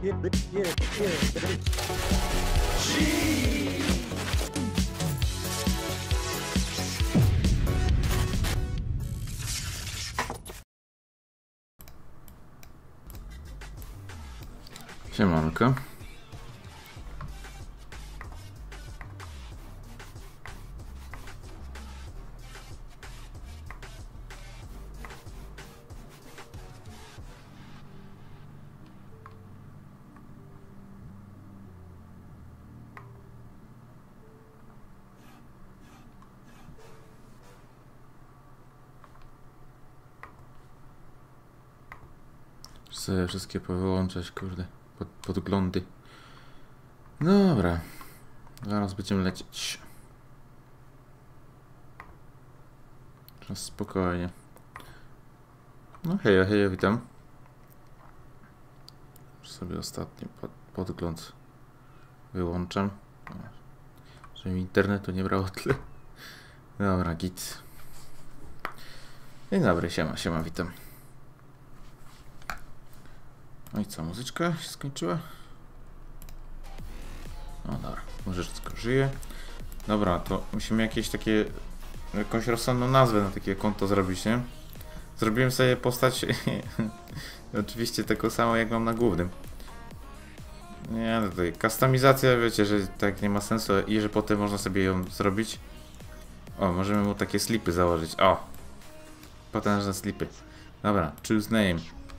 Siemanko. Chcę wszystkie powyłączać, kurde, podglądy. Dobra, zaraz będziemy lecieć. Teraz spokojnie. No hejo, hejo, witam. Już sobie ostatni podgląd wyłączam, żeby mi internetu nie brało tyle. Dobra, git. Dzień dobry, siema, witam. No i co, muzyczka się skończyła? No dobra, może wszystko żyje. Dobra, to musimy jakąś rozsądną nazwę na takie konto zrobić, nie? Zrobiłem sobie postać oczywiście taką samą jak mam na głównym. Nie, no tutaj kustomizacja, wiecie, że tak nie ma sensu i że potem można sobie ją zrobić. O, możemy mu takie slipy założyć. O! Potężne slipy. Dobra, choose name.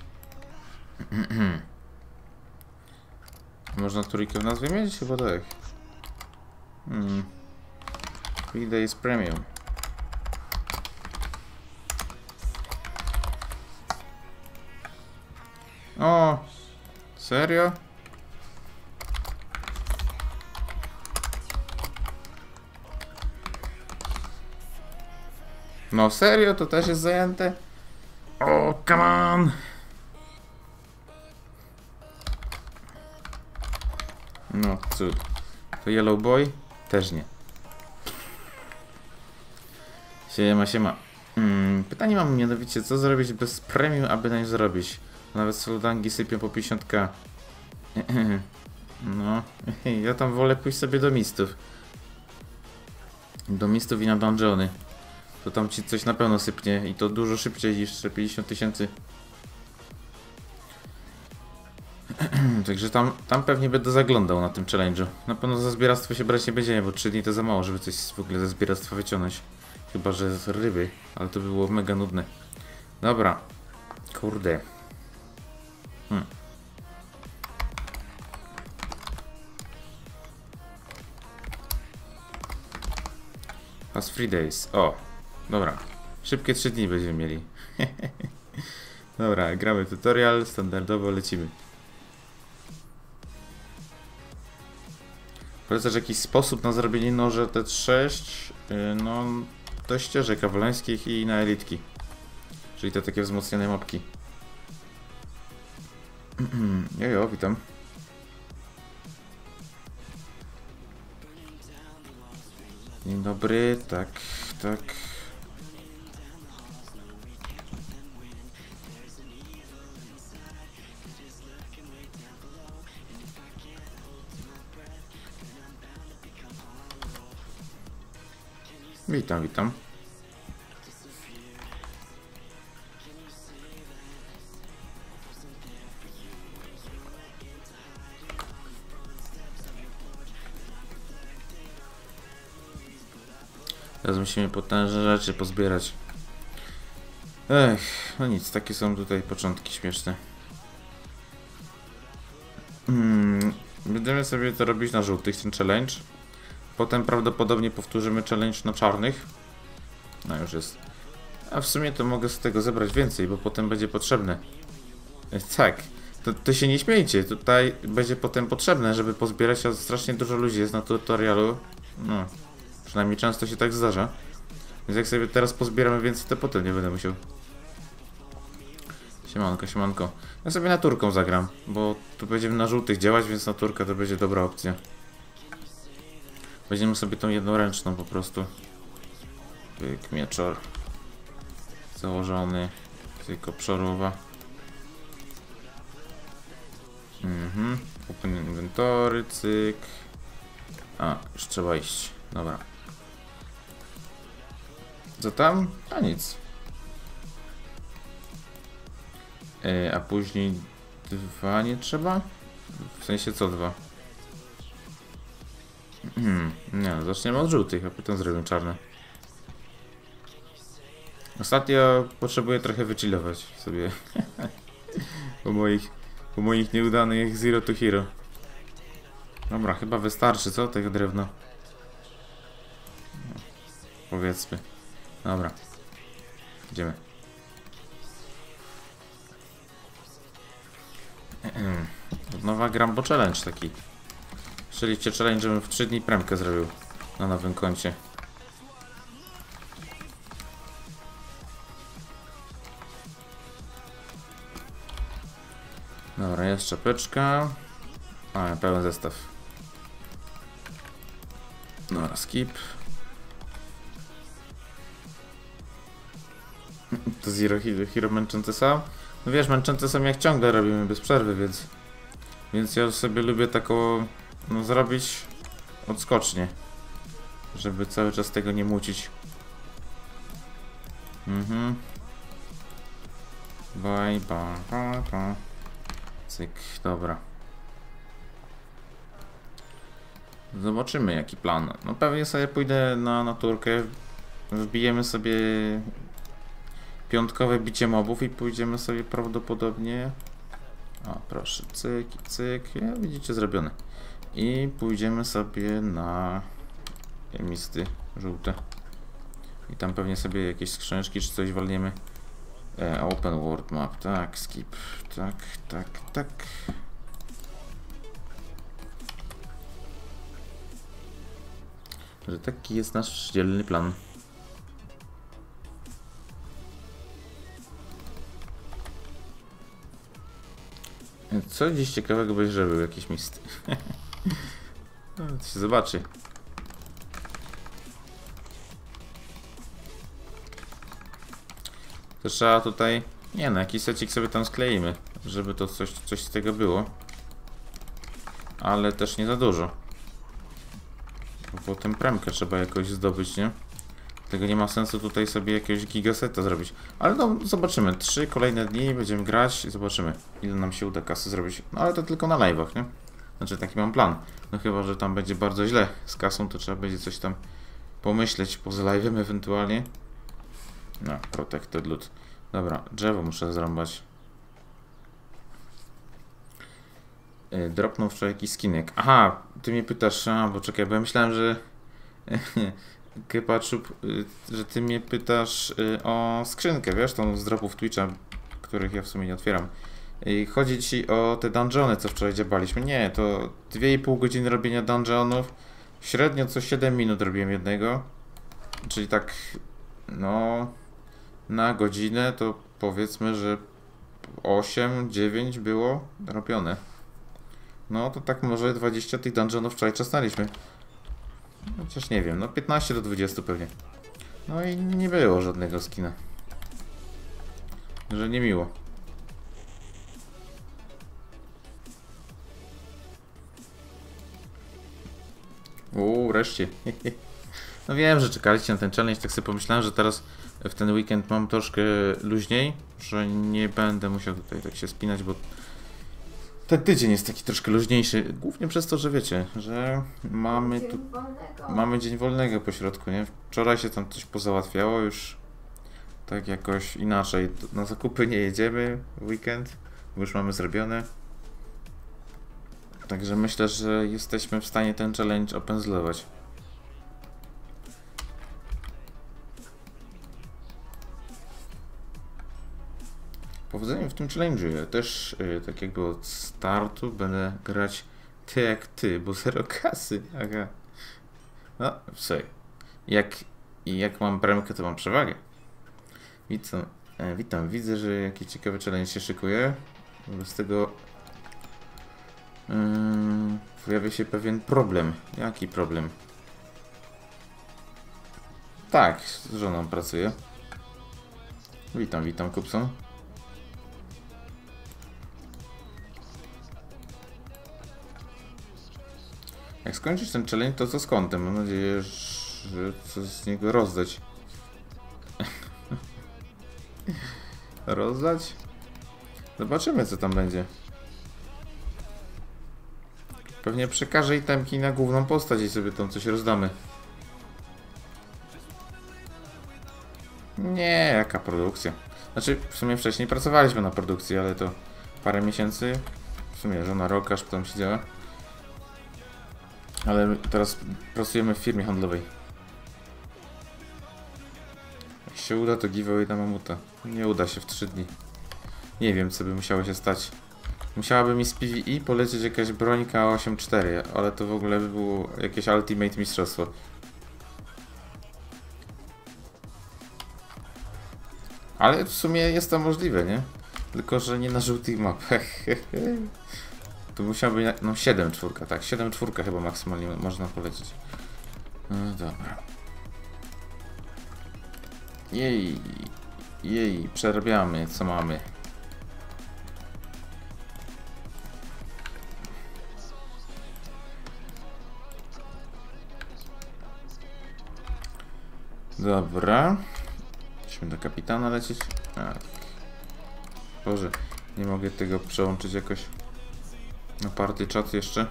Można trójkę w nazwie mieć? Chyba tak. 3 days premium. O! Serio? No serio? To też jest zajęte? O, come on! No cud. To Yellow Boy? Też nie. Siema. Pytanie mam mianowicie, co zrobić bez premium, aby na nie zrobić? Nawet slodangi sypią po 50k. No, ja tam wolę pójść sobie do mistów. Do mistów i na dungeony. To tam ci coś na pewno sypnie i to dużo szybciej niż 50 000. Także tam pewnie będę zaglądał na tym challenge'u. Na pewno za zbieractwo się brać nie będziemy, bo 3 dni to za mało, żeby coś w ogóle ze zbieractwa wyciągnąć. Chyba że z ryby, ale to by było mega nudne. Dobra. Kurde. Past 3 days. O. Dobra. Szybkie 3 dni będziemy mieli. Dobra, gramy tutorial, standardowo lecimy. Polecasz jakiś sposób na zrobienie noże T6? No, do ścieżek awalańskich i na elitki. Czyli te takie wzmocnione mapki. Jojo, witam. Dzień dobry, tak. Witam. Teraz musimy potężne rzeczy pozbierać. No nic, takie są tutaj początki śmieszne. Będziemy sobie to robić na żółtych, ten challenge. Potem prawdopodobnie powtórzymy challenge na czarnych. No już jest. A w sumie to mogę z tego zebrać więcej, bo potem będzie potrzebne. Tak, to się nie śmiejcie. Tutaj będzie potem potrzebne, żeby pozbierać, a strasznie dużo ludzi jest na tutorialu. No, przynajmniej często się tak zdarza. Więc jak sobie teraz pozbieramy więcej, to potem nie będę musiał. Siemanko. Ja sobie naturką zagram, bo tu będziemy na żółtych działać, więc naturka to będzie dobra opcja. Weźmiemy sobie tą jednoręczną po prostu. Pyk, mieczor. Założony. Tylko przorowa. Open inventory, cyk. A, już trzeba iść. Dobra. Co tam? A nic. A później 2 nie trzeba? W sensie co 2? Nie, no, zaczniemy od żółtych, a potem zrobimy czarne. Ostatnio potrzebuję trochę wychillować sobie. po moich nieudanych Zero to Hero. Dobra, chyba wystarczy, co? Tego drewna. Powiedzmy. Dobra. Idziemy. Od nowa Grambo Challenge taki. Chcieliście challenge, żebym w 3 dni premkę zrobił na nowym koncie. Dobra, jest czapeczka. A, pełen zestaw. Dobra, skip. To Zero Hero męczące są? No wiesz, męczące są jak ciągle robimy bez przerwy, więc ja sobie lubię taką, no, zrobić odskocznie, żeby cały czas tego nie mucić. Bye, bye, bye, bye. Cyk, dobra. Zobaczymy jaki plan. No pewnie sobie pójdę na naturkę, wbijemy sobie piątkowe bicie mobów i pójdziemy sobie prawdopodobnie... O, proszę, cyk, cyk, ja, widzicie, zrobione. I pójdziemy sobie na misty żółte. I tam pewnie sobie jakieś skrzyneczki czy coś walniemy. Open world map, tak, skip, tak, tak, tak. Że taki jest nasz dzielny plan. Co dziś ciekawego byś zrobił, jakieś misty? No, to się zobaczy. To trzeba tutaj... Nie no, jakiś secik sobie tam skleimy, żeby to coś z tego było. Ale też nie za dużo. Bo potem premkę trzeba jakoś zdobyć, nie? Tego nie ma sensu tutaj sobie jakiegoś gigaseta zrobić. Ale no, zobaczymy. 3 kolejne dni będziemy grać i zobaczymy, ile nam się uda kasy zrobić. No ale to tylko na live'ach, nie? Znaczy taki mam plan. No chyba, że tam będzie bardzo źle z kasą, to trzeba będzie coś tam pomyśleć poza live'em ewentualnie. No, protected loot. Dobra, drzewo muszę zrąbać. Dropnął wczoraj jakiś skinek. Aha, ty mnie pytasz, bo czekaj, bo ja myślałem, że... Kepaczup, że ty mnie pytasz o skrzynkę, wiesz, tą z dropów Twitcha, których ja w sumie nie otwieram. I chodzi ci o te dungeony, co wczoraj dziabaliśmy. Nie, to 2,5 godziny robienia dungeonów. Średnio co 7 minut robiłem jednego. Czyli tak, no, na godzinę to powiedzmy, że 8-9 było robione. No to tak może 20 tych dungeonów wczoraj czasnaliśmy. Chociaż nie wiem, no 15 do 20 pewnie. No i nie było żadnego skina. Że nie miło. Wreszcie. No wiem, że czekaliście na ten challenge, tak sobie pomyślałem, że teraz w ten weekend mam troszkę luźniej, że nie będę musiał tutaj tak się spinać, bo ten tydzień jest taki troszkę luźniejszy, głównie przez to, że wiecie, że mamy dzień wolnego po środku, nie? Wczoraj się tam coś pozałatwiało, już tak jakoś inaczej. Na zakupy nie jedziemy w weekend, bo już mamy zrobione. Także myślę, że jesteśmy w stanie ten challenge opędzlować. Powodzeniem w tym challenge'u. Ja też, tak jakby od startu, będę grać ty jak ty, bo 0 kasy. Aha. No, słuchaj. Jak mam premkę, to mam przewagę. Witam. Widzę, że jakiś ciekawy challenge się szykuje. Wobec tego pojawia się pewien problem. Jaki problem? Tak, z żoną pracuję. Witam, Kupson. Jak skończysz ten challenge, to co z kątem? Mam nadzieję, że coś z niego rozdać. Rozdać? Zobaczymy, co tam będzie. Pewnie przekażę itemki na główną postać i sobie tam coś rozdamy. Nie, jaka produkcja. Znaczy, w sumie wcześniej pracowaliśmy na produkcji, ale to parę miesięcy. W sumie żona rok aż tam siedziała. Ale teraz pracujemy w firmie handlowej. Jak się uda, to giveaway na mamuta. Nie uda się w 3 dni. Nie wiem, co by musiało się stać. Musiałaby mi z PvE polecieć jakaś brońka 8.4, ale to w ogóle by było jakieś ultimate mistrzostwo. Ale w sumie jest to możliwe, nie? Tylko, że nie na żółtych mapach. To musiałoby, no 7.4, tak, 7.4 chyba maksymalnie można polecieć. No dobra. Jej, przerabiamy, co mamy. Dobra. Musimy do kapitana lecieć. Tak. Boże, nie mogę tego przełączyć jakoś na party chat jeszcze.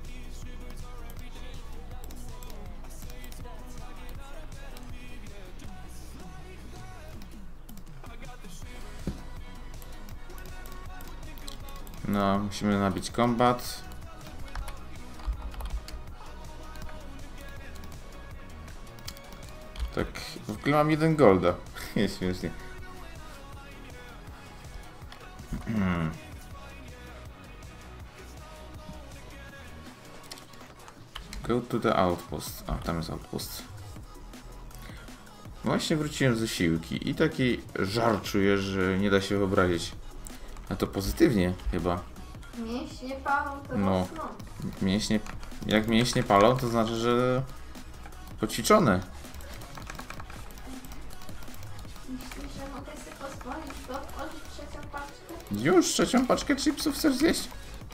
No, musimy nabić kombat. Tak, w ogóle mam 1 golda. Jest śmiesznie. Go to the outpost. A, tam jest outpost. Właśnie wróciłem ze siłki i taki żar czuję, że nie da się wyobrazić. A to pozytywnie chyba. Mięśnie palą, to No. mocno. Mięśnie, jak mięśnie palą, to znaczy, że poćwiczone. Myślisz, że mogę sobie pozwolić, to otworzyć 3. paczkę? Już 3. paczkę chipsów chcesz zjeść?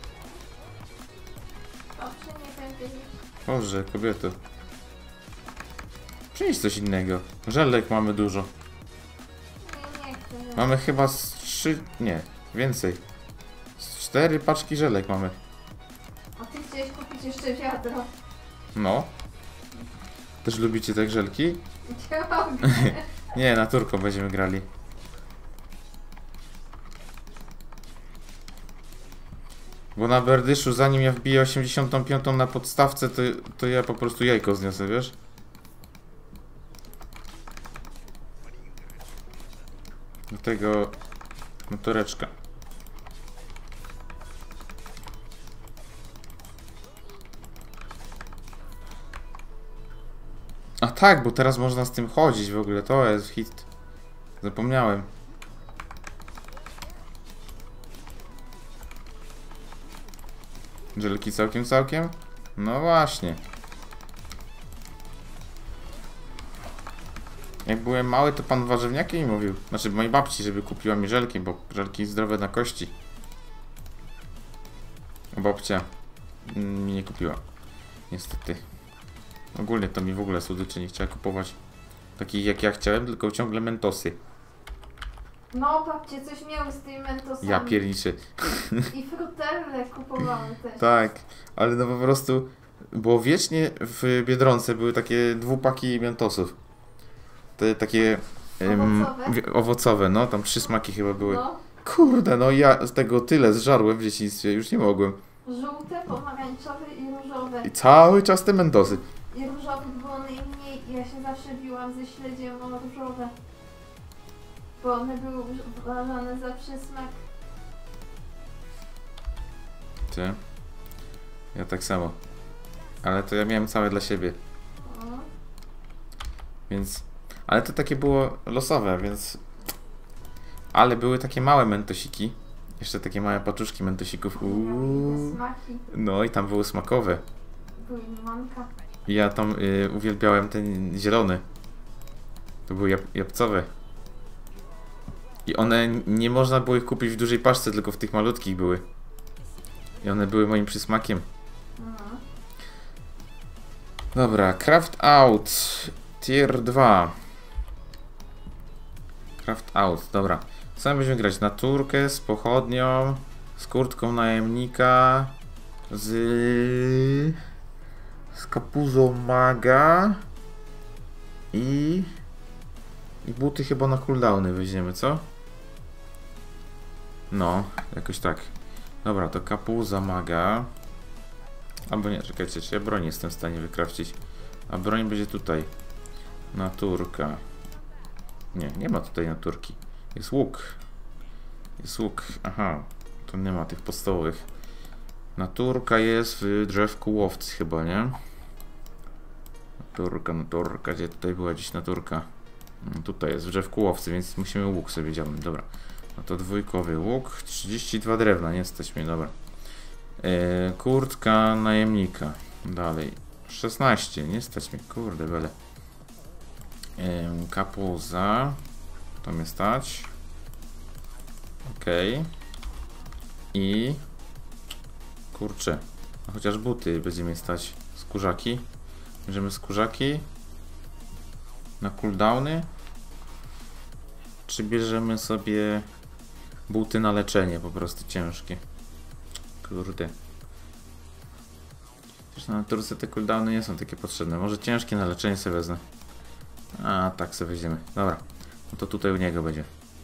Dobrze, nie będę jeść. Boże, kobieto. Przynieś coś innego. Żelek mamy dużo. Nie chcę. Mamy chyba z 3... nie, więcej. Z 4 paczki żelek mamy. A ty chciałeś kupić jeszcze wiadro. No. Też lubicie tak żelki? Nie mogę. Nie, na turko będziemy grali. Bo na Berdyszu, zanim ja wbiję 85 na podstawce, to ja po prostu jajko zniosę, wiesz? Do tego motoreczka. A tak, bo teraz można z tym chodzić w ogóle, to jest hit. Zapomniałem. Żelki całkiem? No właśnie. Jak byłem mały, to pan warzywniaki mi mówił. Znaczy mojej babci, żeby kupiła mi żelki, bo żelki zdrowe na kości. A babcia mi nie kupiła. Niestety. Ogólnie to mi w ogóle słodyczy nie chciała kupować. Takich jak ja chciałem, tylko ciągle mentosy. No, babcie, coś miały z tymi mentosami. Ja pierniczę. I frutelle kupowałam też. Tak, ale no po prostu, bo wiecznie w Biedronce były takie dwupaki mentosów. Te takie Owocowe? owocowe, no tam 3 smaki chyba były. No, Kurde, no ja z tego tyle zżarłem w dzieciństwie, już nie mogłem. żółte, pomarańczowe i różowe. I cały czas te mentosy. I różowych było najmniej. Ja się zawsze biłam ze śledziem o różowe. Bo one były uważane za przysmak. Ty? Ja tak samo. Ale to ja miałem całe dla siebie, O. więc... Ale to takie było losowe, więc... Ale były takie małe mentosiki. Jeszcze takie małe paczuszki mentosików. Te smaki. No i tam były smakowe. Były manka. I ja tam uwielbiałem ten zielony. To były jabłcowe. I one, nie można było ich kupić w dużej paczce, tylko w tych malutkich były. I one były moim przysmakiem. Mhm. Dobra, craft out. Tier 2. Craft out, dobra. Co będziemy grać? Naturkę z pochodnią, z kurtką najemnika, z kapuzą maga i buty chyba na cooldowny weźmiemy, co? No, jakoś tak. Dobra, to kapuza maga. Albo nie, czekajcie, czy ja broń jestem w stanie wykrafcić. A broń będzie tutaj. Naturka. Nie, nie ma tutaj naturki. Jest łuk. Jest łuk. Aha. To nie ma tych podstawowych. Naturka jest w drzewku łowcy chyba, nie? Naturka. Gdzie tutaj była dziś naturka? Tutaj jest w drzewku łowcy, więc musimy łuk sobie działać. Dobra. No to dwójkowy łuk. 32 drewna, nie stać mnie, dobra. Kurtka najemnika. Dalej. 16, nie stać mnie, kurde bele. Kapuza. To mnie stać. Okej. I... Kurczę. No chociaż buty będziemy stać. Skórzaki. Bierzemy skórzaki. Na cooldowny. Czy bierzemy sobie buty na leczenie, po prostu ciężkie. Kurde. Przecież na naturce te cooldowny nie są takie potrzebne. Może ciężkie na leczenie sobie wezmę. A, tak sobie weźmiemy. Dobra. No to tutaj u niego będzie.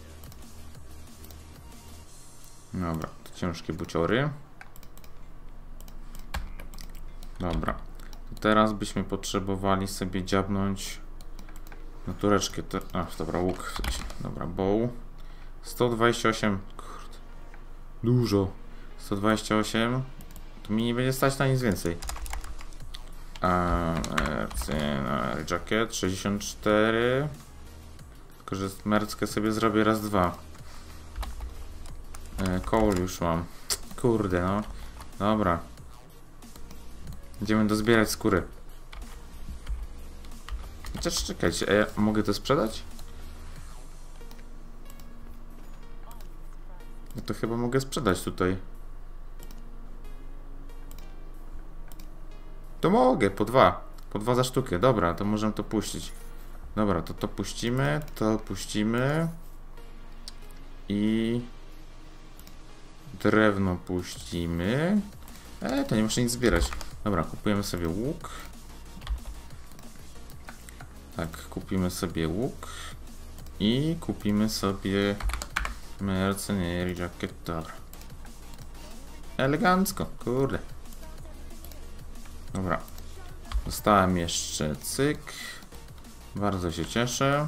Dobra. To ciężkie buciory. Dobra. To teraz byśmy potrzebowali sobie dziabnąć natureczkę. A, dobra, łuk. Dobra, bow. 128. Kurde. Dużo. 128. To mi nie będzie stać na nic więcej. Jacket 64. Tylko, że merckę sobie zrobię raz, dwa. Coal już mam. Kurde, no. Dobra. Idziemy dozbierać skóry. Chociaż czekajcie, ja mogę to sprzedać? No to chyba mogę sprzedać tutaj. To mogę, po dwa. Po dwa za sztukę. Dobra, to możemy to puścić. Dobra, to puścimy, to puścimy. I... drewno puścimy. To nie muszę nic zbierać. Dobra, kupujemy sobie łuk. Tak, kupimy sobie łuk. I kupimy sobie mercenary jacket. Dobra. Elegancko, kurde. Dobra. Dostałem jeszcze cyk. Bardzo się cieszę.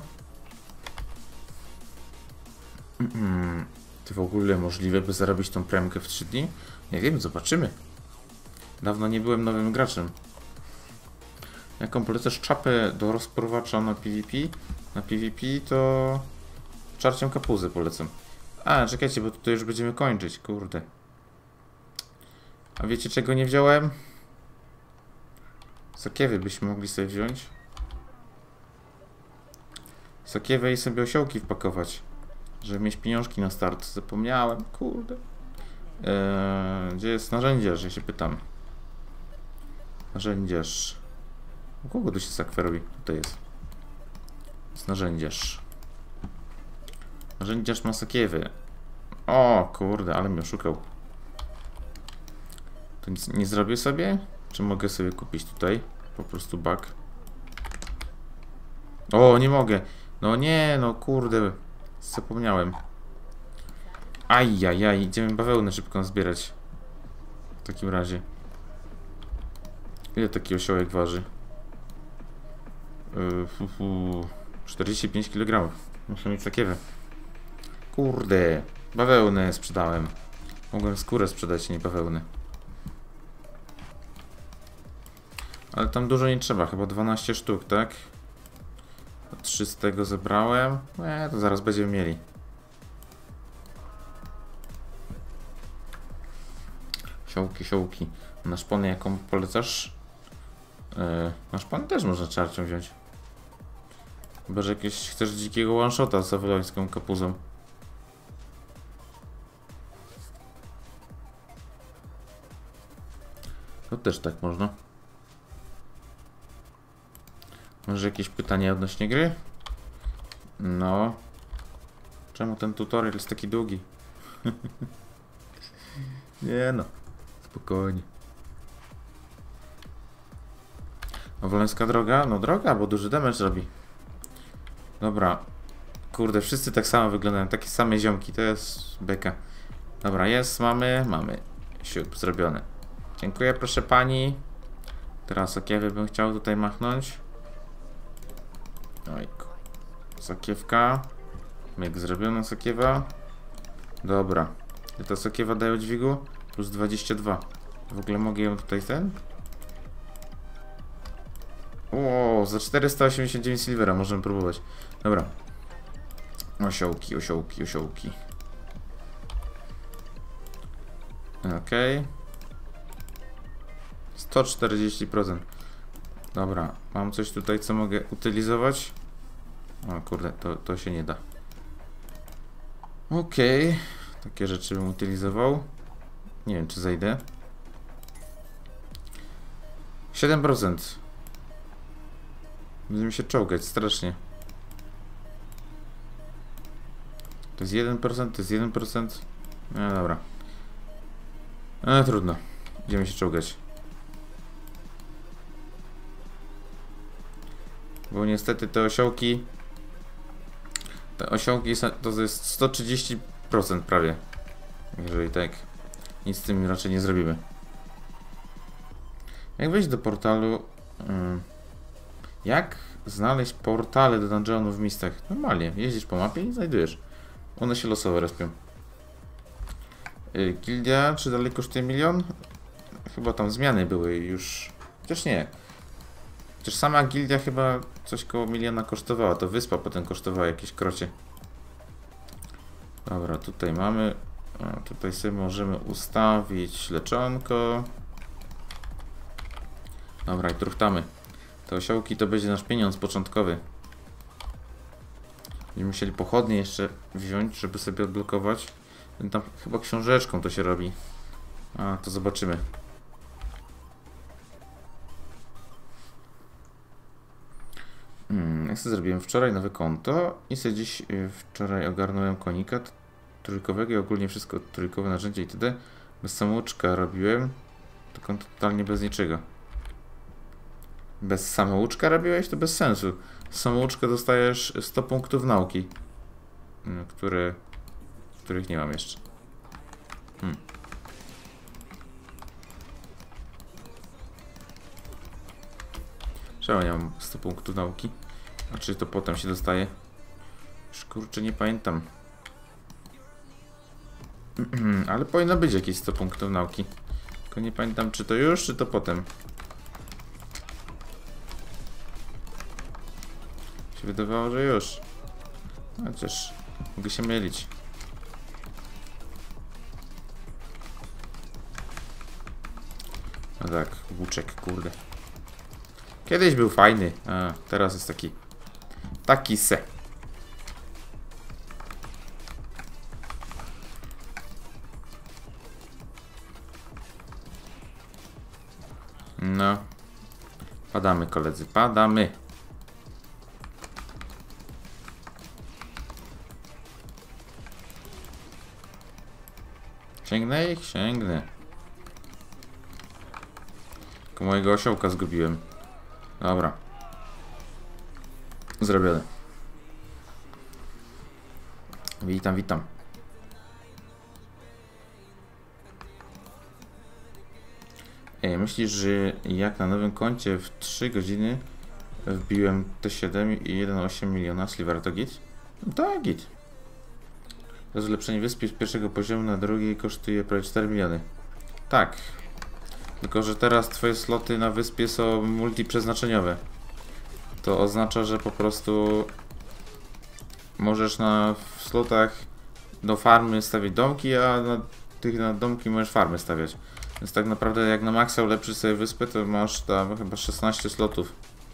Czy w ogóle możliwe, by zarobić tą premkę w 3 dni? Nie wiem, zobaczymy. Dawno nie byłem nowym graczem. Jaką polecasz czapę do rozprowacza na PvP? Na PvP to... czarcią kapuzę polecam. A, czekajcie, bo tutaj już będziemy kończyć, kurde. A wiecie, czego nie wziąłem? Sakiewy byśmy mogli sobie wziąć. Sakiewę i sobie osiołki wpakować. Żeby mieć pieniążki na start. Zapomniałem, kurde. Gdzie jest narzędziarz? Ja się pytam. Narzędziarz. U kogo tu się sakwę robi? Tutaj jest. Jest narzędziarz. Narzędziarz ma sakiewy. O, kurde, ale mnie oszukał. To nic nie zrobię sobie? Czy mogę sobie kupić tutaj? Po prostu bug. O, nie mogę. No nie, no kurde. Zapomniałem. Ajajaj, idziemy bawełnę szybko zbierać. W takim razie. Ile taki osiołek waży? 45 kg. Muszę mieć sakiewę. Kurde. Bawełnę sprzedałem. Mogłem skórę sprzedać, nie bawełnę. Ale tam dużo nie trzeba, chyba 12 sztuk, tak? 3 z tego zebrałem. To zaraz będziemy mieli. Siołki. Na szpony jaką polecasz? Na szpony też można czarcią wziąć. Chyba, że jakieś chcesz dzikiego one-shota z awelońską kapuzą. To też tak można. Może jakieś pytanie odnośnie gry? No. Czemu ten tutorial jest taki długi? Nie no. Spokojnie. A Woleńska droga? No droga, bo duży damage robi. Dobra. Kurde, wszyscy tak samo wyglądają. Takie same ziomki, to jest beka. Dobra, jest, mamy. Siup, zrobione. Dziękuję, proszę pani. Teraz sokiewy bym chciał tutaj machnąć. Ojku. Sokiewka. Myk zrobiona sokiewa. Dobra. Ile ta sokiewa daje dźwigu? Plus 22. W ogóle mogę ją tutaj ten? O, za 489 silvera możemy próbować. Dobra. Osiołki. Okej. 140%. Dobra, mam coś tutaj, co mogę utylizować. O kurde, to się nie da. Okej. Takie rzeczy bym utylizował. Nie wiem, czy zejdę. 7%. Będziemy się czołgać strasznie. To jest 1%, to jest 1%. No dobra. No trudno. Będziemy się czołgać. Bo niestety te osiołki... to jest 130% prawie. Jeżeli tak, nic z tym raczej nie zrobimy. Jak wejść do portalu... Jak znaleźć portale do dungeonów w mistach? Normalnie, jeździsz po mapie i znajdujesz. One się losowo respią. Gildia, czy dalej kosztuje 1 000 000? Chyba tam zmiany były już... Chociaż nie. Chociaż sama gildia chyba coś koło 1 000 000 kosztowała. To wyspa potem kosztowała jakieś krocie. Dobra, tutaj mamy... A, tutaj sobie możemy ustawić leczonko. Dobra, i truchtamy. Te osiołki to będzie nasz pieniądz początkowy. Będziemy musieli pochodnie jeszcze wziąć, żeby sobie odblokować. Tam chyba książeczką to się robi. A, to zobaczymy. Ja sobie zrobiłem wczoraj nowe konto i sobie dziś wczoraj ogarnąłem konika trójkowego i ogólnie wszystko trójkowe narzędzie itd. Bez samouczka robiłem. To konto totalnie bez niczego. Bez samouczka robiłeś? To bez sensu. Z samouczka dostajesz 100 punktów nauki. Których nie mam jeszcze. Czemu nie mam 100 punktów nauki? A czy to potem się dostaje? Już kurczę, nie pamiętam. Ale powinno być jakieś 100 punktów nauki. Tylko nie pamiętam, czy to już, czy to potem. Się wydawało, że już. Chociaż mogę się mylić. No tak, łuczek, kurde. Kiedyś był fajny, a teraz jest taki se. No. Padamy, koledzy, padamy. Sięgnę ich? Sięgnę. Tylko mojego osiołka zgubiłem. Dobra. Zrobione. Witam, witam. Myślisz, że jak na nowym koncie w 3 godziny wbiłem T7 i 1,8 miliona silvera, to git? To git. To zlepszenie wyspy z pierwszego poziomu na drugi kosztuje prawie 4 miliony. Tak. Tylko że teraz twoje sloty na wyspie są multiprzeznaczeniowe. To oznacza, że po prostu możesz na slotach do farmy stawiać domki, a na domki możesz farmy stawiać. Więc tak naprawdę jak na maksa ulepszysz sobie wyspę, to masz tam chyba 16 slotów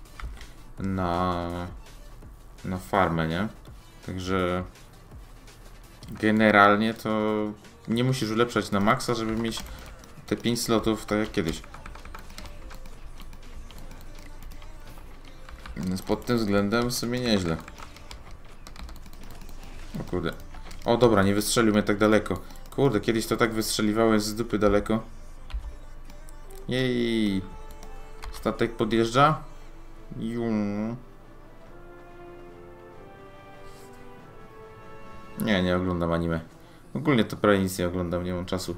na farmę, nie? Także generalnie to nie musisz ulepszać na maksa, żeby mieć te 5 slotów tak jak kiedyś. Więc pod tym względem w sumie nieźle. O kurde. O dobra, nie wystrzelił mnie tak daleko. Kurde, kiedyś to tak wystrzeliwałem z dupy daleko. Jej. Statek podjeżdża. Jum. Nie oglądam anime. Ogólnie to prawie nic nie oglądam, nie mam czasu.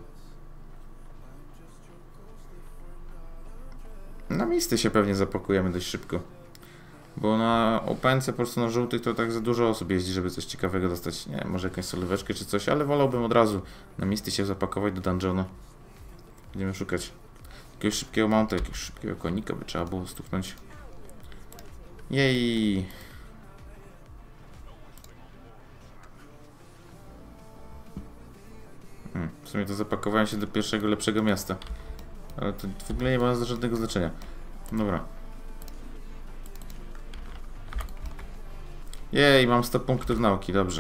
Na misty się pewnie zapakujemy dość szybko. Bo na opence po prostu na żółtych to tak za dużo osób jeździ, żeby coś ciekawego dostać. Nie wiem, może jakąś solóweczkę czy coś, ale wolałbym od razu na misty się zapakować do dungeonu. Będziemy szukać jakiegoś szybkiego mounta, jakiegoś szybkiego konika by trzeba było stuknąć. Jej! W sumie to zapakowałem się do pierwszego lepszego miasta. Ale to w ogóle nie ma żadnego znaczenia. Dobra. Jej, mam 100 punktów nauki, dobrze.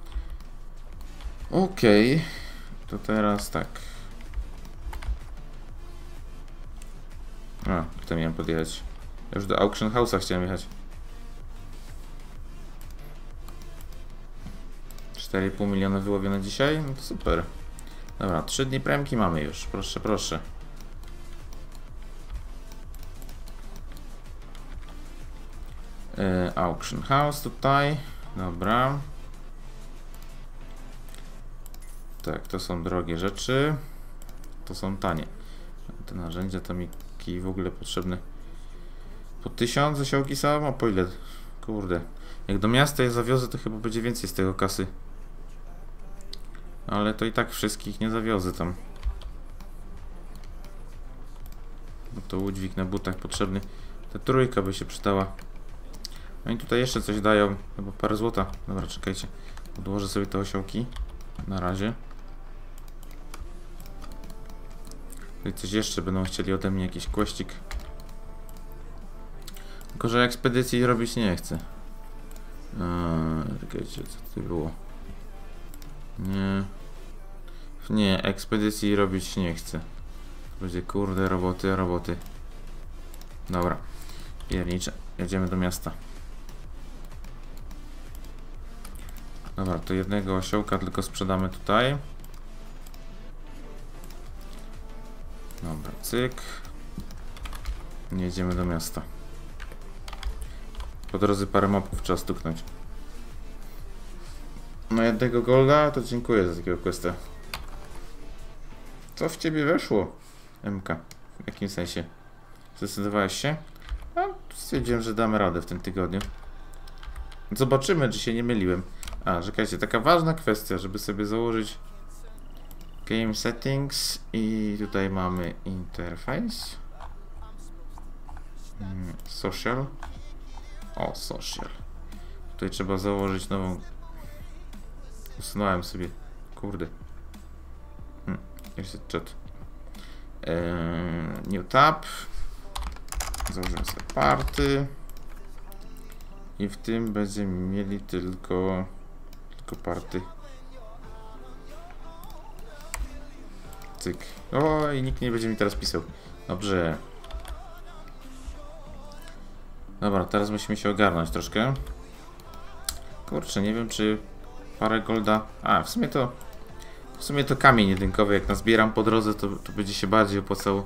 Okej. To teraz tak. A, tutaj miałem podjechać. Ja już do Auction House'a chciałem jechać. 4,5 miliona wyłowione dzisiaj? No to super. Dobra, 3 dni premki mamy już. Proszę, proszę. Auction House tutaj. Dobra. Tak, to są drogie rzeczy. To są tanie. Te narzędzia to mi kij w ogóle potrzebne. Po 1000 zasiołki są? A po ile? Kurde. Jak do miasta je zawiozę, to chyba będzie więcej z tego kasy. Ale to i tak wszystkich nie zawiozę tam. Bo to łódźwik na butach potrzebny. Ta trójka by się przydała. No i tutaj jeszcze coś dają. Chyba parę złota. Dobra, czekajcie. Odłożę sobie te osiołki. Na razie. Tutaj coś jeszcze będą chcieli ode mnie, jakiś kłeścik. Tylko że ekspedycji robić nie chcę. Czekajcie, co tutaj było? Nie, ekspedycji robić nie chcę. Będzie kurde roboty. Dobra. Piernicze. Jedziemy do miasta. Dobra, to jednego osiołka tylko sprzedamy tutaj. Dobra, cyk. Jedziemy do miasta. Po drodze parę mopków trzeba stuknąć. No jednego golda, to dziękuję za takiego questa. Co w ciebie weszło, MK? W jakim sensie? Zdecydowałeś się? No, stwierdziłem, że damy radę w tym tygodniu. Zobaczymy, czy się nie myliłem. A, czekajcie, taka ważna kwestia, żeby sobie założyć Game Settings i tutaj mamy Interface. Social. O, Social. Tutaj trzeba założyć nową. Usunąłem sobie. Kurde. Jeszcze chat. New tab. Założymy sobie party. I w tym będziemy mieli tylko party. Cyk. O, i nikt nie będzie mi teraz pisał. Dobrze. Dobra, teraz musimy się ogarnąć troszkę. Kurczę, nie wiem czy parę golda. A, w sumie to kamień jedynkowy. Jak nazbieram po drodze, to będzie się bardziej opłacało.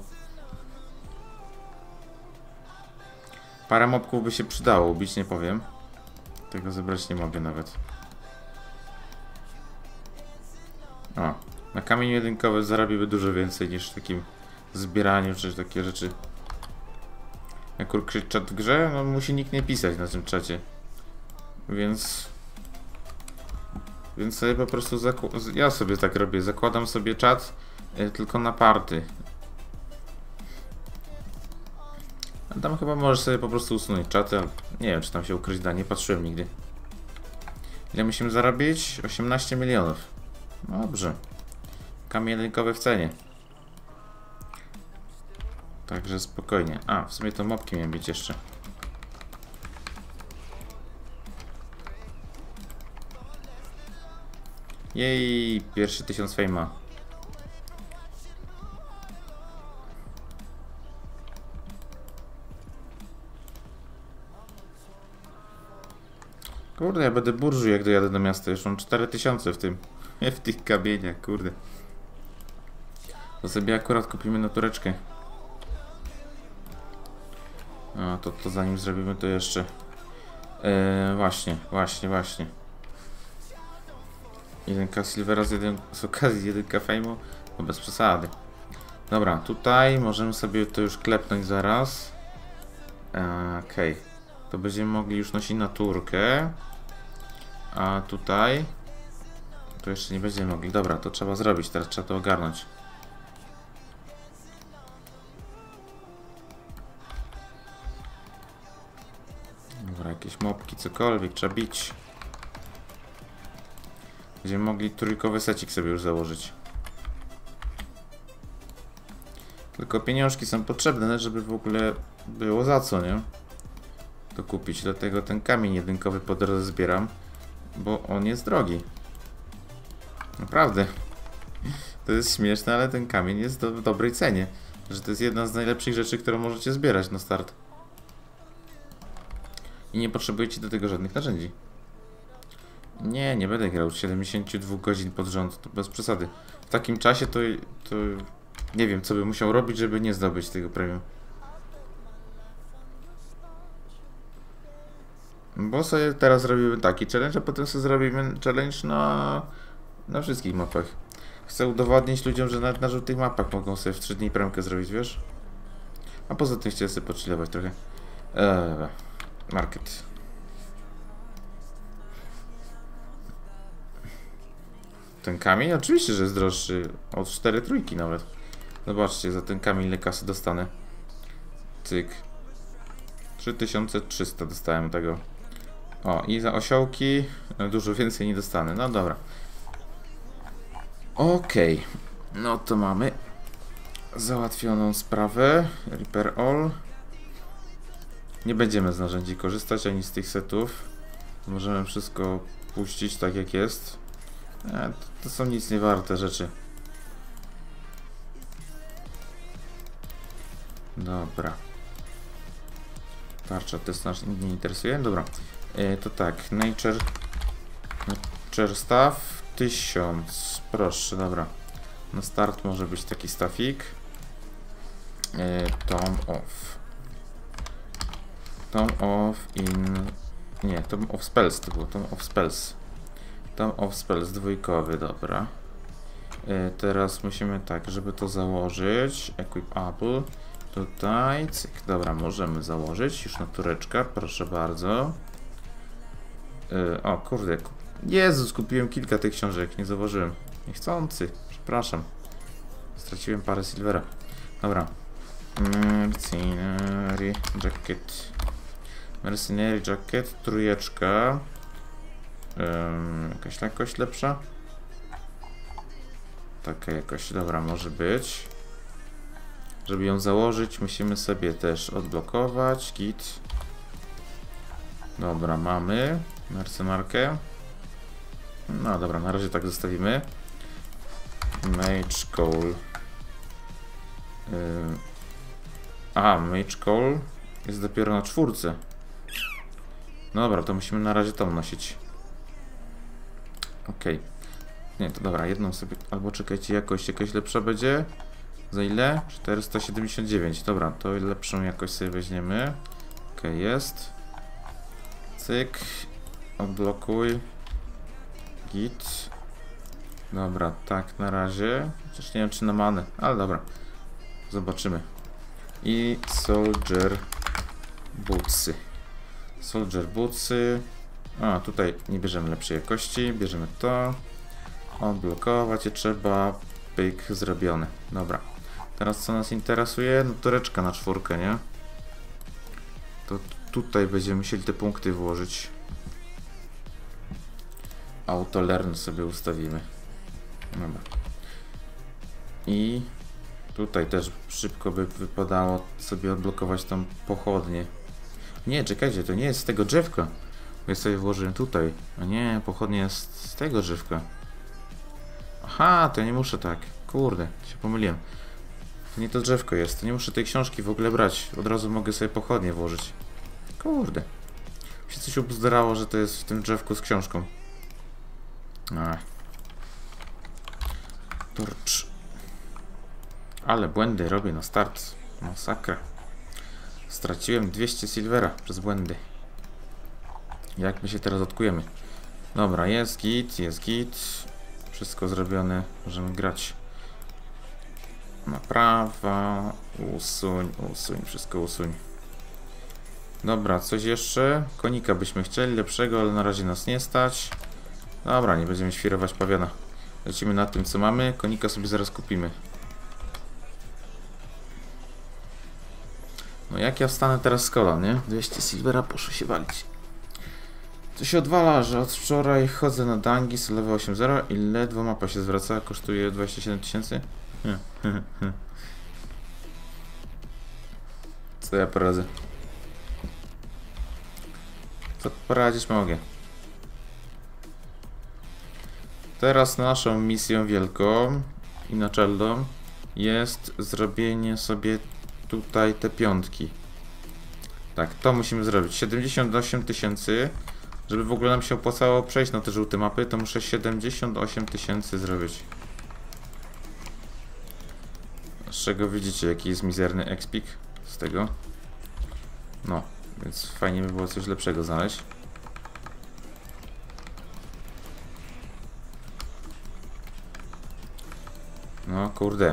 Parę mobków by się przydało ubić, nie powiem. Tego zebrać nie mogę nawet. O, na kamień jedynkowy zarabiłby dużo więcej niż w takim zbieraniu czy takie rzeczy. Jak ukryć czat w grze, no musi nikt nie pisać na tym czacie. Więc sobie po prostu ja sobie tak robię, zakładam sobie czat tylko na party. A tam chyba możesz sobie po prostu usunąć czaty, ale nie wiem czy tam się ukryć da, nie patrzyłem nigdy. Ile musimy zarobić? 18 milionów. Dobrze. Kamień jedynkowy w cenie. Także spokojnie. A, w sumie to mopki miałem być jeszcze. Jej, pierwszy 1000 fejma. Kurde, ja będę burżuj jak dojadę do miasta. Już mam 4000 w tym. W tych kamieniach, kurde. To sobie akurat kupimy natureczkę. A to zanim zrobimy to jeszcze. Właśnie. 1k silvera z okazji 1k fejmu. No bez przesady. Dobra, tutaj możemy sobie to już klepnąć zaraz. Okej. To będziemy mogli już nosić naturkę. A tutaj to jeszcze nie będziemy mogli. Dobra, to trzeba zrobić. Teraz trzeba to ogarnąć. Dobra, jakieś mopki, cokolwiek trzeba bić. Będziemy mogli trójkowy secik sobie już założyć. Tylko pieniążki są potrzebne, żeby w ogóle było za co, nie? To kupić. Dlatego ten kamień jedynkowy po drodze zbieram. Bo on jest drogi. Naprawdę. To jest śmieszne, ale ten kamień jest w dobrej cenie. Że to jest jedna z najlepszych rzeczy, którą możecie zbierać na start. I nie potrzebujecie do tego żadnych narzędzi. Nie będę grał 72 godzin pod rząd. To bez przesady. W takim czasie to nie wiem, co bym musiał robić, żeby nie zdobyć tego premium. Bo sobie teraz robimy taki challenge, a potem sobie zrobimy challenge na wszystkich mapach. Chcę udowodnić ludziom, że nawet na żółtych mapach mogą sobie w 3 dni premkę zrobić, wiesz? A poza tym chciałem sobie pochillować trochę. Market. Ten kamień? Oczywiście, że jest droższy. Od 4 trójki nawet. Zobaczcie, za ten kamień ile kasy dostanę. Cyk. 3300 dostałem tego. O, i za osiołki dużo więcej nie dostanę. No dobra. Okej. No to mamy załatwioną sprawę. Repair all. Nie będziemy z narzędzi korzystać, ani z tych setów. Możemy wszystko puścić tak jak jest. To są nic nie warte rzeczy. Dobra. Tarcza, to nas nie interesuje. Dobra. To tak, Nature Staff 1000. Proszę, dobra. Na start może być taki stafik. Tome of Spells to było. Tome of Spells dwójkowy, dobra. Teraz musimy tak, żeby to założyć. Equip Apple. Tutaj, cyk, dobra, możemy założyć. Już natureczka, proszę bardzo. O kurde, Jezus, kupiłem kilka tych książek, nie zauważyłem. Niechcący, przepraszam. Straciłem parę silvera. Dobra. Mercenary Jacket, trójeczka. Jakaś jakość lepsza? Taka jakość, dobra, może być. Żeby ją założyć, musimy sobie też odblokować kit. Dobra, mamy mercenarkę. No dobra, na razie tak zostawimy. Mage Call. Mage Call jest dopiero na 4. Dobra, to musimy na razie tą nosić. Okej. Nie, to dobra, jedną sobie... Albo czekajcie, jakość jakaś lepsza będzie. Za ile? 479. Dobra, to lepszą jakość sobie weźmiemy. Okej, jest. Cyk. Odblokuj. Git. Dobra, tak na razie. Chociaż nie wiem, czy na manę, ale dobra. Zobaczymy. I Soldier Bootsy. Soldier Bootsy. A, tutaj nie bierzemy lepszej jakości. Bierzemy to. Odblokować je trzeba. Pyk, zrobione. Dobra. Teraz co nas interesuje? No tureczka na 4, nie? To tutaj będziemy musieli te punkty włożyć. Auto learn sobie ustawimy. Dobra. I tutaj też szybko by wypadało sobie odblokować tą pochodnię. Nie, czekajcie, to nie jest z tego drzewka. Ja sobie włożyłem tutaj. A nie, pochodnia jest z tego drzewka. Aha, to ja nie muszę tak. Kurde, się pomyliłem. To nie to drzewko jest. To nie muszę tej książki w ogóle brać. Od razu mogę sobie pochodnie włożyć. Kurde. się coś ubzdurało, że to jest w tym drzewku z książką. Ach. Turcz. Ale błędy robię na start. Masakra. Straciłem 200 silvera przez błędy. Jak my się teraz odkujemy? Dobra, jest git, jest git. Wszystko zrobione. Możemy grać. Naprawa. Usuń, usuń, wszystko usuń. Dobra, coś jeszcze? Konika byśmy chcieli, lepszego, ale na razie nas nie stać. Dobra, nie będziemy świrować pawiana. Lecimy na tym, co mamy. Konika sobie zaraz kupimy. No jak ja wstanę teraz z kolan, nie? 200 silvera poszło się walić. To się odwala, że od wczoraj chodzę na Dangis, level 8.0 i ledwo mapa się zwraca, kosztuje 27 tysięcy. Co ja poradzę? Co poradzić mogę? Teraz naszą misją wielką i naczelną jest zrobienie sobie tutaj te piątki. Tak, to musimy zrobić. 78 tysięcy. Żeby w ogóle nam się opłacało przejść na te żółte mapy, to muszę 78 tysięcy zrobić. Z czego widzicie, jaki jest mizerny expik z tego. No, więc fajnie by było coś lepszego znaleźć. No kurde.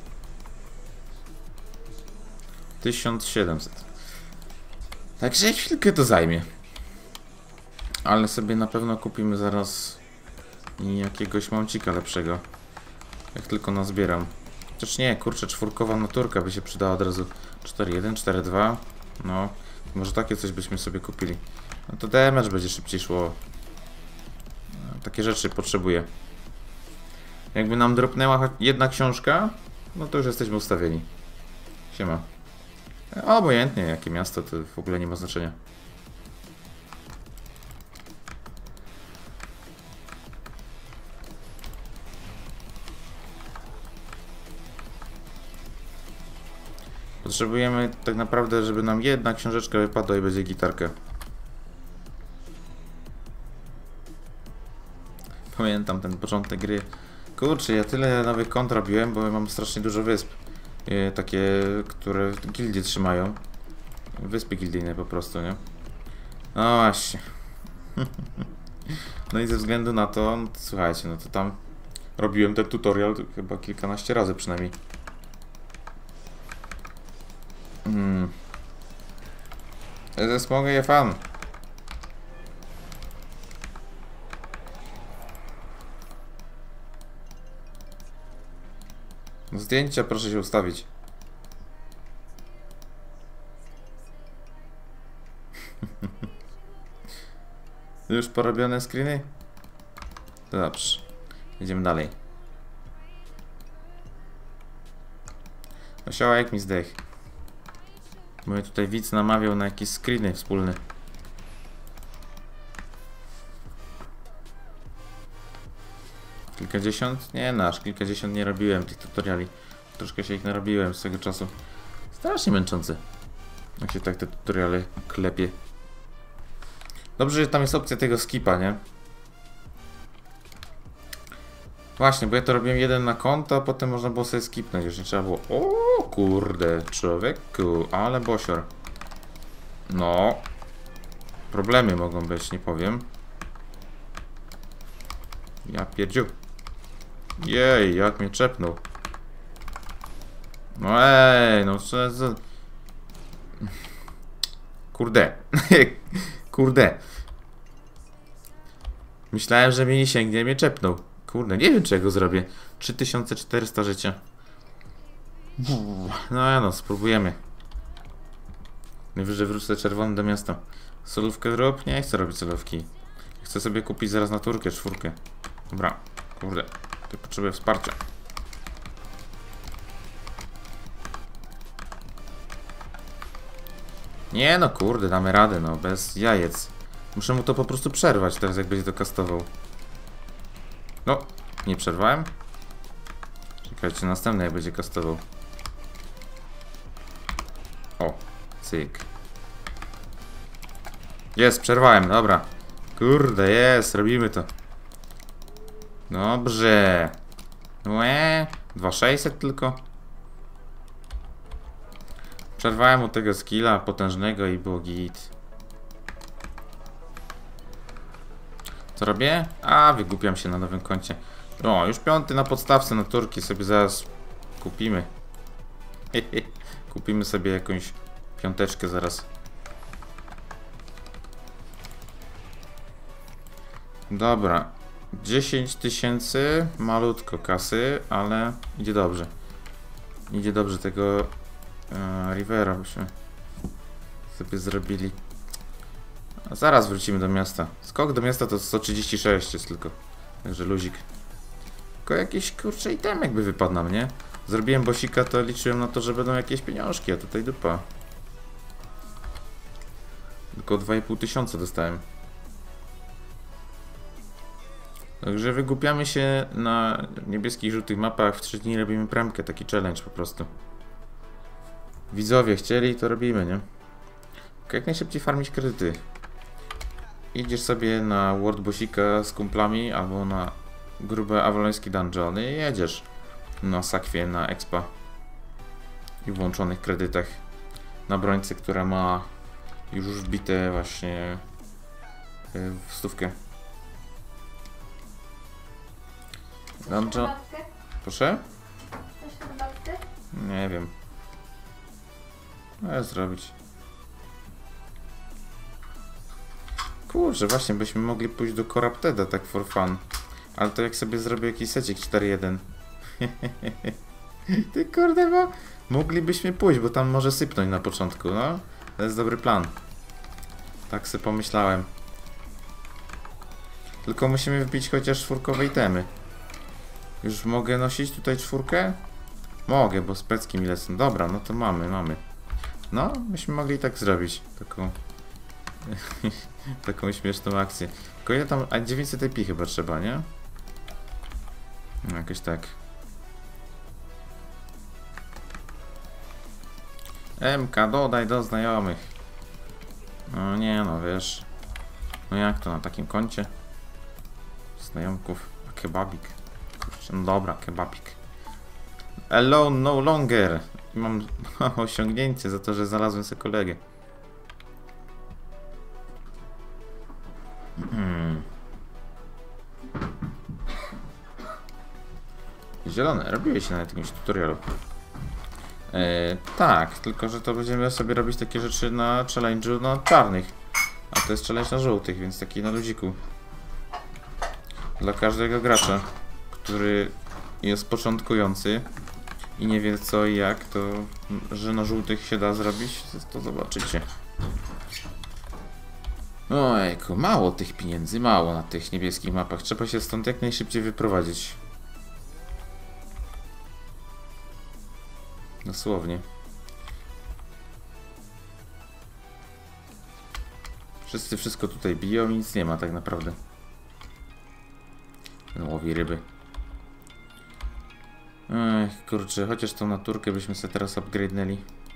1700. Także chwilkę to zajmie. Ale sobie na pewno kupimy zaraz jakiegoś mącika lepszego. Jak tylko nazbieram. Chociaż nie, kurczę, czwórkowa naturka by się przydała od razu. 4.1, 4.2. No, może takie coś byśmy sobie kupili. No to damage będzie szybciej szło. No, takie rzeczy potrzebuję. Jakby nam dropnęła jedna książka, no to już jesteśmy ustawieni. Siema. Obojętnie jakie miasto, to w ogóle nie ma znaczenia. Potrzebujemy tak naprawdę, żeby nam jedna książeczka wypadła i będzie gitarka. Pamiętam ten początek gry. Kurczę, ja tyle nowych kont robiłem, bo mam strasznie dużo wysp. Takie, które gildie trzymają. Wyspy gildyjne po prostu, nie? No właśnie. No i ze względu na to, no to słuchajcie, no to tam robiłem ten tutorial chyba kilkanaście razy przynajmniej. Ze smogę je fan. No zdjęcia proszę się ustawić. Już porobione screeny? To dobrze. Idziemy dalej. Osiołek mi zdech. Bo mnie tutaj widz namawiał na jakieś screeny wspólne. Kilkadziesiąt? Nie, no aż kilkadziesiąt nie robiłem tych tutoriali. Troszkę się ich narobiłem z tego czasu. Strasznie męczące. Jak się tak te tutoriale klepie. Dobrze, że tam jest opcja tego skipa, nie? Właśnie, bo ja to robiłem jeden na konto, a potem można było sobie skipnąć. Już nie trzeba było... O kurde, człowieku, ale bosior. No. Problemy mogą być, nie powiem. Ja pierdziu. Jej, jak mnie czepnął. No ej, no co za... Kurde. Kurde. Myślałem, że mnie nie sięgnie, mnie czepnął. Kurde, nie wiem czego zrobię. 3400 życia. No, spróbujemy. Najwyżej wrócę czerwony do miasta. Solówkę zrób? Nie chcę robić solówki. Chcę sobie kupić zaraz naturkę, 4. Dobra, kurde. Tu potrzebuję wsparcia. Nie no, kurde, damy radę, no, bez jajec. Muszę mu to po prostu przerwać teraz, jak będzie to kastował. No, nie przerwałem? Czekajcie, następny jak będzie kastował. O, cyk. Jest, przerwałem, dobra. Kurde, jest, robimy to. Dobrze. Łe, 2600 tylko. Przerwałem od tego skilla potężnego i było git. Co robię? A, wygłupiam się na nowym koncie. O, już 5 na podstawce naturki sobie zaraz kupimy. Kupimy sobie jakąś 5 zaraz. Dobra. 10 000, malutko kasy, ale idzie dobrze. Idzie dobrze tego Rivera byśmy sobie zrobili. A zaraz wrócimy do miasta. Skok do miasta to 136 jest tylko. Także luzik. Tylko jakiś kurczę itemek by wypadł na mnie. Zrobiłem bosika, to liczyłem na to, że będą jakieś pieniążki, a tutaj dupa. Tylko 2500 dostałem. Także wygłupiamy się na niebieskich, żółtych mapach. W 3 dni robimy premkę, taki challenge po prostu. Widzowie chcieli, to robimy, nie? Tylko jak najszybciej farmić kredyty. Idziesz sobie na World Bossika z kumplami albo na grube awalońskie dungeony i jedziesz na sakwie, na expa i włączonych kredytach na brońce, która ma już wbite właśnie w 100. Dungeon... Herbatkę? Proszę? Chcesz herbatkę? Nie wiem. Ale zrobić. Kurczę, właśnie byśmy mogli pójść do Corrupteda tak for fun. Ale to jak sobie zrobię jakiś secik 4-1. Ty kurde, bo moglibyśmy pójść, bo tam może sypnąć na początku, no. To jest dobry plan. Tak sobie pomyślałem. Tylko musimy wbić chociaż 4 itemy. Już mogę nosić tutaj 4? Mogę, bo z peckiem lecą. Dobra, no to mamy. No, byśmy mogli tak zrobić. Taką... taką śmieszną akcję. Tylko ile tam... A 900 IP chyba trzeba, nie? No, jakoś tak. MK, dodaj do znajomych. No nie, no wiesz. No jak to na takim koncie? Znajomków. A kebabik. Kurczę, no dobra, kebabik. Alone no longer. I mam osiągnięcie za to, że znalazłem sobie kolegę. Zielone, robiłeś się nawet jakimś tutorialu. Tak, tylko że to będziemy sobie robić takie rzeczy na challenge'u na czarnych. A to jest challenge na żółtych, więc taki na ludziku. Dla każdego gracza, który jest początkujący i nie wie co i jak, to że na żółtych się da zrobić, to zobaczycie. Ojku, mało tych pieniędzy, mało na tych niebieskich mapach. Trzeba się stąd jak najszybciej wyprowadzić. Dosłownie. Wszyscy wszystko tutaj biją i nic nie ma tak naprawdę. Łowi ryby. Ech, kurczę, chociaż tą naturkę byśmy sobie teraz upgrade'nęli.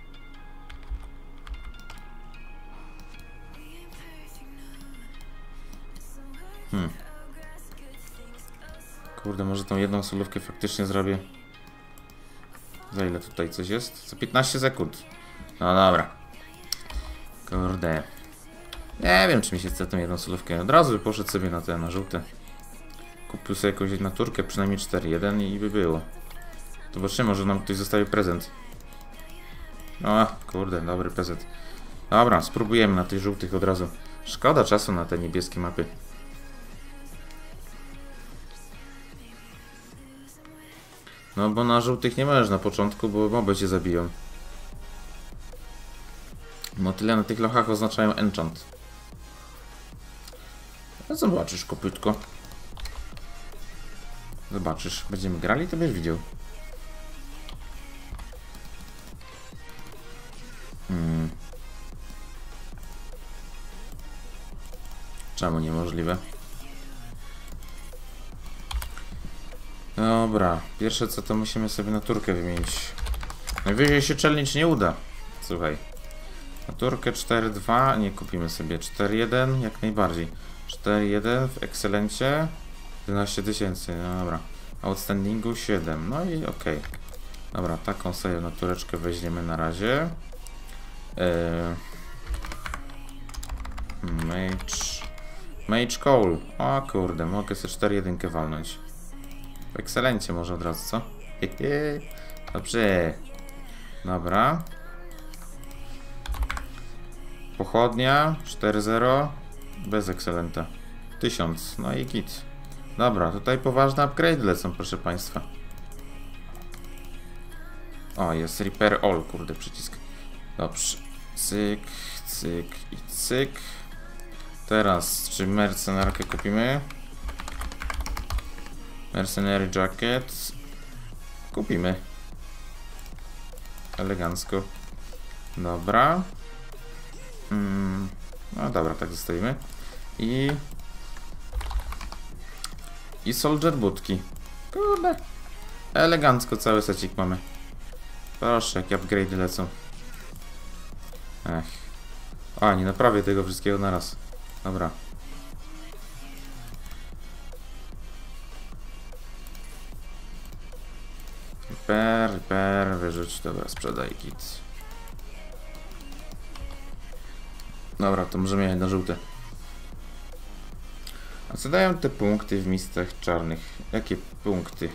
Kurde, może tą jedną solówkę faktycznie zrobię. Za ile tutaj coś jest? Za 15 sekund. No dobra. Kurde. Nie wiem, czy mi się chce tą jedną solówkę. Od razu poszedł sobie na te, na żółte. Kupił sobie jakąś naturkę, przynajmniej 4-1 i by było. Zobaczymy, może nam ktoś zostawi prezent. O, kurde, dobry prezent. Dobra, spróbujemy na tych żółtych od razu. Szkoda czasu na te niebieskie mapy. No bo na żółtych nie możesz na początku, bo moby cię zabiją. No tyle na tych lochach oznaczają enchant. No zobaczysz, kopytko. Zobaczysz, będziemy grali, to będziesz widział. Czemu niemożliwe? Dobra, pierwsze co to musimy sobie naturkę wymienić. Najwyżej się challenge nie uda. Słuchaj. Naturkę 4.2 nie kupimy sobie. 4.1 jak najbardziej. 4.1 w Excelencie 11 000, no dobra. Outstandingu 7, no i okej. Dobra, taką sobie natureczkę weźmiemy na razie. Mage Cole. O kurde, mogę sobie 4.1 walnąć. W Excelencie może od razu, co? Dobrze. Dobra. Pochodnia 4.0 bez Excelenta 1000, no i git. Dobra, tutaj poważne upgrade lecą, proszę państwa. O, jest Repair All, kurde, przycisk. Dobrze. Cyk, cyk i cyk. Teraz, czy mercenarkę kupimy? Mercenary Jacket. Kupimy. Elegancko. Dobra. No dobra, tak zostawimy. I Soldier Budki. Kurde. Elegancko cały secik mamy. Proszę, jakie upgrade lecą. Ech. A, nie naprawię tego wszystkiego naraz. Dobra. Repair, wyrzuć. Dobra, sprzedaj kit. Dobra, to możemy jechać na żółte. A co dają te punkty w miejscach czarnych? Jakie punkty?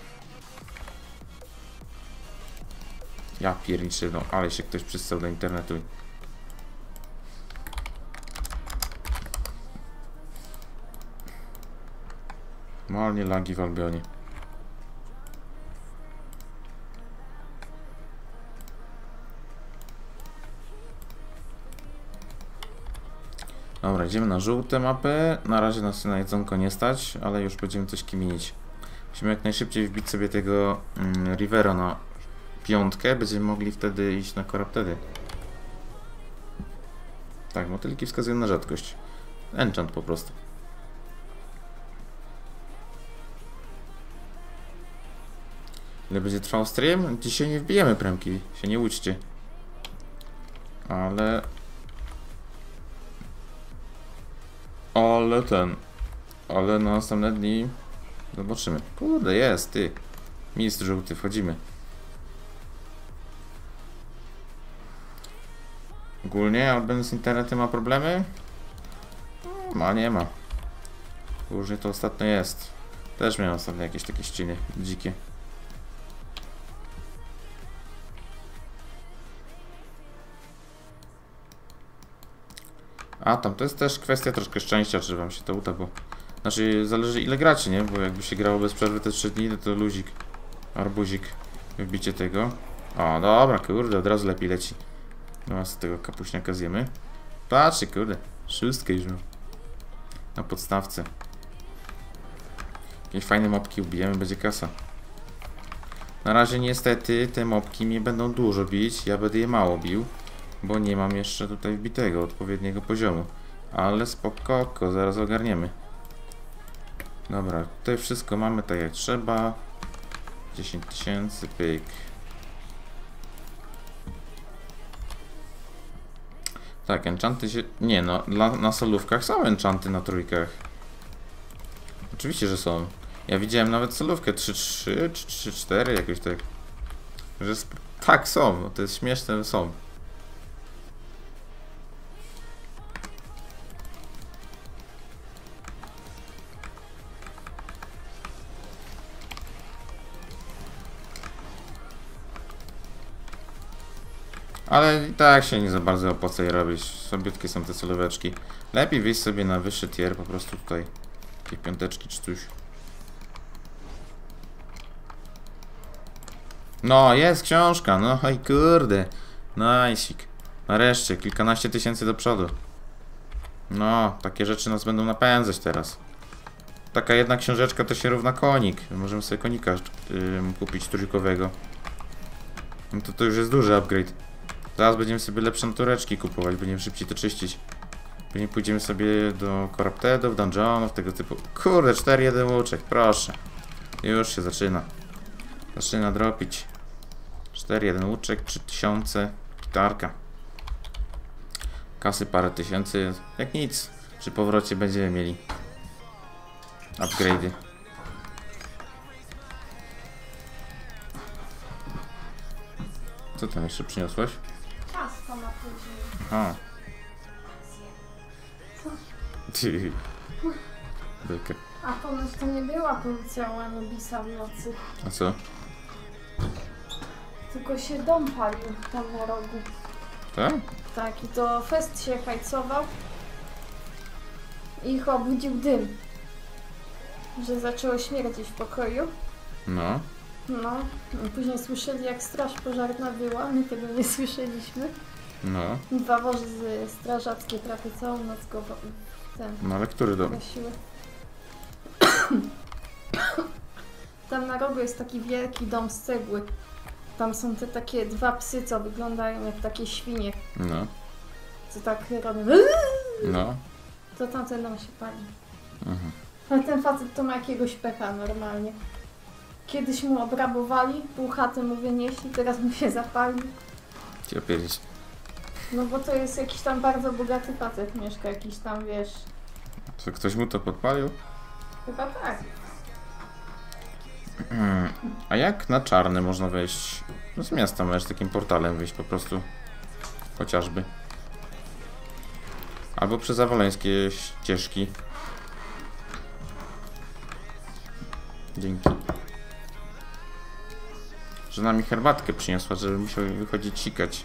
Ja pierniczę, no ale się ktoś przystał do internetu. Normalnie lagi w Albionie. Dobra, idziemy na żółte mapy. Na razie nas na jedzonko nie stać, ale już będziemy coś kminić. Musimy jak najszybciej wbić sobie tego Rivera na 5. Będziemy mogli wtedy iść na Corruptedy. Tak, motylki wskazują na rzadkość. Enchant po prostu. Ile będzie trwał stream? Dzisiaj nie wbijemy premki, się nie łudźcie. Ale na następne dni zobaczymy. Kurde, jest, ty. Mistrz żółty, wchodzimy. Ogólnie Albion z internetem ma problemy? Nie ma. Różnie to ostatnio jest. Też miałem ostatnio jakieś takie ściny dzikie. A, tam to jest też kwestia troszkę szczęścia, czy wam się to uda, bo... Znaczy, zależy ile gracie, nie? Bo jakby się grało bez przerwy te 3 dni, to luzik, arbuzik, wbicie tego. O, dobra, kurde, od razu lepiej leci. No, z tego kapuśniaka zjemy. Patrzcie, kurde, 6 już mam. Na podstawce. Jakieś fajne mopki ubijemy, będzie kasa. Na razie niestety te mopki mnie będą dużo bić, ja będę je mało bił. Bo nie mam jeszcze tutaj wbitego odpowiedniego poziomu. Ale spoko, zaraz ogarniemy. Dobra, tutaj wszystko mamy tak jak trzeba. 10 000, pyk. Tak, enchanty się... Nie no, na solówkach są enchanty na trójkach. Oczywiście, że są. Ja widziałem nawet solówkę 3-3 czy 3-4 jakoś tak. Że tak są, to jest śmieszne, są. Ale i tak się nie za bardzo opłaca je robić. Sobiutkie są te solóweczki. Lepiej wyjść sobie na wyższy tier, po prostu tutaj. Takie 5 czy coś. No, jest książka, no i kurde. Najsik. Nareszcie, kilkanaście tysięcy do przodu. No, takie rzeczy nas będą napędzać teraz. Taka jedna książeczka to się równa konik. Możemy sobie konika kupić trójkowego. No to już jest duży upgrade. Zaraz będziemy sobie lepsze natureczki kupować, będziemy szybciej to czyścić. Później pójdziemy sobie do Corruptedów, dungeonów, tego typu. Kurde, 4-1 łuczek, proszę. Już się zaczyna. Zaczyna dropić. 4-1 łuczek, 3000, gitarka. Kasy parę tysięcy, jak nic. Przy powrocie będziemy mieli upgrade'y. Co tam jeszcze przyniosłeś? Ciasto na później. Aha. Ty. Bykę. A ponoć to nie była policja u Anubisa w nocy. A co? Tylko się dom palił tam na rogu. Tak? Tak, i to Fest się hajcował. I ich obudził dym. Że zaczęło śmierdzić w pokoju. No. No, i później słyszeli jak straż pożarna była, my tego nie słyszeliśmy. No. 2 wozy strażackie prawie całą noc go ten No ale który dom? gasiły. Tam na rogu jest taki wielki dom z cegły. Tam są te takie 2 psy, co wyglądają jak takie świnie, No. co tak robią. No. To tamten dom się pali. Mhm. Ale ten facet to ma jakiegoś pecha normalnie. Kiedyś mu obrabowali, pół chaty mu wynieśli, teraz mu się zapalił. Cię opierdzić. No bo to jest jakiś tam bardzo bogaty facet, mieszka jakiś tam, wiesz... Co, ktoś mu to podpalił? Chyba tak. A jak na czarny można wejść? No z miasta możesz takim portalem wyjść po prostu. Chociażby. Albo przez awoleńskie ścieżki. Dzięki. Żona mi herbatkę przyniosła, żeby musiał wychodzić sikać.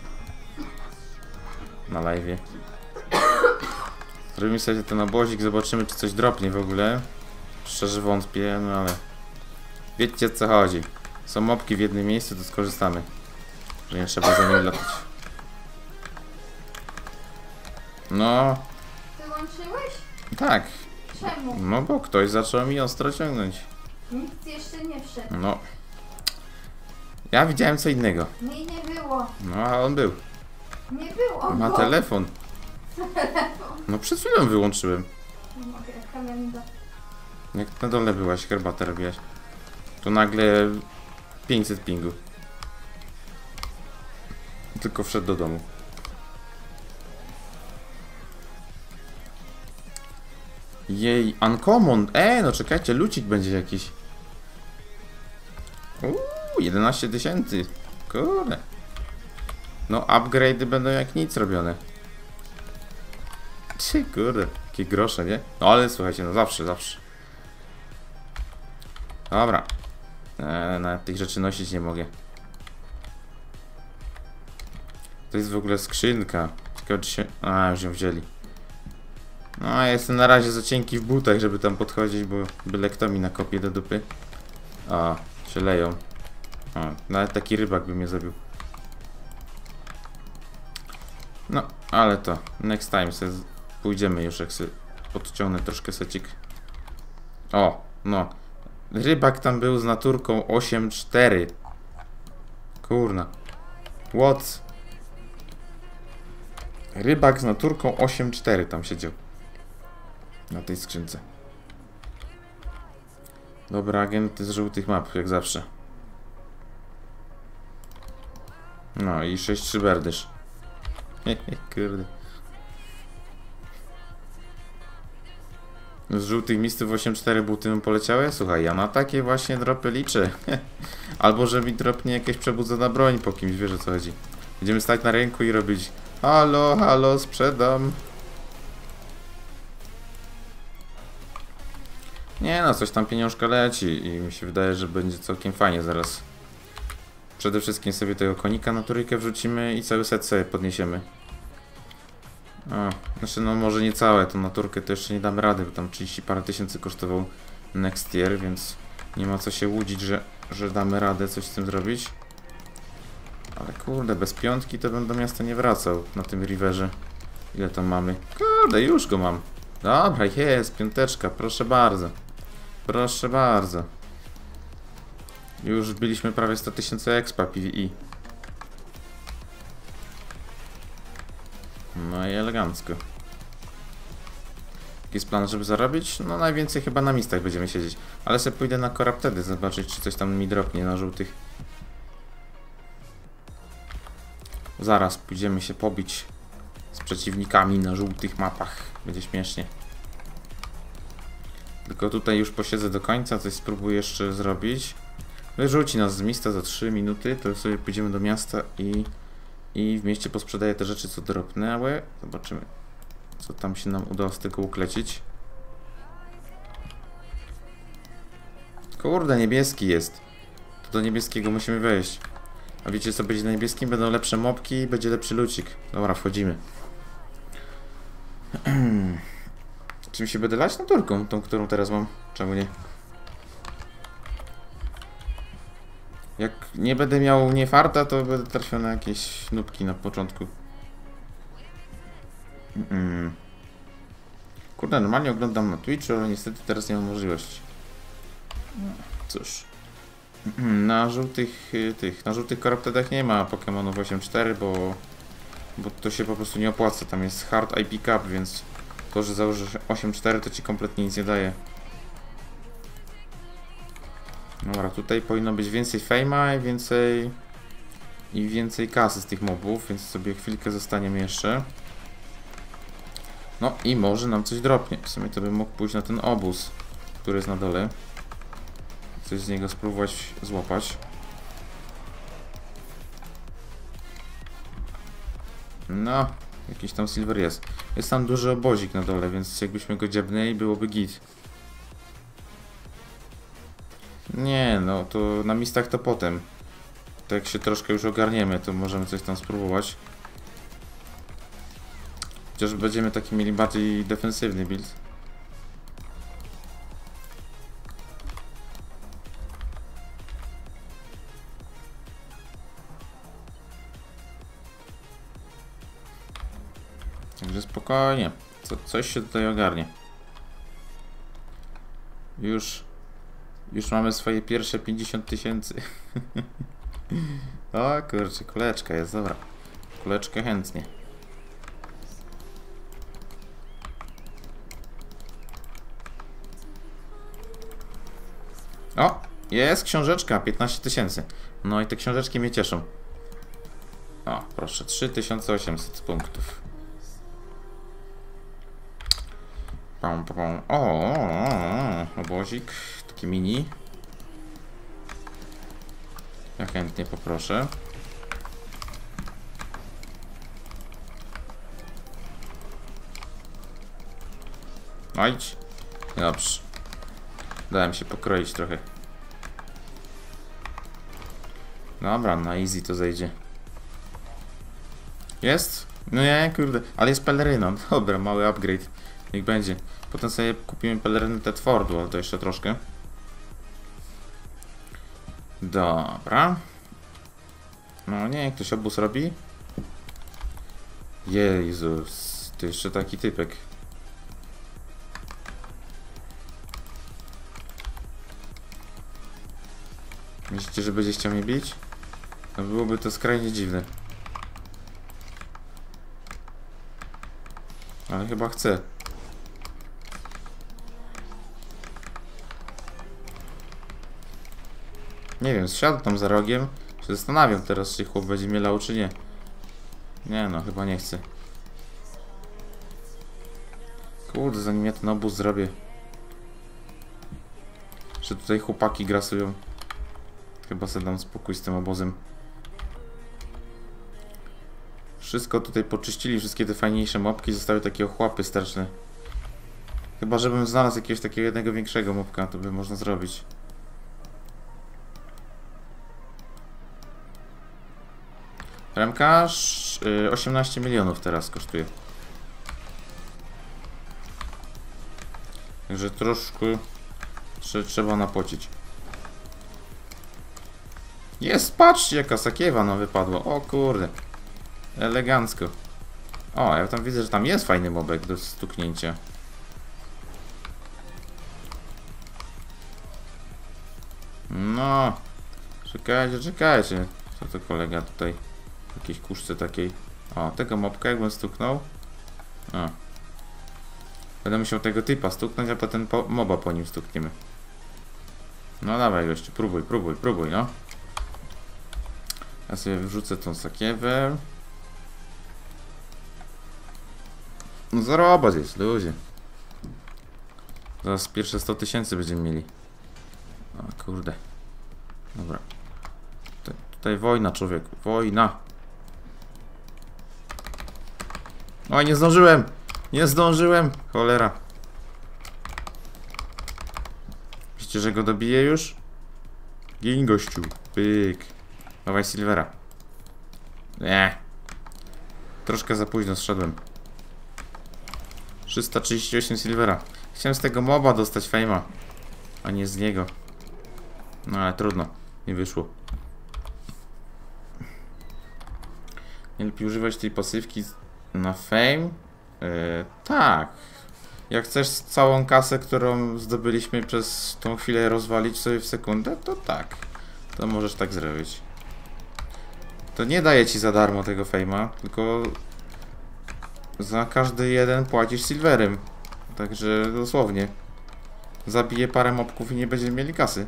Na live'ie. Zrobimy sobie ten obozik, zobaczymy czy coś dropnie w ogóle. Szczerze wątpię, no ale... Wiecie co chodzi. Są mopki w jednym miejscu, to skorzystamy. Że nie trzeba za nimi latać. No, Wyłączyłeś? tak. Czemu? No bo ktoś zaczął mi ostro ciągnąć. Nikt jeszcze nie wszedł. No. Ja widziałem co innego. Nie, nie było. No a on był. Nie było Ma go. telefon. No przed chwilą wyłączyłem. Nie mogę, kalenda. Jak na dole byłaś, herbatę robiłaś. To nagle 500 pingu. Tylko wszedł do domu. Jej, uncommon. No czekajcie, lucik będzie jakiś. 11 tysięcy. Kurde. No upgrade'y będą jak nic robione. Ty kurde, jakie grosze, nie? No ale słuchajcie, no zawsze. Dobra. Nawet tych rzeczy nosić nie mogę. To jest w ogóle skrzynka. Ciekawe czy się... A, już ją wzięli. No, ja jestem na razie za cienki w butach, żeby tam podchodzić, bo byle kto mi nakopie do dupy. A, się leją. A, nawet taki rybak by mnie zabił. No, ale to next time se pójdziemy już, jak sobie podciągnę troszkę secik. O, no. Rybak tam był z naturką 8,4. Kurna. What? Rybak z naturką 8,4 tam siedział. Na tej skrzynce. Dobra, agenty z żółtych map, jak zawsze. No i 6 szyberdysz. Kurde. Z żółtych mistów 8,4 buty mu poleciały? Słuchaj, ja na takie właśnie dropy liczę. Albo że mi dropnie jakaś przebudzona broń po kimś, wiesz o co chodzi. Będziemy stać na rynku i robić halo, halo, sprzedam. Nie no, coś tam pieniążka leci i mi się wydaje, że będzie całkiem fajnie zaraz. Przede wszystkim sobie tego konika na trójkę wrzucimy i cały set sobie podniesiemy. Znaczy no może nie całe, tą naturkę to jeszcze nie damy rady, bo tam 30 parę tysięcy kosztował next year, więc nie ma co się łudzić, że damy radę coś z tym zrobić. Ale kurde, bez piątki to bym do miasta nie wracał na tym riverze. Ile tam mamy? Kurde, już go mam. Dobra, jest, piąteczka, proszę bardzo. Proszę bardzo. Już byliśmy prawie 100 tysięcy expa PvE. No i elegancko. Jaki jest plan, żeby zarobić? No najwięcej chyba na mistach będziemy siedzieć. Ale sobie pójdę na Corruptedy zobaczyć, czy coś tam mi dropnie na żółtych. Zaraz pójdziemy się pobić z przeciwnikami na żółtych mapach. Będzie śmiesznie. Tylko tutaj już posiedzę do końca, coś spróbuję jeszcze zrobić. Wyrzuci nas z miasta za 3 minuty, to sobie pójdziemy do miasta i w mieście posprzedaję te rzeczy, co dropnęły. Zobaczymy, co tam się nam udało z tego uklecić. Kurde, niebieski jest. To do niebieskiego musimy wejść. A wiecie co będzie na niebieskim? Będą lepsze mopki i będzie lepszy lucik. Dobra, wchodzimy. Czym się będę lać? Naturką, tą, którą teraz mam. Czemu nie? Jak nie będę miał nie farta, to będę trafiał na jakieś nubki na początku. Kurde, normalnie oglądam na Twitchu, ale niestety teraz nie mam możliwości. Cóż. Na żółtych koruptedach nie ma Pokémonów 8.4, bo to się po prostu nie opłaca. Tam jest hard IP cap, więc to, że założysz 8.4, to ci kompletnie nic nie daje. Dobra, tutaj powinno być więcej fejma i więcej kasy z tych mobów, więc sobie chwilkę zostaniemy jeszcze. No i może nam coś dropnie. W sumie to bym mógł pójść na ten obóz, który jest na dole. Coś z niego spróbować złapać. No, jakiś tam silver jest. Jest tam duży obozik na dole, więc jakbyśmy go dziabnęli, byłoby git. Nie, no to na mistach to potem. To jak się troszkę już ogarniemy, to możemy coś tam spróbować. Chociaż będziemy taki mieli bardziej defensywny build. Także spokojnie. Coś się tutaj ogarnie. Już mamy swoje pierwsze 50 000. O kurczę, kuleczka jest, dobra. Kuleczkę chętnie. O! Jest książeczka, 15 000. No i te książeczki mnie cieszą. O, proszę, 3800 punktów. O, obozik, taki mini. Ja chętnie poproszę. No idź. Dobrze. Dałem się pokroić trochę. Dobra, na easy to zejdzie. Jest? No nie, kurde. Ale jest peleryną. Dobra, mały upgrade. Niech będzie. Potem sobie kupimy pelerynę Tedfordu, ale to jeszcze troszkę. Dobra. No nie, ktoś obóz robi? Jezus, to jeszcze taki typek. Myślicie, że będzie chciał mnie bić? No byłoby to skrajnie dziwne. Ale chyba chce. Nie wiem, zsiadł tam za rogiem. Się zastanawiam teraz, czy chłop będzie mnie lał, czy nie. Nie no, chyba nie chce. Kurde, zanim ja ten obóz zrobię. Że tutaj chłopaki grasują. Chyba sobie dam spokój z tym obozem. Wszystko tutaj poczyścili, wszystkie te fajniejsze mopki, zostały takie ochłapy straszne. Chyba żebym znalazł jakiegoś takiego jednego większego mopka, to by można zrobić. Remkarz 18 milionów teraz kosztuje. Także troszkę trzeba napocić. Jest, patrzcie jaka sakiewa nam wypadła. O kurde. Elegancko. O, ja tam widzę, że tam jest fajny mobek do stuknięcia. No. Czekajcie, czekajcie. Co to kolega tutaj? W jakiejś kuszce takiej. O, tego mobka jakbym stuknął. O. Będę musiał tego typa stuknąć, a potem moba po nim stukniemy. No dawaj gościu, próbuj, próbuj, próbuj, no. Ja sobie wrzucę tą sakiewę. No zarobać jest, ludzie. Zaraz pierwsze 100 000 będziemy mieli. O kurde. Dobra. Tutaj wojna, człowieku. Wojna. Oj, nie zdążyłem. Nie zdążyłem. Cholera. Myślicie, że go dobiję już? Gin, gościu. Pyk. Dawaj Silvera. Nie. Troszkę za późno zszedłem. 338 Silvera. Chciałem z tego moba dostać fejma, a nie z niego. No ale trudno. Nie wyszło. Nie lepiej używać tej pasywki na fame? Tak. Jak chcesz całą kasę, którą zdobyliśmy przez tą chwilę rozwalić sobie w sekundę, to tak. To możesz tak zrobić. To nie daje ci za darmo tego fejma, tylko za każdy jeden płacisz silverem. Także dosłownie. Zabiję parę mobków i nie będziemy mieli kasy.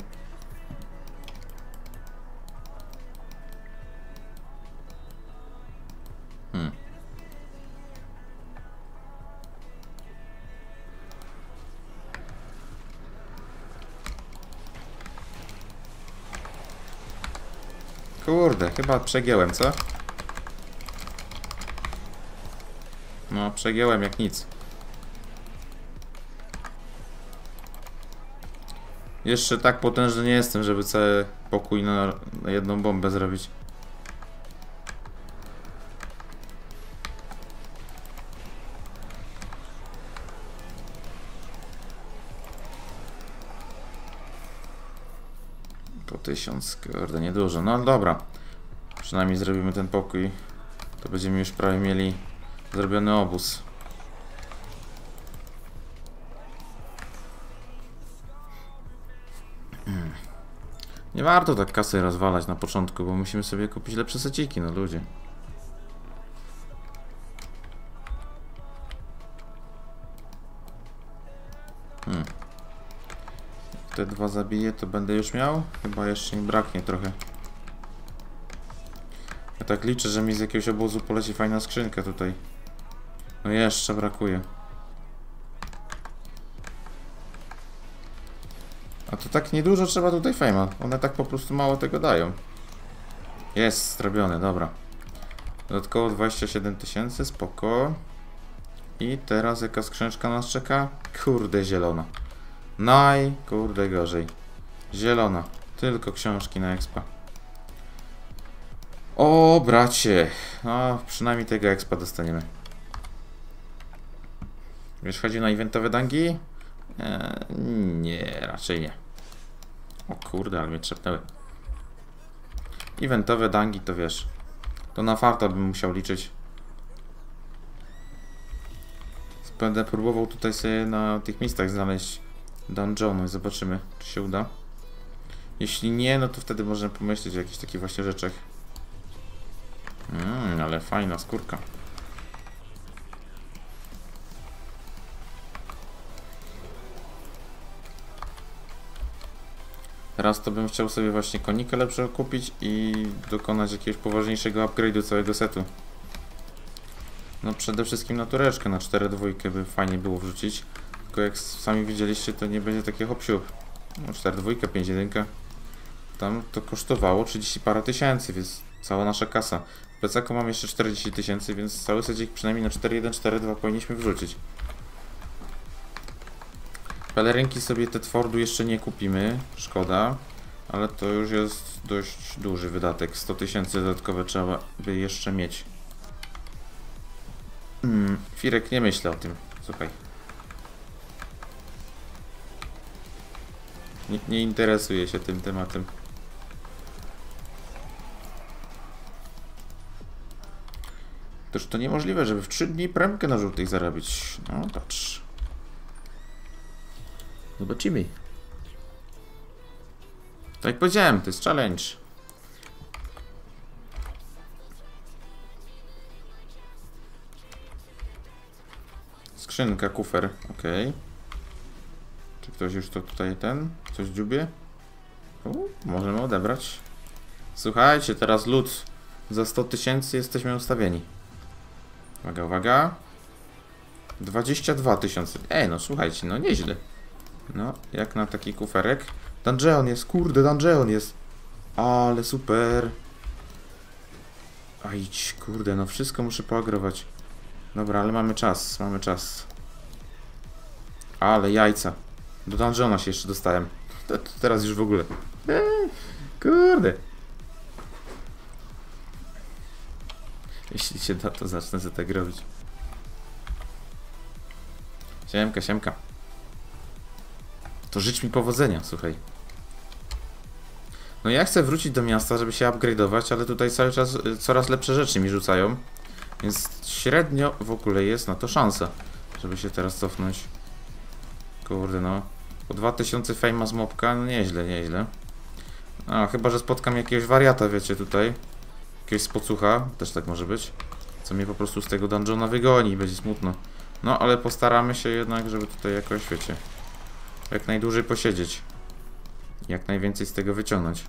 Kurde, chyba przegięłem, co? No, przegięłem jak nic. Jeszcze tak potężny nie jestem, żeby cały pokój na jedną bombę zrobić. Po 1000, kurde, niedużo. No dobra. Przynajmniej zrobimy ten pokój. To będziemy już prawie mieli zrobiony obóz. Nie warto tak kasy rozwalać na początku, bo musimy sobie kupić lepsze seciki, no ludzie. Te dwa zabiję, to będę już miał? Chyba jeszcze mi braknie trochę. Ja tak liczę, że mi z jakiegoś obozu poleci fajna skrzynka tutaj. No jeszcze brakuje. A to tak niedużo trzeba tutaj fejma. One tak po prostu mało tego dają. Jest zrobione, dobra. Dodatkowo 27 000, spoko. I teraz jaka skrzyneczka nas czeka? Kurde, zielona. Kurde, gorzej. Zielona. Tylko książki na expa. O, bracie. No, przynajmniej tego expa dostaniemy. Wiesz, chodzi na eventowe dangi? Nie, raczej nie. O kurde, ale mnie trzepnęły. Eventowe dangi to wiesz. To na farta bym musiał liczyć. Będę próbował tutaj sobie na tych miejscach znaleźć dungeonu i zobaczymy, czy się uda. Jeśli nie, no to wtedy możemy pomyśleć o jakichś takich właśnie rzeczach. Ale fajna skórka. Teraz to bym chciał sobie właśnie konika lepszego kupić i dokonać jakiegoś poważniejszego upgrade'u całego setu. No przede wszystkim na tureczkę, na 4-2 by fajnie było wrzucić. Tylko jak sami widzieliście, to nie będzie takie hop-siup. No 4-2, 5-1. Tam to kosztowało 30 parę tysięcy, więc cała nasza kasa. W plecaku mam jeszcze 40 000, więc cały secik przynajmniej na 4-1, 4-2 powinniśmy wrzucić. Pelerynki sobie te Twordu jeszcze nie kupimy, szkoda. Ale to już jest dość duży wydatek. 100 000 dodatkowe trzeba by jeszcze mieć. Firek, nie myślę o tym. Słuchaj. Nie interesuje się tym tematem. Toż to niemożliwe, żeby w 3 dni premkę na żółtych zarabić. No patrz. Zobaczymy. Tak jak powiedziałem, to jest challenge. Skrzynka, kufer, ok. Czy ktoś już to tutaj coś dziubie? Możemy odebrać. Słuchajcie, teraz lód za 100 000 jesteśmy ustawieni. Uwaga, uwaga. 22 tysiące. Ej, no słuchajcie, no nieźle. No, jak na taki kuferek. Dungeon jest, kurde, dungeon jest. Ale super. A idź, kurde, no wszystko muszę poagrować. Dobra, ale mamy czas, mamy czas. Ale jajca. Do dungeona się jeszcze dostałem. To teraz już w ogóle. Kurde. Jeśli się da, to zacznę sobie tak robić. Siemka, siemka. To życz mi powodzenia, słuchaj. No ja chcę wrócić do miasta, żeby się upgrade'ować, ale tutaj cały czas coraz lepsze rzeczy mi rzucają. Więc średnio w ogóle jest na to szansa, żeby się teraz cofnąć. Kurde no. Po 2000 fejma z mopka, no nieźle, nieźle. No chyba, że spotkam jakiegoś wariata, wiecie, tutaj. Jakiegoś spocucha, też tak może być. Co mnie po prostu z tego dungeona wygoni i będzie smutno. No ale postaramy się jednak, żeby tutaj jakoś, wiecie, jak najdłużej posiedzieć. Jak najwięcej z tego wyciągnąć.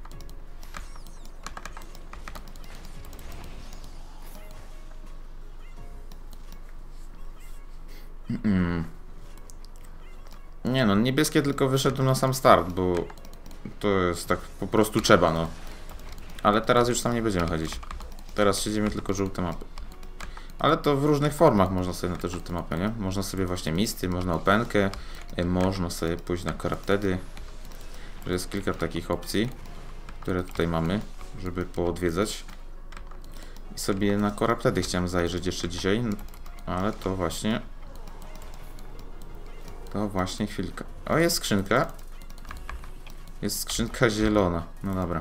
Nie no, niebieskie tylko wyszedłem na sam start, bo to jest tak po prostu trzeba, no. Ale teraz już tam nie będziemy chodzić. Teraz siedzimy tylko żółte mapy. Ale to w różnych formach można sobie na te żółte mapy, nie? Można sobie właśnie misty, można openkę, można sobie pójść na corruptedy. Jest kilka takich opcji, które tutaj mamy, żeby poodwiedzać. I sobie na corruptedy chciałem zajrzeć jeszcze dzisiaj, ale to właśnie... To właśnie chwilkę. O, jest skrzynka. Jest skrzynka zielona. No dobra.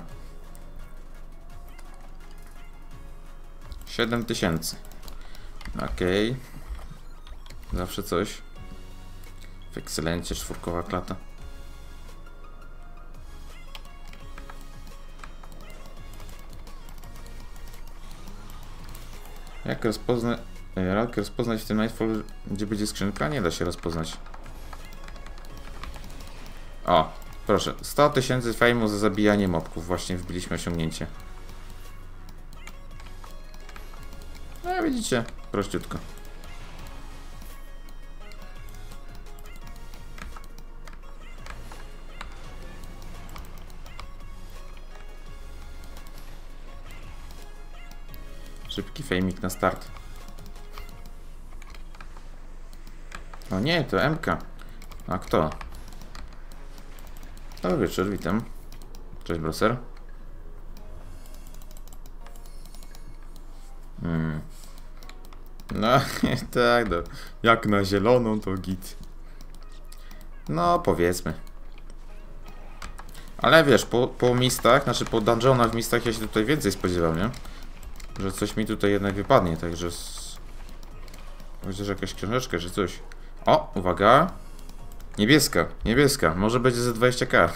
7000. Okej. Zawsze coś. W ekscelencie, czwórkowa klata. Jak rozpoznać w tym Nightfall, gdzie będzie skrzynka? Nie da się rozpoznać. O, proszę. 100 000 fejmu za zabijanie mobków. Właśnie wbiliśmy osiągnięcie. No widzicie, prościutko. Szybki fejmik na start. O nie, to MK. A kto? Dobry wieczór, witam. Cześć, Broser. No, tak, no. Jak na zieloną to git. No, powiedzmy. Ale wiesz, po mistach, znaczy po dungeonach w mistach ja się tutaj więcej spodziewam, nie? Że coś mi tutaj jednak wypadnie, także... Chociaż jakaś książeczka, czy coś. O, uwaga. Niebieska, niebieska. Może będzie za 20k.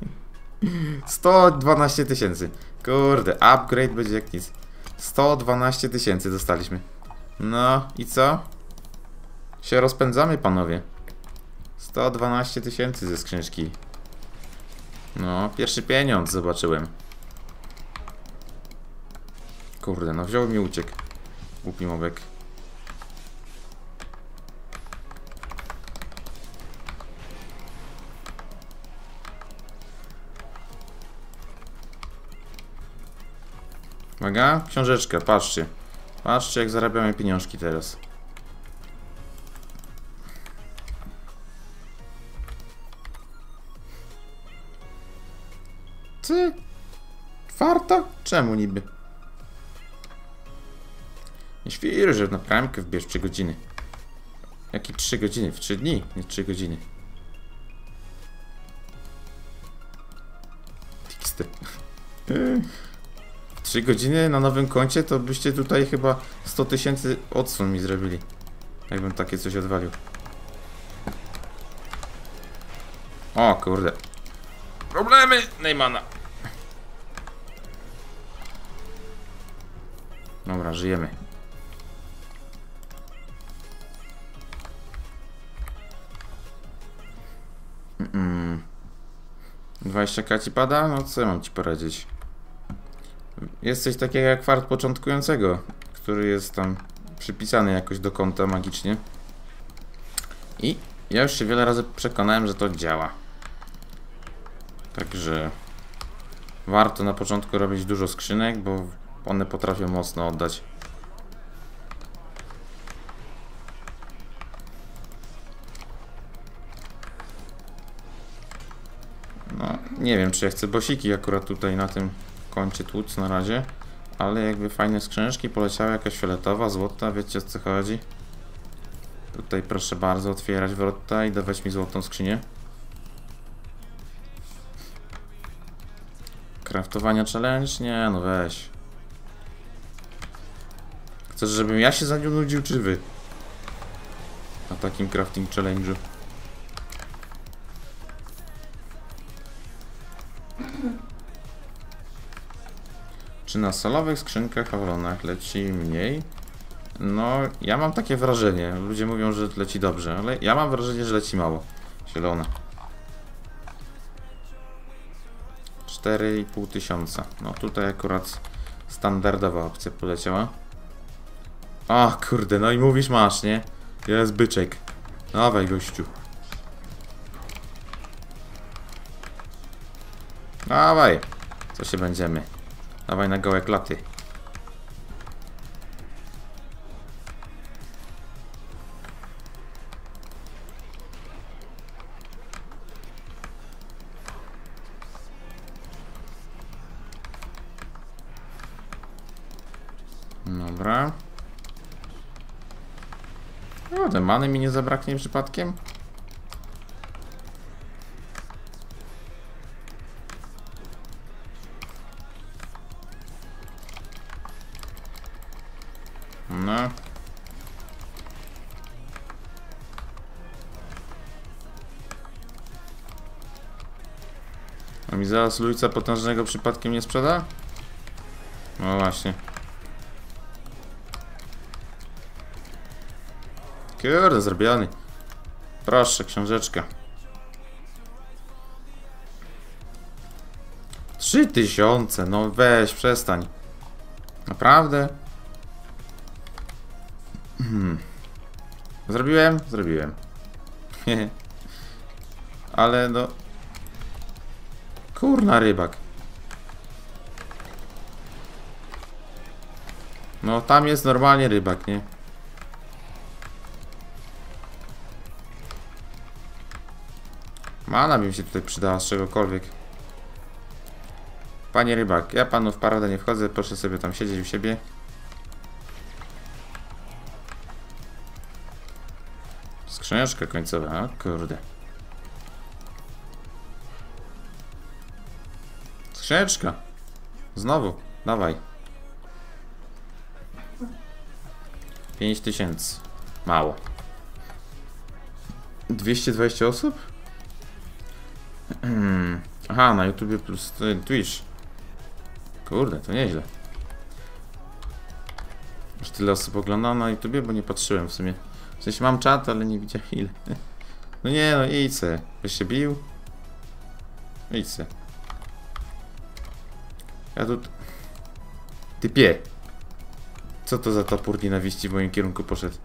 112 000. Kurde, upgrade będzie jak nic. 112 000 dostaliśmy. No i co? Się rozpędzamy, panowie. 112 000 ze skrzyneczki. No, pierwszy pieniądz zobaczyłem. Kurde, no wziął mi uciekł. Głupi mobek. Uwaga, książeczka, patrzcie. Patrzcie, jak zarabiamy pieniążki teraz. Ty? Czwarta? Czemu niby? Nie świruj, że na premkę wbierz 3 godziny. Jakie 3 godziny? W 3 dni? Nie 3 godziny. Tixty. 3 godziny na nowym koncie to byście tutaj chyba 100 000 odsłon mi zrobili. Jakbym takie coś odwalił. O kurde. Problemy Neymana. Dobra, żyjemy. 20k ci pada? No co ja mam ci poradzić? Jest coś takiego jak fart początkującego, który jest tam przypisany jakoś do konta magicznie. I ja już się wiele razy przekonałem, że to działa. Także warto na początku robić dużo skrzynek, bo one potrafią mocno oddać. No, nie wiem, czy ja chcę bosiki akurat tutaj na tym końcu tłuc na razie, ale jakby fajne skrzyneczki poleciały, jakaś fioletowa, złota, wiecie o co chodzi. Tutaj proszę bardzo otwierać wrota i dawać mi złotą skrzynię. Craftowania challenge? Nie, no weź. Chcesz, żebym ja się za nią nudził, czy wy? Na takim crafting challenge'u. Czy na solowych skrzynkach Avalonach leci mniej? No, ja mam takie wrażenie. Ludzie mówią, że leci dobrze, ale ja mam wrażenie, że leci mało. Zielona. 4,5 tysiąca. No tutaj akurat standardowa opcja poleciała. O kurde, no i mówisz masz, nie? Jest byczek. Dawaj gościu. Dawaj. Co się będziemy? Dawaj na gołe klaty. Dobra. No, te many mi nie zabraknie przypadkiem. No. A mi zaraz lujca potężnego przypadkiem nie sprzeda? No właśnie. Kurde, zrobiony. Proszę, książeczka. 3000, no weź, przestań. Naprawdę? Zrobiłem? Zrobiłem. Ale no... Kurna rybak. No tam jest normalnie rybak, nie? Mana by mi się tutaj przydała z czegokolwiek. Panie rybak, ja panu w paradę nie wchodzę, proszę sobie tam siedzieć u siebie. Skrzyneczka końcowa, o kurde. Skrzyneczka. Znowu, dawaj. 5000. Mało. 220 osób? Aha, na YouTubie plus Twitch. Kurde, to nieźle. Już tyle osób ogląda na YouTubie, bo nie patrzyłem w sumie. W sensie mam czat, ale nie widziałem ile. No nie, no idź se. Byś się bił? Idź se. Ja tu... Typie. Co to za topór nienawiści w moim kierunku poszedł?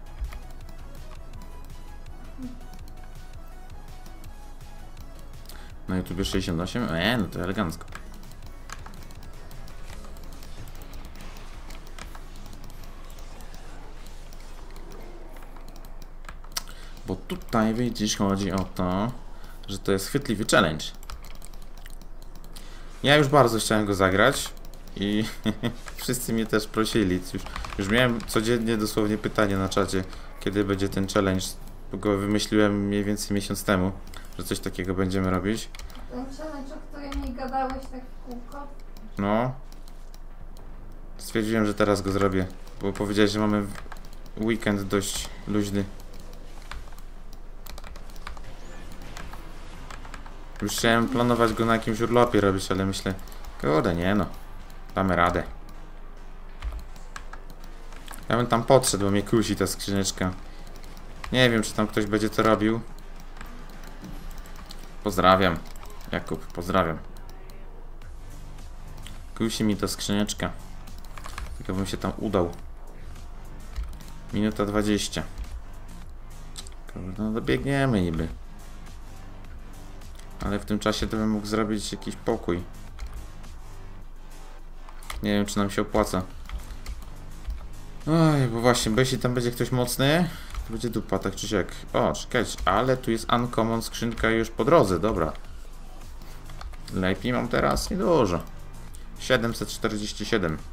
Na YouTubie 68? No to elegancko. Bo tutaj widzisz, chodzi o to, że to jest chwytliwy challenge. Ja już bardzo chciałem go zagrać i wszyscy mnie też prosili. Już miałem codziennie dosłownie pytanie na czacie, kiedy będzie ten challenge. Bo go wymyśliłem mniej więcej miesiąc temu, że coś takiego będziemy robić. Ten challenge, o którym mi gadałeś tak w kółko? No. Stwierdziłem, że teraz go zrobię, bo powiedziałeś, że mamy weekend dość luźny. Już chciałem planować go na jakimś urlopie robić, ale myślę, kurde, nie no, damy radę. Ja bym tam podszedł, bo mnie kusi ta skrzyneczka. Nie wiem, czy tam ktoś będzie to robił. Pozdrawiam, Jakub, pozdrawiam. Kusi mi ta skrzyneczka. Tylko bym się tam udał. Minuta 20. Kurde, no dobiegniemy niby. Ale w tym czasie to bym mógł zrobić jakiś pokój. Nie wiem, czy nam się opłaca. Oj, bo właśnie, bo jeśli tam będzie ktoś mocny, to będzie dupa, tak czy siak. O, czekajcie, ale tu jest uncommon skrzynka już po drodze, dobra. Lepiej mam teraz? Niedużo. 747.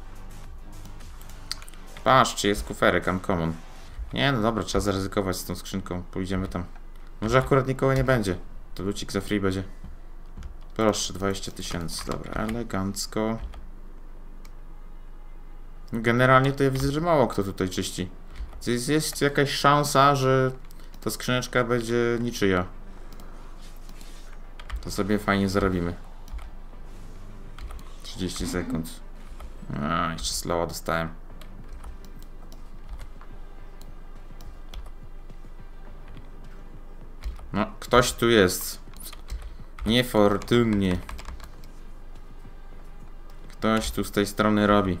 Patrz, czy jest kuferek uncommon. Nie, no dobra, trzeba zaryzykować z tą skrzynką. Pójdziemy tam. Może akurat nikogo nie będzie. To lucik za free będzie. Proszę, 20 000. Dobra, elegancko. Generalnie to ja widzę, że mało kto tutaj czyści. Jest jakaś szansa, że ta skrzyneczka będzie niczyja. To sobie fajnie zarobimy. 30 sekund. A, jeszcze slowa dostałem. No, ktoś tu jest. Niefortunnie. Ktoś tu z tej strony robi.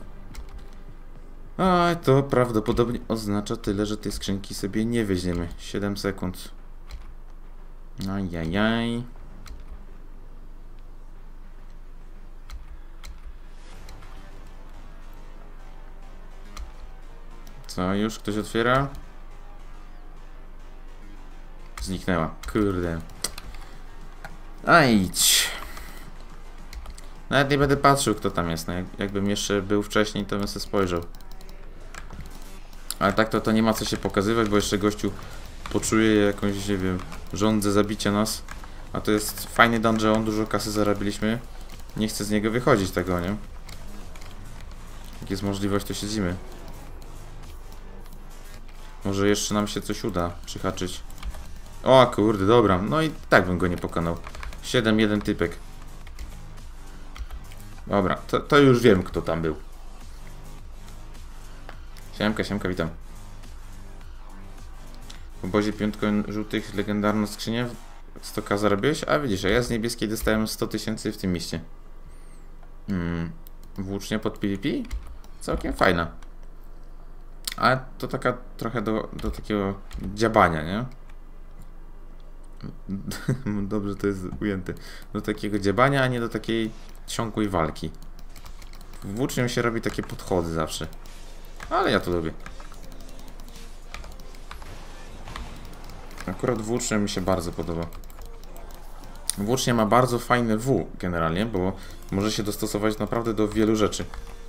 A to prawdopodobnie oznacza tyle, że tej skrzynki sobie nie weźmiemy. 7 sekund. Ajajaj. Co, już ktoś otwiera? Zniknęła. Kurde. Ajdź. Nawet nie będę patrzył, kto tam jest. No, jakbym jeszcze był wcześniej, to bym sobie spojrzał. Ale tak to nie ma co się pokazywać, bo jeszcze gościu poczuje jakąś, nie wiem, żądzę zabicia nas. A to jest fajny dungeon, dużo kasy zarabiliśmy. Nie chcę z niego wychodzić tego, nie? Jak jest możliwość, to siedzimy. Może jeszcze nam się coś uda przyhaczyć. O kurde, dobra. No i tak bym go nie pokonał. 7-1 typek. Dobra, to już wiem, kto tam był. Siemka, siemka, witam. W obozie piątką żółtych legendarną skrzynię 100k zarobiłeś? A widzisz, a ja z niebieskiej dostałem 100 000 w tym mieście. Włócznia pod PvP? Całkiem fajna. Ale to taka trochę do takiego dziabania, nie? Dobrze to jest ujęte. Do takiego dziabania, a nie do takiej ciągłej walki. Włócznią się robi takie podchody zawsze. Ale ja to lubię. Akurat włócznia mi się bardzo podoba. Włócznia ma bardzo fajne W generalnie, bo może się dostosować naprawdę do wielu rzeczy.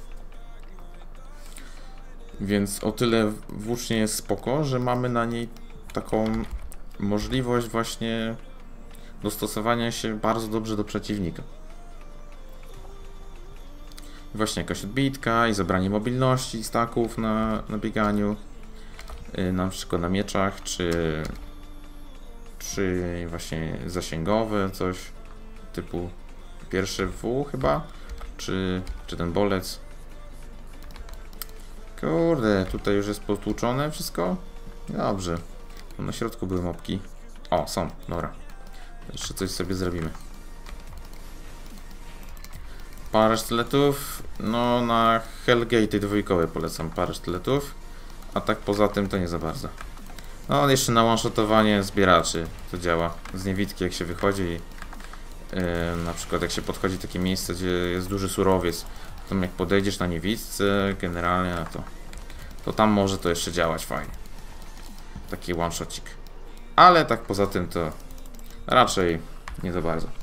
Więc o tyle włócznie jest spoko, że mamy na niej taką możliwość właśnie dostosowania się bardzo dobrze do przeciwnika. Właśnie jakaś odbitka i zabranie mobilności staków na bieganiu, na przykład na mieczach, czy właśnie zasięgowe, coś typu pierwsze W chyba, czy ten bolec. Kurde, tutaj już jest potłuczone wszystko? Dobrze. Na środku były mopki. O, są, dobra. Jeszcze coś sobie zrobimy. Parę sztyletów. No, na Hellgate dwójkowe polecam parę sztyletów. A tak poza tym to nie za bardzo. No, jeszcze na one-shotowanie zbieraczy to działa. Z niewidki jak się wychodzi. Na przykład jak się podchodzi takie miejsce, gdzie jest duży surowiec. To jak podejdziesz na niewidce, generalnie to tam może to jeszcze działać fajnie. Taki one-shotcik. Ale tak poza tym to raczej nie za bardzo.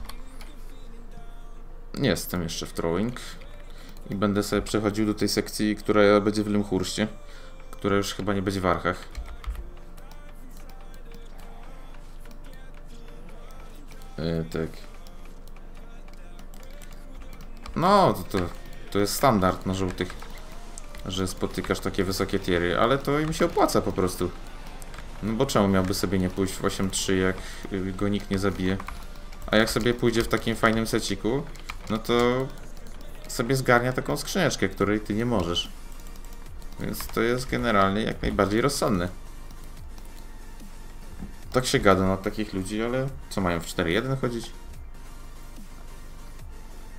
Jestem jeszcze w throwing. I będę sobie przechodził do tej sekcji, która będzie w Limhurście. Która już chyba nie będzie w Archach. Tak. No, to jest standard na żółtych, że spotykasz takie wysokie tiery, ale to im się opłaca po prostu. No bo czemu miałby sobie nie pójść w 8-3, jak go nikt nie zabije? A jak sobie pójdzie w takim fajnym seciku, no to sobie zgarnia taką skrzyneczkę, której ty nie możesz. Więc to jest generalnie jak najbardziej rozsądne. Tak się gada na takich ludzi, ale co mają w 4-1 chodzić?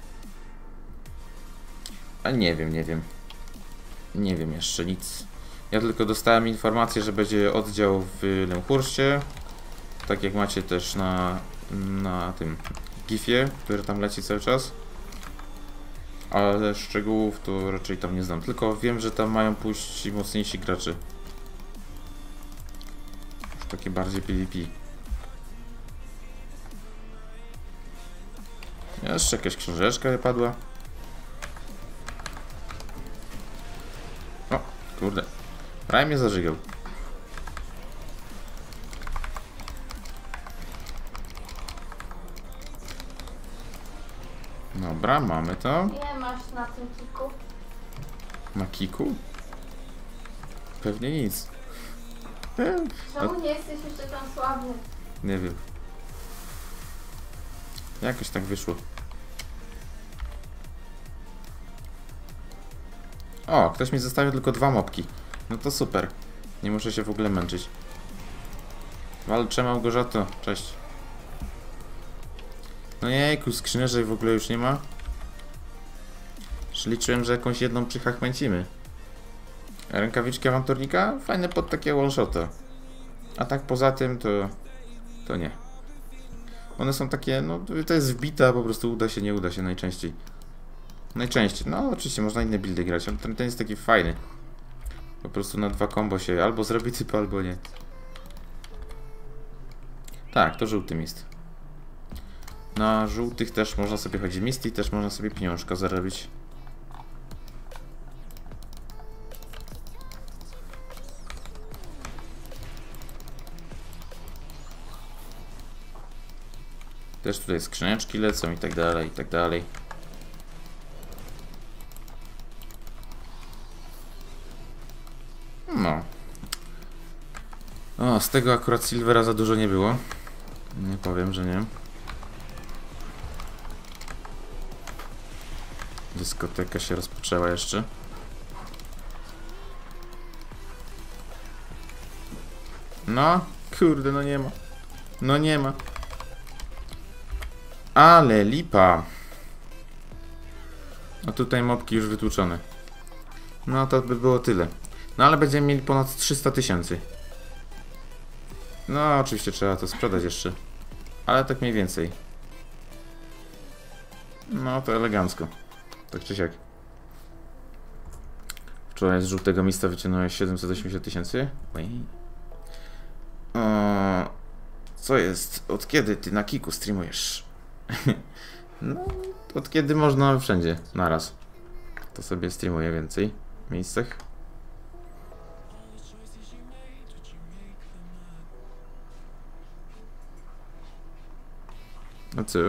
A nie wiem. Nie wiem jeszcze nic. Ja tylko dostałem informację, że będzie oddział w Lemhurście. Tak jak macie też na tym gifie, który tam leci cały czas. Ale szczegółów to raczej tam nie znam. Tylko wiem, że tam mają pójść mocniejsi gracze. Już takie bardziej PvP. Jeszcze jakaś książeczka wypadła. O, kurde. Prawie mnie zażygał. Dobra, mamy to. Ile masz na tym kiku? Na kiku? Pewnie nic. Czemu nie jesteś jeszcze tam sławny? Nie wiem. Jakoś tak wyszło. O, ktoś mi zostawił tylko 2 mopki. No to super. Nie muszę się w ogóle męczyć. Walczę, Małgorzato. Cześć. No jejku, skrzynerzej w ogóle już nie ma. Już liczyłem, że jakąś jedną przychachmęcimy. Rękawiczki awanturnika? Fajne pod takie one-shoty. A tak poza tym to nie. One są takie, no to jest wbite, a po prostu uda się, nie uda się najczęściej. Najczęściej, no oczywiście można inne buildy grać, ale ten jest taki fajny. Po prostu na 2 combo się albo zrobi typ, albo nie. Tak, to żółty mist. Na żółtych też można sobie chodzić mist i też można sobie pieniążka zarobić. Też tutaj skrzyneczki lecą i tak dalej, i tak dalej. No. O, z tego akurat silvera za dużo nie było. Nie powiem, że nie. Dyskoteka się rozpoczęła jeszcze. No, kurde, no nie ma. No nie ma. Ale lipa. No tutaj mopki już wytłuczone. No to by było tyle. No ale będziemy mieli ponad 300 000. No oczywiście trzeba to sprzedać jeszcze. Ale tak mniej więcej. No to elegancko. Tak czy siak. Wczoraj z żółtego mista wyciągnąłeś 780 000. Co jest? Od kiedy ty na Kiku streamujesz? No, od kiedy można wszędzie naraz. To sobie streamuję więcej miejscach. No co?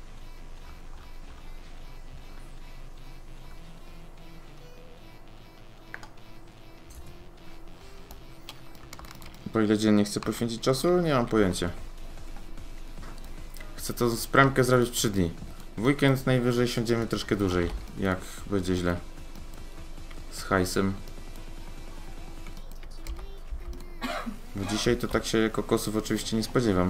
Po ile dziennie chcę poświęcić czasu? Nie mam pojęcia. Chcę to z premkę zrobić w 3 dni. W weekend najwyżej siądziemy troszkę dłużej, jak będzie źle. Z hajsem. Bo dzisiaj to tak się kokosów oczywiście nie spodziewam.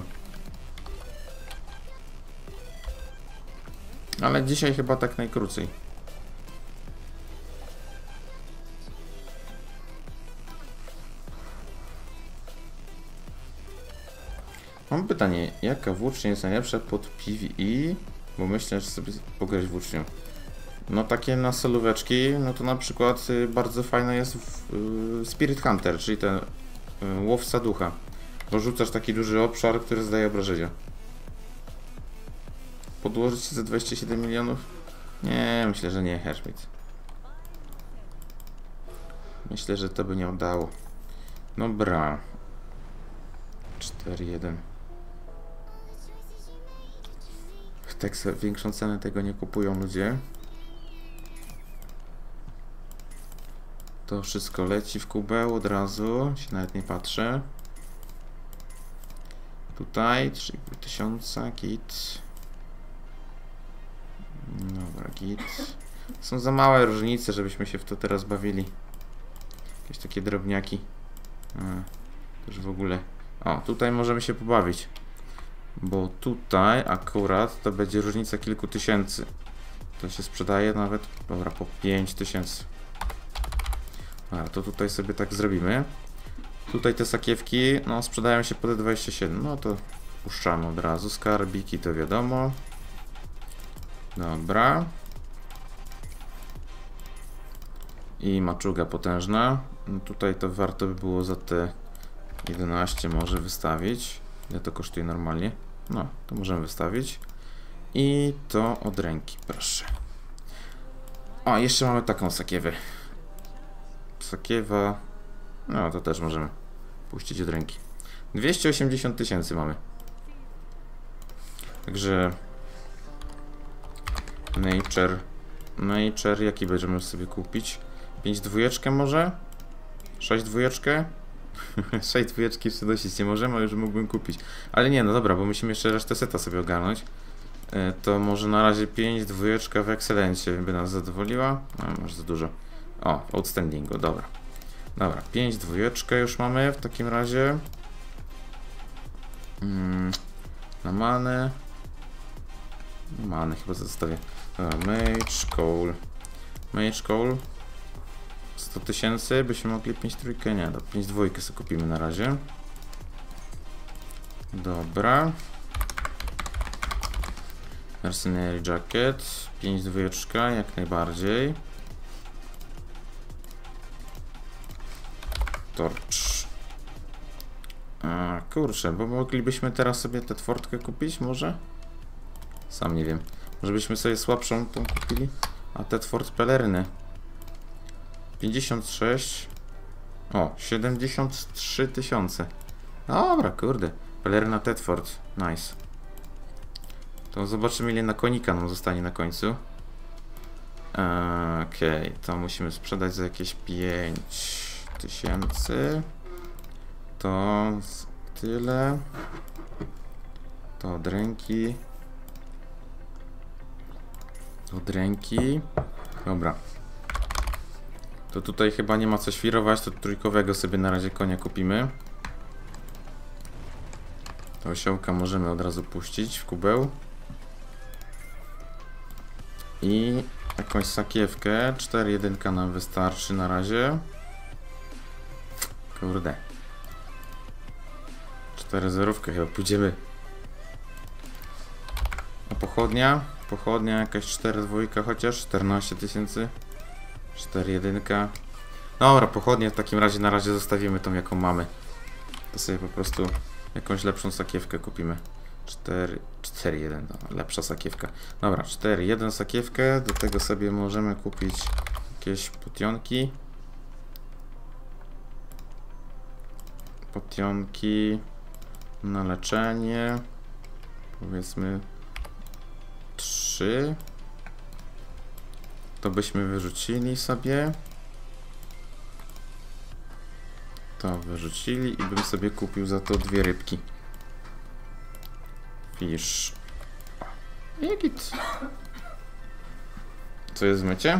Ale dzisiaj chyba tak najkrócej. Mam pytanie, jaka włócznia jest najlepsza pod PvE? Bo myślę, że sobie pograć włócznią. No takie na solóweczki, no to na przykład bardzo fajna jest Spirit Hunter, czyli ten łowca ducha. Bo rzucasz taki duży obszar, który zdaje obrażenia. Podłożyć się za 27 milionów? Nie, myślę, że nie, Hermit. Myślę, że to by nie udało. Dobra. 4-1. Tak za większą cenę tego nie kupują ludzie. To wszystko leci w kubeł od razu. Się nawet nie patrzę. Tutaj 3500 git. Dobra, git. Są za małe różnice, żebyśmy się w to teraz bawili. Jakieś takie drobniaki. Też w ogóle. O, tutaj możemy się pobawić. Bo tutaj akurat to będzie różnica kilku tysięcy. To się sprzedaje nawet, dobra, po 5000. Dobra, to tutaj sobie tak zrobimy. Tutaj te sakiewki, no sprzedają się po 27, no to puszczamy od razu. Skarbiki to wiadomo. Dobra. I maczuga potężna. No tutaj to warto by było za te 11 może wystawić. Ile to kosztuje normalnie? No, to możemy wystawić. I to od ręki, proszę. O, jeszcze mamy taką sakiewę. Sakiewa. No, to też możemy puścić od ręki. 280 000 mamy. Także Nature, jaki będziemy sobie kupić? 5 dwójeczkę może? 6 dwójeczkę? 6 dwójeczki jeszcze nosić nie możemy, ale już mógłbym kupić. Ale nie, no dobra, bo musimy jeszcze resztę seta sobie ogarnąć. To może na razie 5 dwójeczka w Excellencie by nas zadowoliła. No, masz za dużo. O, w Outstandingu, dobra. Dobra, 5 dwójeczkę już mamy w takim razie. Na manę. Manę chyba zostawię. Dobra, Mage Call. 100 000 byśmy mogli 5 trójkę, nie, do 5 dwójkę sobie kupimy na razie. Dobra. Mercenary Jacket, 5 dwójeczka, jak najbardziej. Torch. Kurczę, bo moglibyśmy teraz sobie tę Twardkę kupić może? Sam nie wiem. Może byśmy sobie słabszą tą kupili? A te Tward pelerny. 56. O, 73 000. Dobra, kurde. Pelerna Tedford. Nice. To zobaczymy, ile na konika nam zostanie na końcu. Okej, to musimy sprzedać za jakieś 5000. To tyle. To od ręki. Od ręki. Dobra. To tutaj chyba nie ma co świrować, to trójkowego sobie na razie konia kupimy. To osiołka możemy od razu puścić w kubeł. I jakąś sakiewkę, 4-1 nam wystarczy na razie. Kurde. 4-0 chyba pójdziemy. A pochodnia? Pochodnia jakaś 4-2 chociaż, 14 000. 4-1. Dobra, pochodnie w takim razie na razie zostawimy tą, jaką mamy. To sobie po prostu jakąś lepszą sakiewkę kupimy. 4-1, no, lepsza sakiewka. Dobra, 4-1 sakiewkę. Do tego sobie możemy kupić jakieś potionki. Potionki na leczenie. Powiedzmy 3. To byśmy wyrzucili sobie. To wyrzucili i bym sobie kupił za to 2 rybki. Fish. Jagit. Co jest w mycie?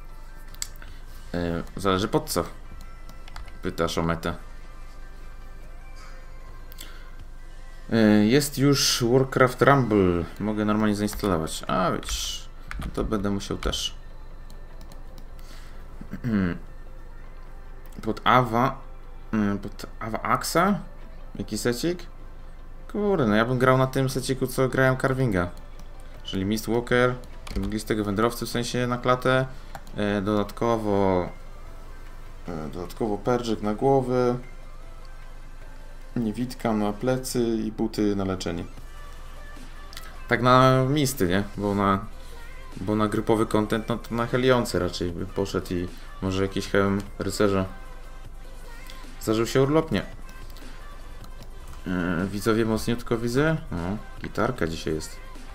Zależy pod co. Pytasz o metę. Jest już Warcraft Rumble. Mogę normalnie zainstalować. A wiesz, to będę musiał też. Pod Ava Axa? Jaki secik? Kurde, no ja bym grał na tym seciku, co grałem Carvinga. Czyli Mistwalker, mglistego wędrowcy, w sensie na klatę. Dodatkowo perczyk na głowę. Niewidka na plecy i buty na leczenie. Tak na misty, nie? Bo na grupowy content, no to na Helionce raczej by poszedł i może jakiś hełm rycerza. Zdarzył się urlopnie. Widzowie mocniutko widzę. O, gitarka dzisiaj jest.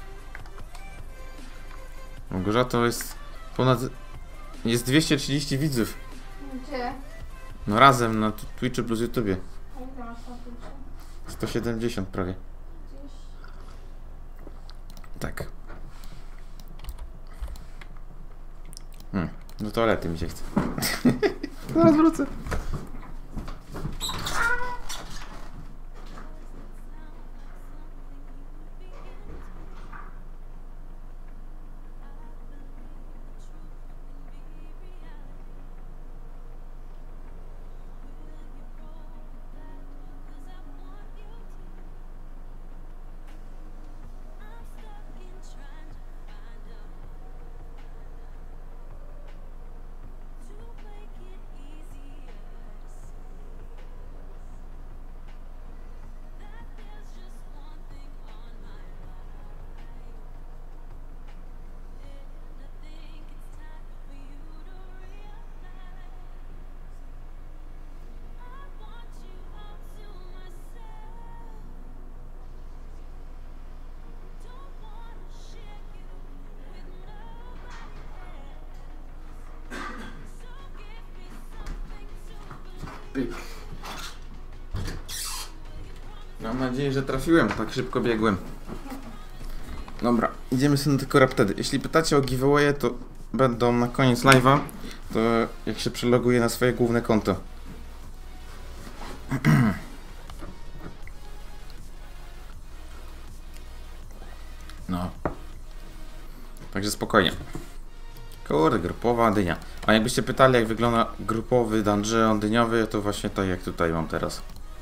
Małgorzato jest ponad... Jest 230 widzów. Gdzie? No razem na Twitchu plus YouTubie. A ile masz na Twitchu? 170 prawie. Gdzieś? Tak. Do toalety mi się chce. Zaraz wrócę. Pyk. Mam nadzieję, że trafiłem, tak szybko biegłem. Dobra, idziemy sobie na te koraptedy. Jeśli pytacie o giveawaye, to będą na koniec live'a, to jak się przeloguję na swoje główne konto. No. Także spokojnie. Kurde, grupowa dynia. A jakbyście pytali, jak wygląda grupowy dungeon dyniowy, to właśnie tak jak tutaj mam teraz.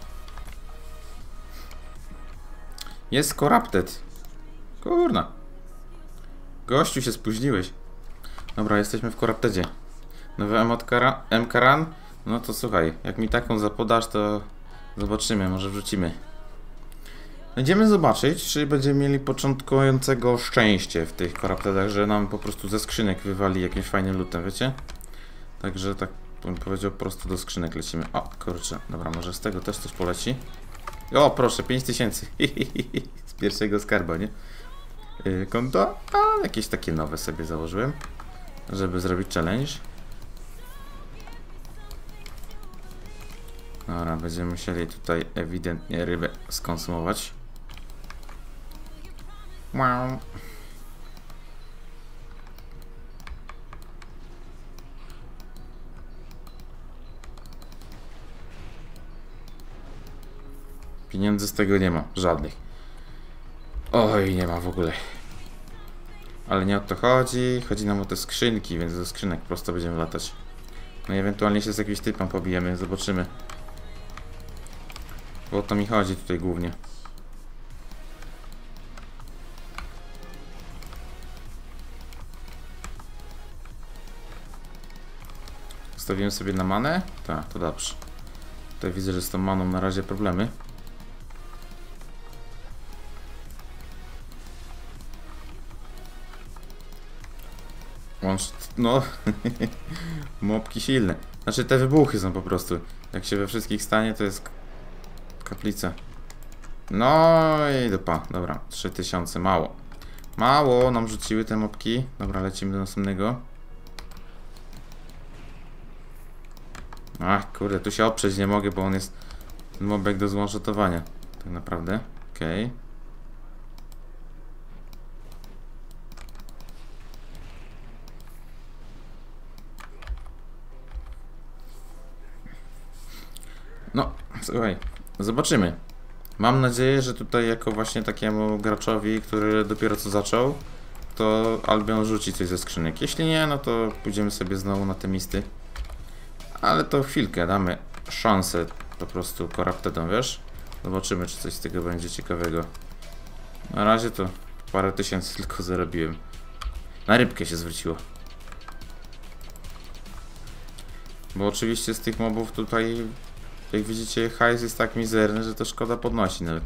Jest corrupted. Kurna. Gościu, się spóźniłeś. Dobra, jesteśmy w corruptedzie. Nowy M-Karan? No to słuchaj, jak mi taką zapodasz, to zobaczymy, może wrzucimy. Będziemy zobaczyć, czy będziemy mieli początkującego szczęście w tych corruptedach, że nam po prostu ze skrzynek wywali jakimś fajnym lootem, wiecie? Także tak bym powiedział, po prostu do skrzynek lecimy. O, kurczę, dobra, może z tego też coś poleci. O, proszę, 5000 z pierwszego skarba, nie? Konto? A, jakieś takie nowe sobie założyłem, żeby zrobić challenge. Dobra, będziemy musieli tutaj ewidentnie rybę skonsumować. Wow. Pieniędzy z tego nie ma, żadnych. Oj, nie ma w ogóle. Ale nie o to chodzi, chodzi nam o te skrzynki, więc do skrzynek prosto będziemy latać. No i ewentualnie się z jakimś typem pobijemy, zobaczymy. Bo o to mi chodzi tutaj głównie. Stawiłem sobie na manę? Tak, to dobrze. Tutaj widzę, że z tą maną na razie problemy. No, mopki silne. Znaczy te wybuchy są po prostu. Jak się we wszystkich stanie, to jest kaplica. No i dupa. Dobra, 3000, mało. Mało nam rzuciły te mopki. Dobra, lecimy do następnego. Ach, kurde, tu się oprzeć nie mogę, bo on jest mobek do złączotowania. Tak naprawdę. Okej. No, słuchaj, zobaczymy. Mam nadzieję, że tutaj jako właśnie takiemu graczowi, który dopiero co zaczął, to Albion rzuci coś ze skrzynek. Jeśli nie, no to pójdziemy sobie znowu na te misty. Ale to chwilkę, damy szansę po prostu corruptedom, wiesz? Zobaczymy, czy coś z tego będzie ciekawego. Na razie to parę tysięcy tylko zarobiłem. Na rybkę się zwróciło. Bo oczywiście z tych mobów tutaj, jak widzicie, hajs jest tak mizerny, że to szkoda podnosi nawet.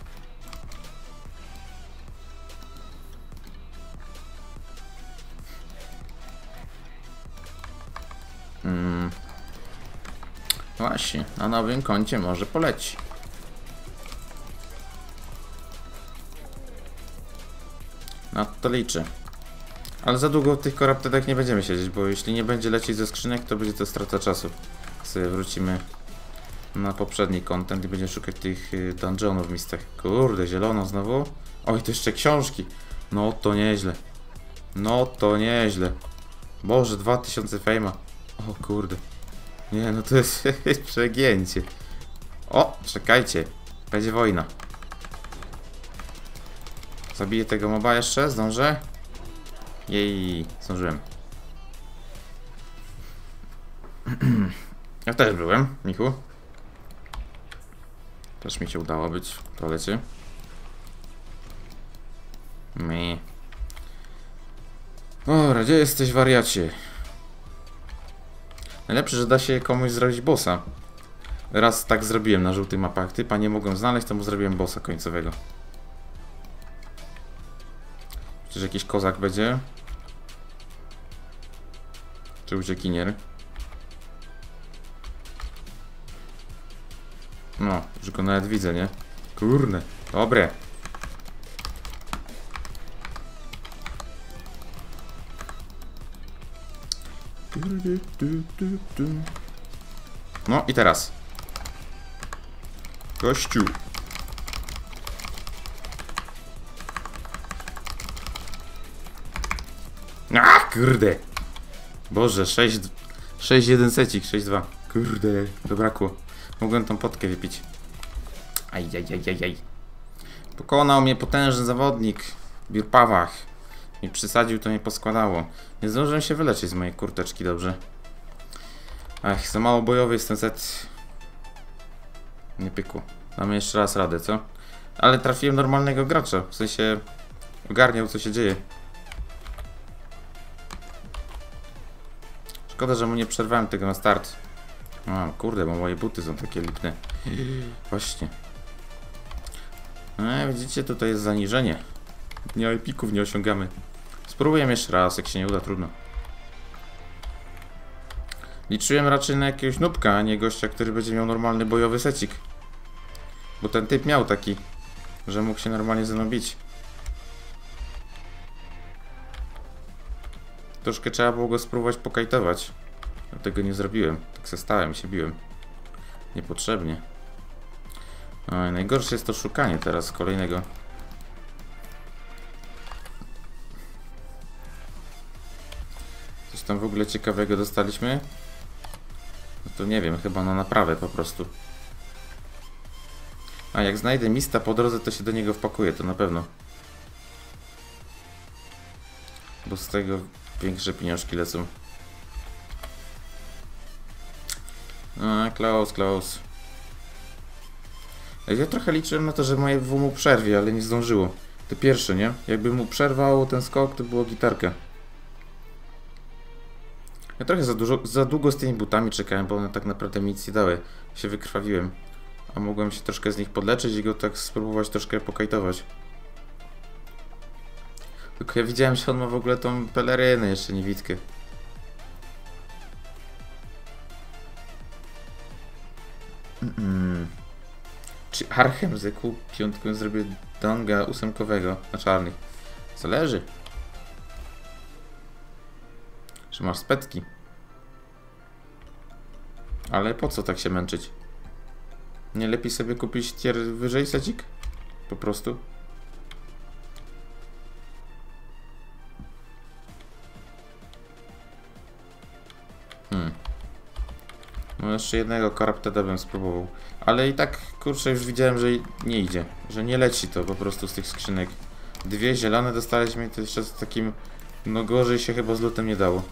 Właśnie, na nowym koncie może poleci. Na to liczę. Ale za długo w tych corruptedach nie będziemy siedzieć, bo jeśli nie będzie lecieć ze skrzynek, to będzie to strata czasu. Sobie wrócimy na poprzedni content i będziemy szukać tych dungeonów w mistach. Kurde, zielono znowu. Oj, to jeszcze książki. No to nieźle. No to nieźle. Boże, 2000 fejma. O kurde. Nie, no to jest przegięcie. O, czekajcie. Będzie wojna. Zabiję tego moba jeszcze? Zdążę? Jej, zdążyłem. Ja też byłem, Michu. Też mi się udało być w toalecie. Dobra, gdzie jesteś, wariacie? Najlepsze, że da się komuś zrobić bossa. Raz tak zrobiłem na żółtych mapach. Typa nie mogłem znaleźć, to mu zrobiłem bossa końcowego. Czy jakiś kozak będzie? Czy uciekinier? No, już go nawet widzę, nie? Kurde, dobre. No i teraz. Gościu. A, kurde. Boże, 6-1 secik, 6-2. Kurde, zabrakło. Mogłem tą potkę wypić. Ajajajajaj. Pokonał mnie potężny zawodnik. W Birpawach. Mi przysadził, to mnie poskładało. Nie zdążyłem się wyleczyć z mojej kurteczki dobrze. Ach, za mało bojowy jest ten set. Nie pykło. Damy jeszcze raz radę, co? Ale trafiłem normalnego gracza. W sensie ogarniał, co się dzieje. Szkoda, że mu nie przerwałem tego na start. O, kurde, bo moje buty są takie lipne. Właśnie. Widzicie, tutaj jest zaniżenie. Nie epików nie osiągamy. Spróbujemy jeszcze raz, jak się nie uda, trudno. Liczyłem raczej na jakiegoś nubka, a nie gościa, który będzie miał normalny bojowy secik. Bo ten typ miał taki, że mógł się normalnie ze mną bić. Troszkę trzeba było go spróbować pokajtować. Ja tego nie zrobiłem. Tak se stałem i się biłem. Niepotrzebnie. Oj, najgorsze jest to szukanie teraz kolejnego. Coś tam w ogóle ciekawego dostaliśmy? No to nie wiem, chyba na naprawę po prostu. A jak znajdę mista po drodze, to się do niego wpakuję, to na pewno. Bo z tego większe pieniążki lecą. Close. Ja trochę liczyłem na to, że moje WW mu przerwie, ale nie zdążyło. To pierwsze, nie? Jakby mu przerwał ten skok, to było gitarka. Ja trochę za długo z tymi butami czekałem, bo one tak naprawdę mi nic nie dały. Się wykrwawiłem. A mogłem się troszkę z nich podleczyć i go tak spróbować troszkę pokajtować. Tylko ja widziałem, że on ma w ogóle tą pelerynę, jeszcze niewidkę. Czy Archem z EQ 5 zrobię donga 8-kowego na czarnych? Zależy. Czy masz specki? Ale po co tak się męczyć? Nie lepiej sobie kupić tier wyżej secik? Po prostu. No jeszcze jednego Corrupteda bym spróbował. Ale i tak, kurczę, już widziałem, że nie idzie. Że nie leci to po prostu z tych skrzynek. 2 zielone dostaliśmy i to jeszcze z takim... No gorzej się chyba z lutem nie dało.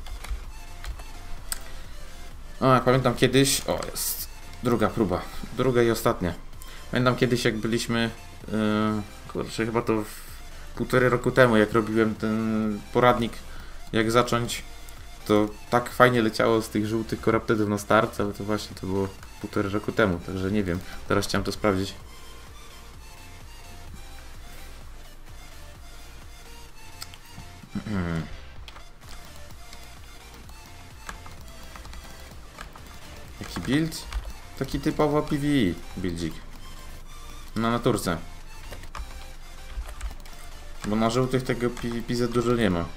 O, pamiętam kiedyś... O, jest. Druga próba. Druga i ostatnia. Pamiętam kiedyś, jak byliśmy... kurczę, chyba to 1,5 roku temu, jak robiłem ten poradnik, jak zacząć, to tak fajnie leciało z tych żółtych Corruptedów na start, ale to właśnie to było 1,5 roku temu, także nie wiem. Teraz chciałem to sprawdzić. Jaki build? Taki typowo PvE buildzik. Na naturce. Bo na żółtych tego PvP za dużo nie ma.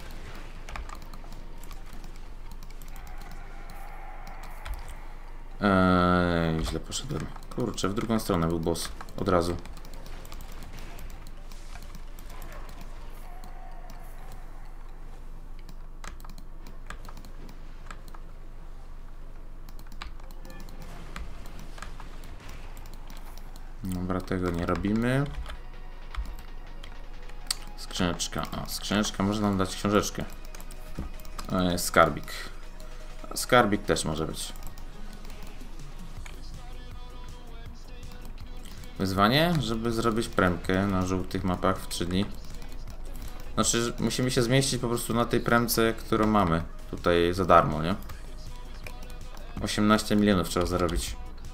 Źle poszedłem. Kurczę, w drugą stronę był boss. Od razu. Dobra, tego nie robimy. Skrzyneczka. A, skrzyneczka może nam dać książeczkę. Skarbik. Skarbik też może być. Wyzwanie, żeby zrobić premkę na żółtych mapach w 3 dni. Znaczy, musimy się zmieścić po prostu na tej premce, którą mamy tutaj za darmo, nie? 18 milionów trzeba zarobić.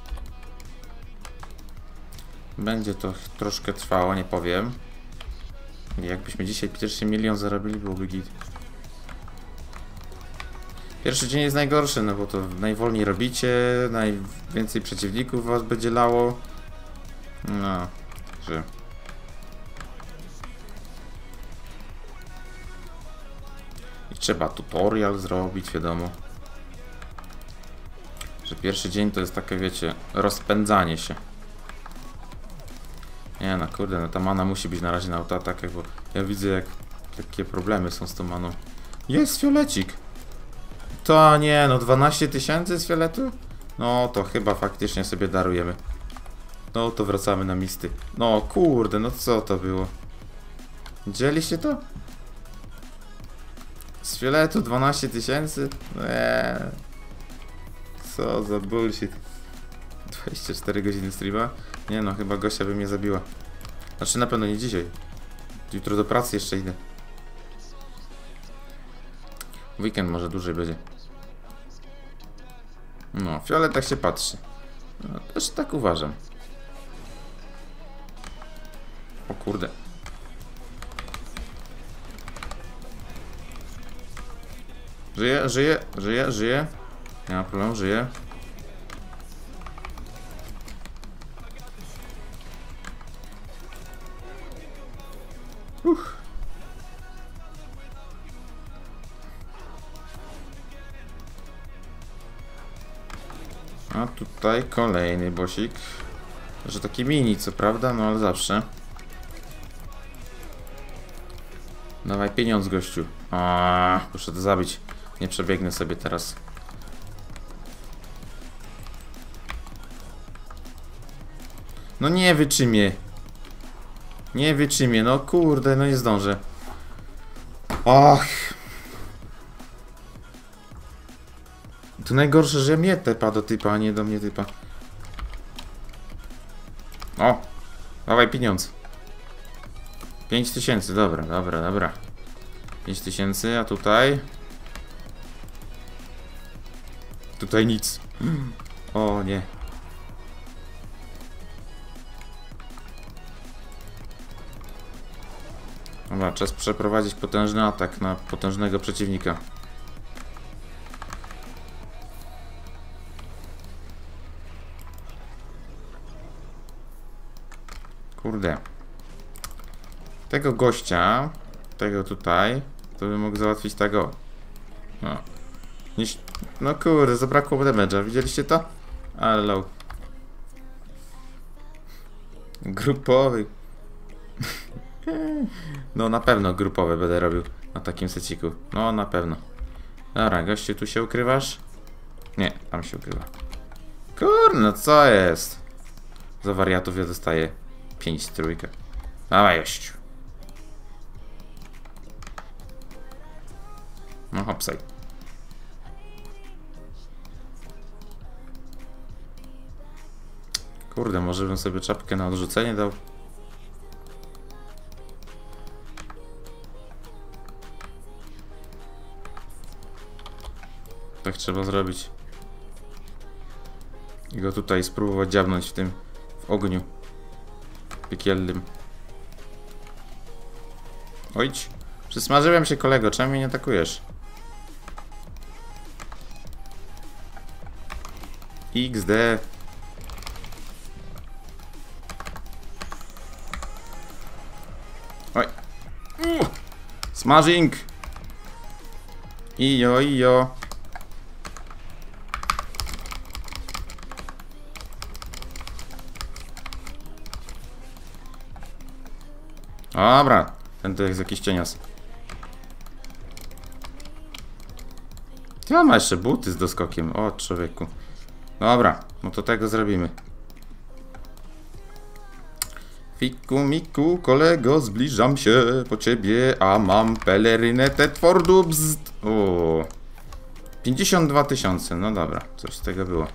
Będzie to troszkę trwało, nie powiem. Jakbyśmy dzisiaj pierwszy milion zarobili, byłoby git. Pierwszy dzień jest najgorszy, no bo to najwolniej robicie, najwięcej przeciwników was będzie lało. No, że... I trzeba tutorial zrobić, wiadomo. Że pierwszy dzień to jest takie, wiecie, rozpędzanie się. Nie no, kurde, no ta mana musi być na razie na autoatakach, bo ja widzę jakie problemy są z tą maną. Jest fiolecik! To nie, no 12 000 z fioletu? No to chyba faktycznie sobie darujemy. No to wracamy na misty. No kurde, no co to było? Widzieliście to? Z fioletu 12 000? Co za bullshit. 24 godziny streama? Nie no, chyba Gosia by mnie zabiła. Znaczy na pewno nie dzisiaj. Jutro do pracy jeszcze idę. Weekend może dłużej będzie. No, fiolet tak się patrzy. No, też tak uważam. O kurde. Żyje. Nie ma problemu, żyje. A tutaj kolejny bosik. Że taki mini, co prawda, no ale zawsze. Dawaj pieniądz, gościu. Muszę to zabić. Nie przebiegnę sobie teraz. No nie wytrzymie. Nie wytrzymie, no kurde, no nie zdążę. Och. To najgorsze, że mnie tepa do typa, a nie do mnie typa. O! Dawaj pieniądz. 5000, dobra. 5000, a tutaj? Tutaj nic. O nie. Dobra, czas przeprowadzić potężny atak na potężnego przeciwnika. Kurde. Tego gościa, tego tutaj, to bym mógł załatwić tego. No. No kurde, zabrakło damage'a. Widzieliście to? Ale low. Grupowy. No na pewno grupowe będę robił na takim seciku. No na pewno. Dobra, gościu, tu się ukrywasz? Nie, tam się ukrywa. Kurde, no co jest? Za wariatów ja dostaję 5 trójkę. Dawaj, gościu. No hopsaj. Kurde, może bym sobie czapkę na odrzucenie dał. Tak trzeba zrobić. I go tutaj spróbować dziabnąć w ogniu piekielnym. Ojdź. Przysmażyłem się, kolego, czemu mnie nie atakujesz? XD. Oj. Smashing. Ijo. Dobra, ten to jest jakiś cienias. Ja ma jeszcze buty z doskokiem. O, człowieku. Dobra, no to tego zrobimy. Fiku miku, kolego, zbliżam się po ciebie, a mam pelerynę Tetfordu, bzd. O, 52 000, no dobra, coś z tego było.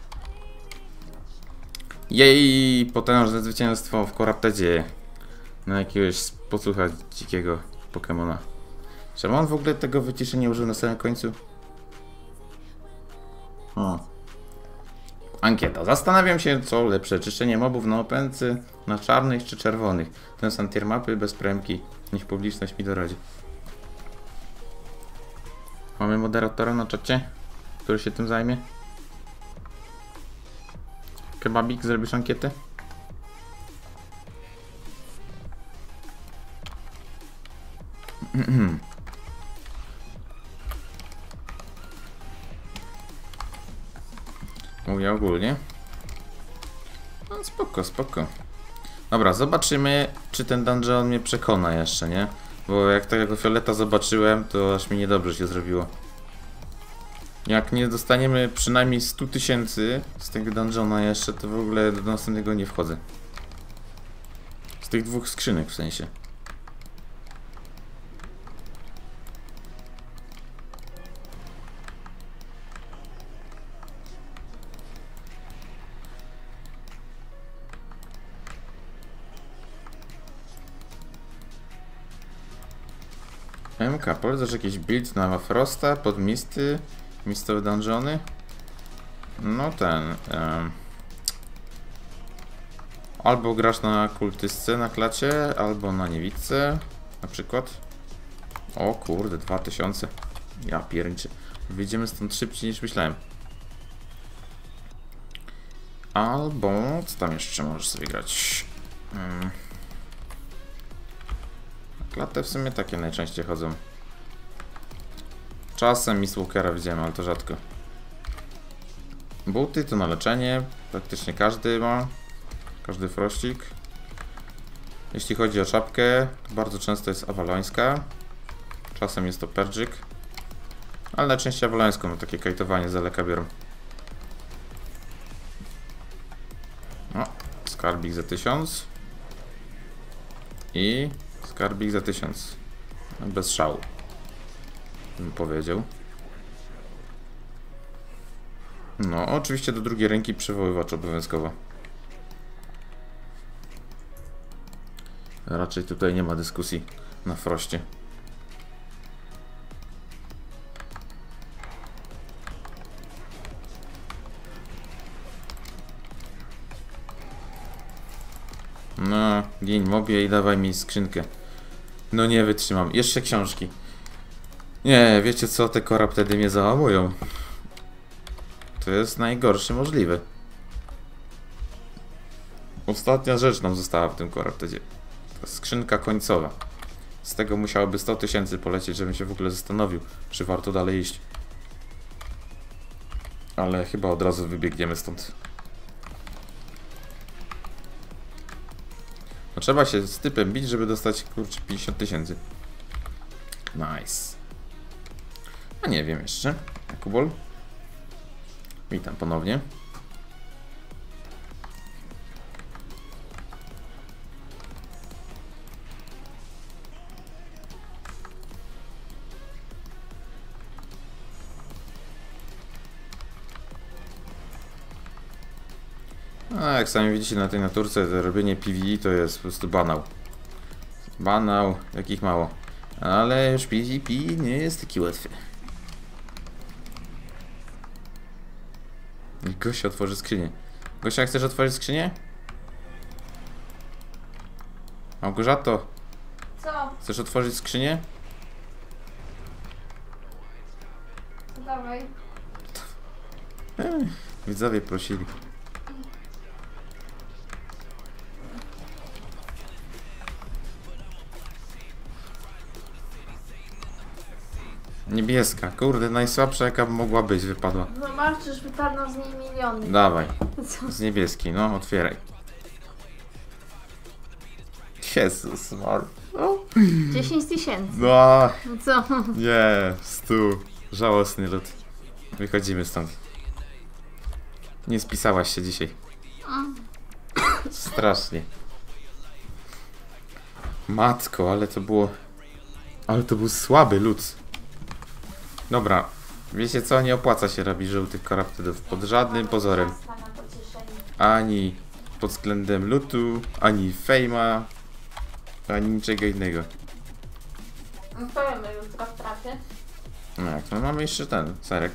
Jej, potężne zwycięstwo w Corruptedzie. Na jakiegoś posłucha dzikiego Pokemona. Czemu on w ogóle tego wyciszenia użył na samym końcu? O. Ankieta. Zastanawiam się, co lepsze, czyszczenie mobów na opęcy, na czarnych czy czerwonych. Ten sam tier mapy, bez premki. Niech publiczność mi doradzi. Mamy moderatora na czacie, który się tym zajmie. Kebabik, zrobisz ankietę? Mówię ogólnie. No spoko, spoko. Dobra, zobaczymy, czy ten dungeon mnie przekona jeszcze, nie? Bo jak tego fioleta zobaczyłem, to aż mi niedobrze się zrobiło. Jak nie dostaniemy przynajmniej 100 000 z tego dungeona jeszcze, to w ogóle do następnego nie wchodzę. Z tych 2 skrzynek w sensie. MK, polecasz jakiś build na Frosta pod misty, mistowe dungeony? No ten... albo grasz na kultystce na klacie, albo na niewidce, na przykład. O kurde, 2000. Ja pierniczę. Wyjdziemy stąd szybciej niż myślałem. Albo... co tam jeszcze możesz sobie grać? Klatę w sumie takie najczęściej chodzą. Czasem Mistwalkera widziałem, ale to rzadko. Buty to na leczenie. Praktycznie każdy ma. Każdy frościk. Jeśli chodzi o czapkę, to bardzo często jest awalońska. Czasem jest to perdżyk. Ale najczęściej awalońską, no takie kajtowanie z daleka biorą. O, skarbik za 1000. I skarbik za 1000. Bez szału, bym powiedział. No, oczywiście do drugiej ręki przywoływacz obowiązkowo. Raczej tutaj nie ma dyskusji na froście. No, gin mobie i dawaj mi skrzynkę. No nie wytrzymam. Jeszcze książki. Nie, wiecie co? Te kora wtedy mnie załamują. To jest najgorsze możliwe. Ostatnia rzecz nam została w tym koraptedzie. To skrzynka końcowa. Z tego musiałoby 100 000 polecieć, żebym się w ogóle zastanowił, czy warto dalej iść. Ale chyba od razu wybiegniemy stąd. No trzeba się z typem bić, żeby dostać kurczę 50 000. Nice. A nie wiem jeszcze. Jakubol. Witam ponownie. A jak sami widzicie na tej naturce, to robienie PvE to jest po prostu banał. Banał, jakich mało. Ale już PvP nie jest taki łatwy. I Gosia otworzy skrzynię. Gosia, chcesz otworzyć skrzynię? Małgorzato, Co? chcesz otworzyć skrzynię? To dawaj. Widzowie prosili. Niebieska, kurde, najsłabsza jaka mogła być, wypadła. Zobaczysz, wypadną z niej miliony. Dawaj, Co? z niebieskiej, no, otwieraj. Jezus, Mar. No. 10 000. No, No co? nie, żałosny lud. Wychodzimy stąd. Nie spisałaś się dzisiaj. Strasznie. Matko, ale to było... Ale to był słaby lud. Dobra, wiecie co? Nie opłaca się robić żółtych koraptydów pod żadnym pozorem. Ani pod względem lootu, ani fejma, ani niczego innego. No to my jutro w trafie. No jak, no mamy jeszcze ten, serek.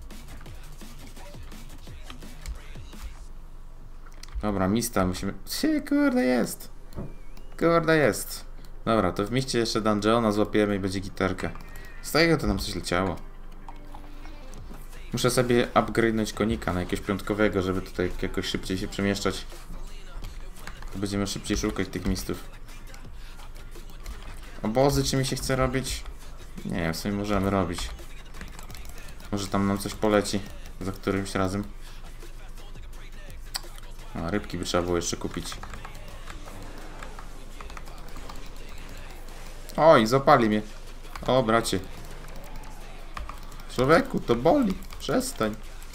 Dobra, mista musimy... Kurde jest! Kurde jest! Dobra, to w mieście jeszcze dungeona złapiemy i będzie gitarka. Z tego to nam coś leciało. Muszę sobie upgrade'nąć konika na jakiegoś piątkowego, żeby tutaj jakoś szybciej się przemieszczać. To będziemy szybciej szukać tych mistów. Obozy czy mi się chce robić? Nie, w sumie możemy robić. Może tam nam coś poleci za którymś razem. A, rybki by trzeba było jeszcze kupić. Oj, zapali mnie. O, bracie. Człowieku, to boli. Przestań.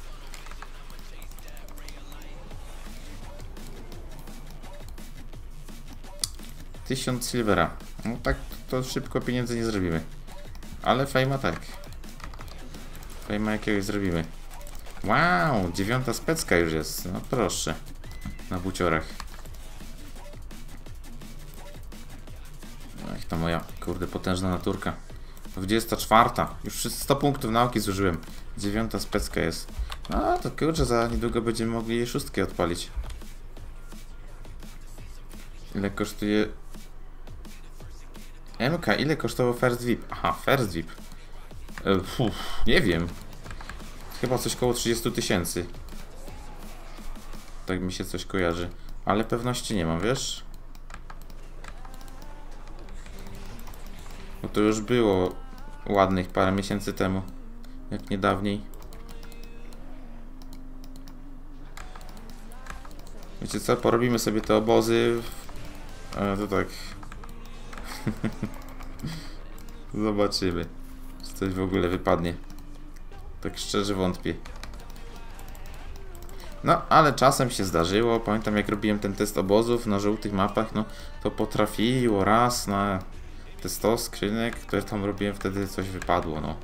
1000 silvera. No tak, to szybko pieniędzy nie zrobimy. Ale fejma tak. Fejma jakiegoś zrobimy. Wow, 9. specka już jest. No proszę. Na buciorach. Ach, to moja, kurde, potężna naturka. 24. Już 100 punktów nauki zużyłem. 9. specka jest. A, to kurczę, za niedługo będziemy mogli jej 6 odpalić. Ile kosztuje... MK, ile kosztował First VIP? Aha, First VIP. Nie wiem. Chyba coś koło 30 000. Tak mi się coś kojarzy. Ale pewności nie mam, wiesz? Bo to już było ładnych parę miesięcy temu. Jak nie dawniej. Wiecie co? Porobimy sobie te obozy. To tak. Zobaczymy, czy coś w ogóle wypadnie. Tak szczerze wątpię. No, ale czasem się zdarzyło. Pamiętam, jak robiłem ten test obozów na żółtych mapach, no to potrafiło raz na te 100 skrzynek, które tam robiłem, wtedy coś wypadło, no.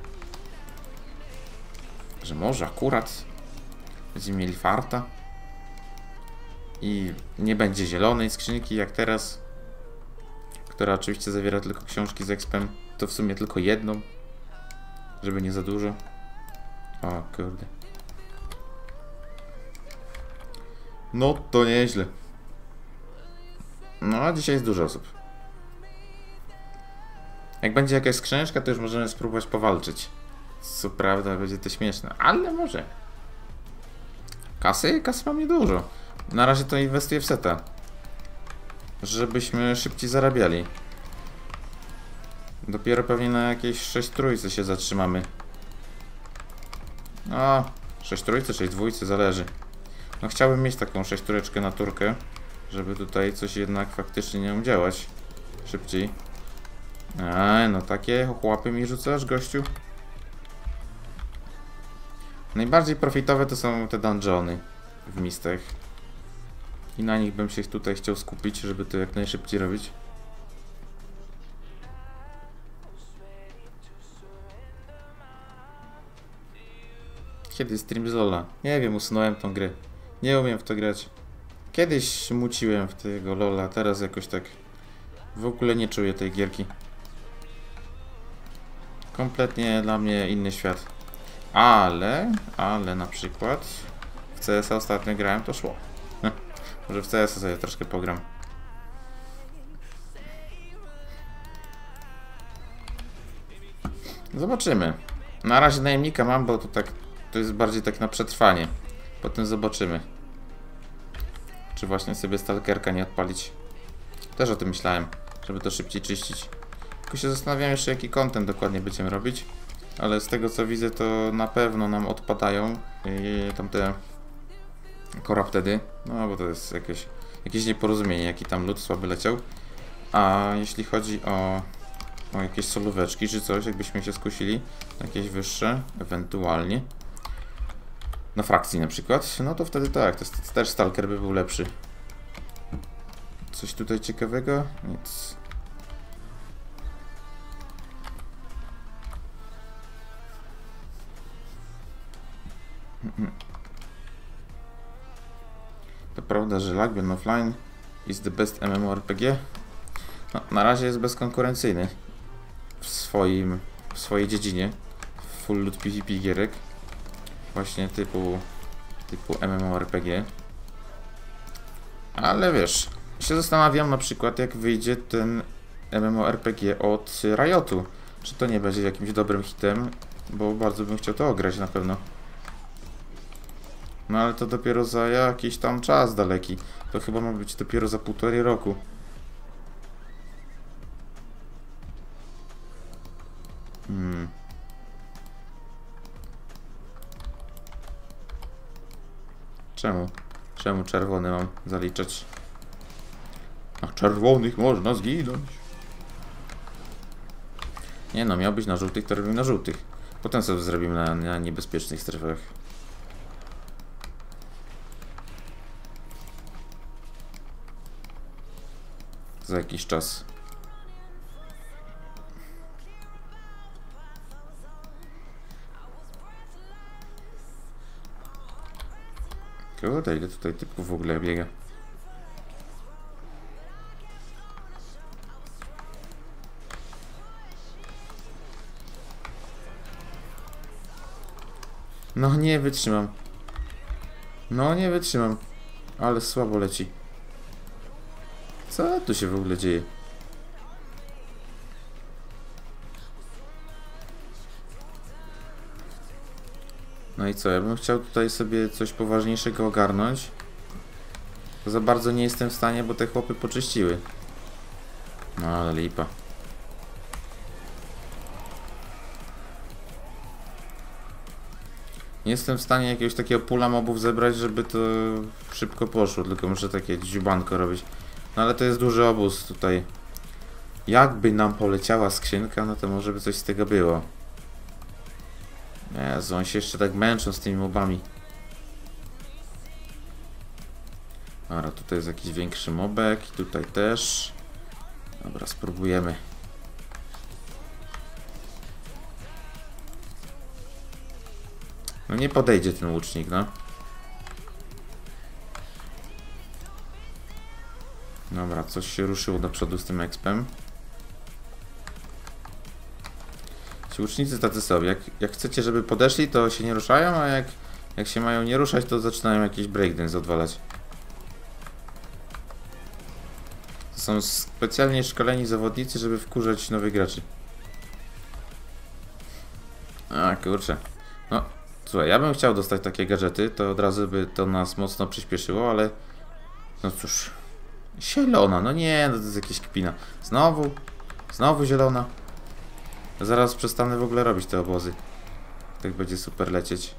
Że może akurat będziemy mieli farta i nie będzie zielonej skrzynki jak teraz, która oczywiście zawiera tylko książki z expem. To w sumie tylko jedną, żeby nie za dużo. O kurde. No to nieźle. No a dzisiaj jest dużo osób. Jak będzie jakaś skrzyneczka, to już możemy spróbować powalczyć. Co prawda będzie to śmieszne, ale może. Kasy mam niedużo. Na razie to inwestuję w seta, żebyśmy szybciej zarabiali. Dopiero pewnie na jakieś 6 trójce się zatrzymamy. No, 6 trójce, 6 dwójce, zależy. No chciałbym mieć taką 6 trójeczkę na turkę, żeby tutaj coś jednak faktycznie nie działać szybciej. No takie chłapy mi rzucasz, gościu. Najbardziej profitowe to są te dungeony w mistach. I na nich bym się tutaj chciał skupić, żeby to jak najszybciej robić. Kiedy stream z Lola? Nie wiem, usunąłem tą grę. Nie umiem w to grać. Kiedyś muciłem w tego Lola, teraz jakoś tak w ogóle nie czuję tej gierki. Kompletnie dla mnie inny świat. Ale na przykład w CS ostatnio grałem, to szło. Może w CS sobie troszkę pogram. Zobaczymy. Na razie najemnika mam, bo to tak, to jest bardziej tak na przetrwanie. Potem zobaczymy, czy właśnie sobie stalkerka nie odpalić. Też o tym myślałem, żeby to szybciej czyścić. Tylko się zastanawiam jeszcze, jaki content dokładnie będziemy robić. Ale z tego co widzę, to na pewno nam odpadają tamte corruptedy. No bo to jest jakieś nieporozumienie, jaki tam lód słaby leciał. A jeśli chodzi o jakieś solóweczki czy coś, jakbyśmy się skusili, jakieś wyższe, ewentualnie na frakcji na przykład, no to wtedy tak, to też stalker by był lepszy. Coś tutaj ciekawego? Nic. To prawda, że Lagbion Offline is the best MMORPG? No, na razie jest bezkonkurencyjny w swojej dziedzinie. Full loot PvP gierek. Właśnie typu MMORPG. Ale wiesz, się zastanawiam na przykład, jak wyjdzie ten MMORPG od Riotu. Czy to nie będzie jakimś dobrym hitem? Bo bardzo bym chciał to ograć na pewno. No ale to dopiero za jakiś tam czas daleki. To chyba ma być dopiero za 1,5 roku. Czemu? Czemu czerwony mam zaliczać? Na czerwonych można zginąć. Nie no, miał być na żółtych, to robimy na żółtych. Potem sobie zrobimy na niebezpiecznych strefach. Za jakiś czas. Kurde, ile tutaj typów w ogóle biega. No nie wytrzymam. No nie wytrzymam. Ale słabo leci. Co tu się w ogóle dzieje? No i co, ja bym chciał tutaj sobie coś poważniejszego ogarnąć. To za bardzo nie jestem w stanie, bo te chłopy poczyściły. No ale lipa. Nie jestem w stanie jakiegoś takiego pula mobów zebrać, żeby to szybko poszło, tylko muszę takie dziubanko robić. No ale to jest duży obóz tutaj. Jakby nam poleciała skrzynka, no to może by coś z tego było. Jezu, on się jeszcze tak męczą z tymi mobami. Dobra, tutaj jest jakiś większy mobek i tutaj też. Dobra, spróbujemy. No nie podejdzie ten łucznik, no. Dobra, coś się ruszyło do przodu z tym expem. Ci łucznicy tacy sobie. Jak chcecie, żeby podeszli, to się nie ruszają, a jak się mają nie ruszać, to zaczynają jakiś breakdance odwalać. To są specjalnie szkoleni zawodnicy, żeby wkurzać nowych graczy. A kurczę. No, słuchaj, ja bym chciał dostać takie gadżety, to od razu by to nas mocno przyspieszyło, ale... No cóż... Zielona, no nie, no to jest jakieś kpina. Znowu zielona. Zaraz przestanę w ogóle robić te obozy. Tak będzie super lecieć.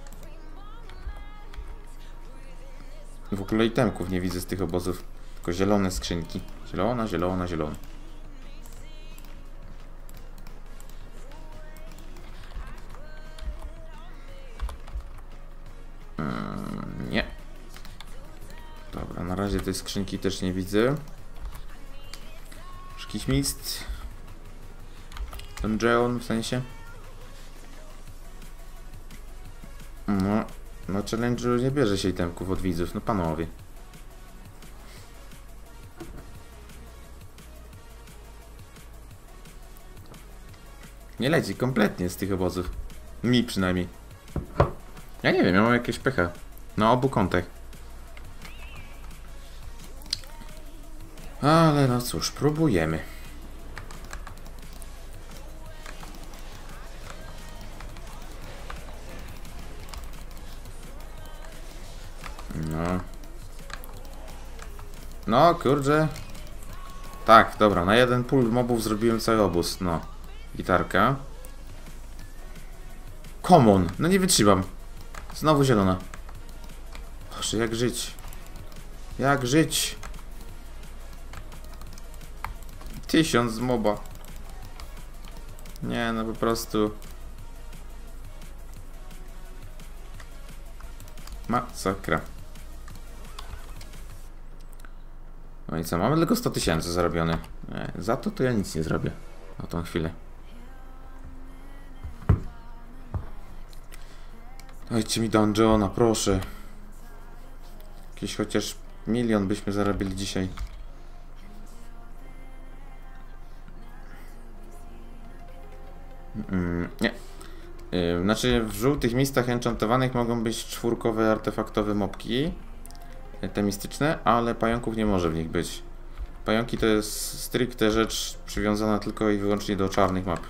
W ogóle itemków nie widzę z tych obozów. Tylko zielone skrzynki. Zielona, zielona, zielona. Nie. Dobra, na razie tej skrzynki też nie widzę. Jakiś mist. Dungeon w sensie. No, na challenge'u nie bierze się itemków od widzów, no panowie. Nie leci kompletnie z tych obozów. Mi przynajmniej. Ja nie wiem, ja mam jakieś pecha. Na obu kątach. Ale no cóż, próbujemy. No. No, kurczę. Tak, dobra, na jeden pól mobów zrobiłem cały obóz, no. Gitarka. Common, no nie wytrzymam. Znowu zielona. Boże, jak żyć? Jak żyć? 1000 z moba. Nie, no po prostu. Masakra. No i co, mamy tylko 100 000 zarobione. Za to ja nic nie zrobię. Na tą chwilę. Dajcie mi dungeona, proszę. Jakiś chociaż 1 000 000 byśmy zarobili dzisiaj. Nie. Znaczy w żółtych miejscach enchantowanych mogą być 4 artefaktowe mopki. Te mistyczne, ale pająków nie może w nich być. Pająki to jest stricte rzecz przywiązana tylko i wyłącznie do czarnych map.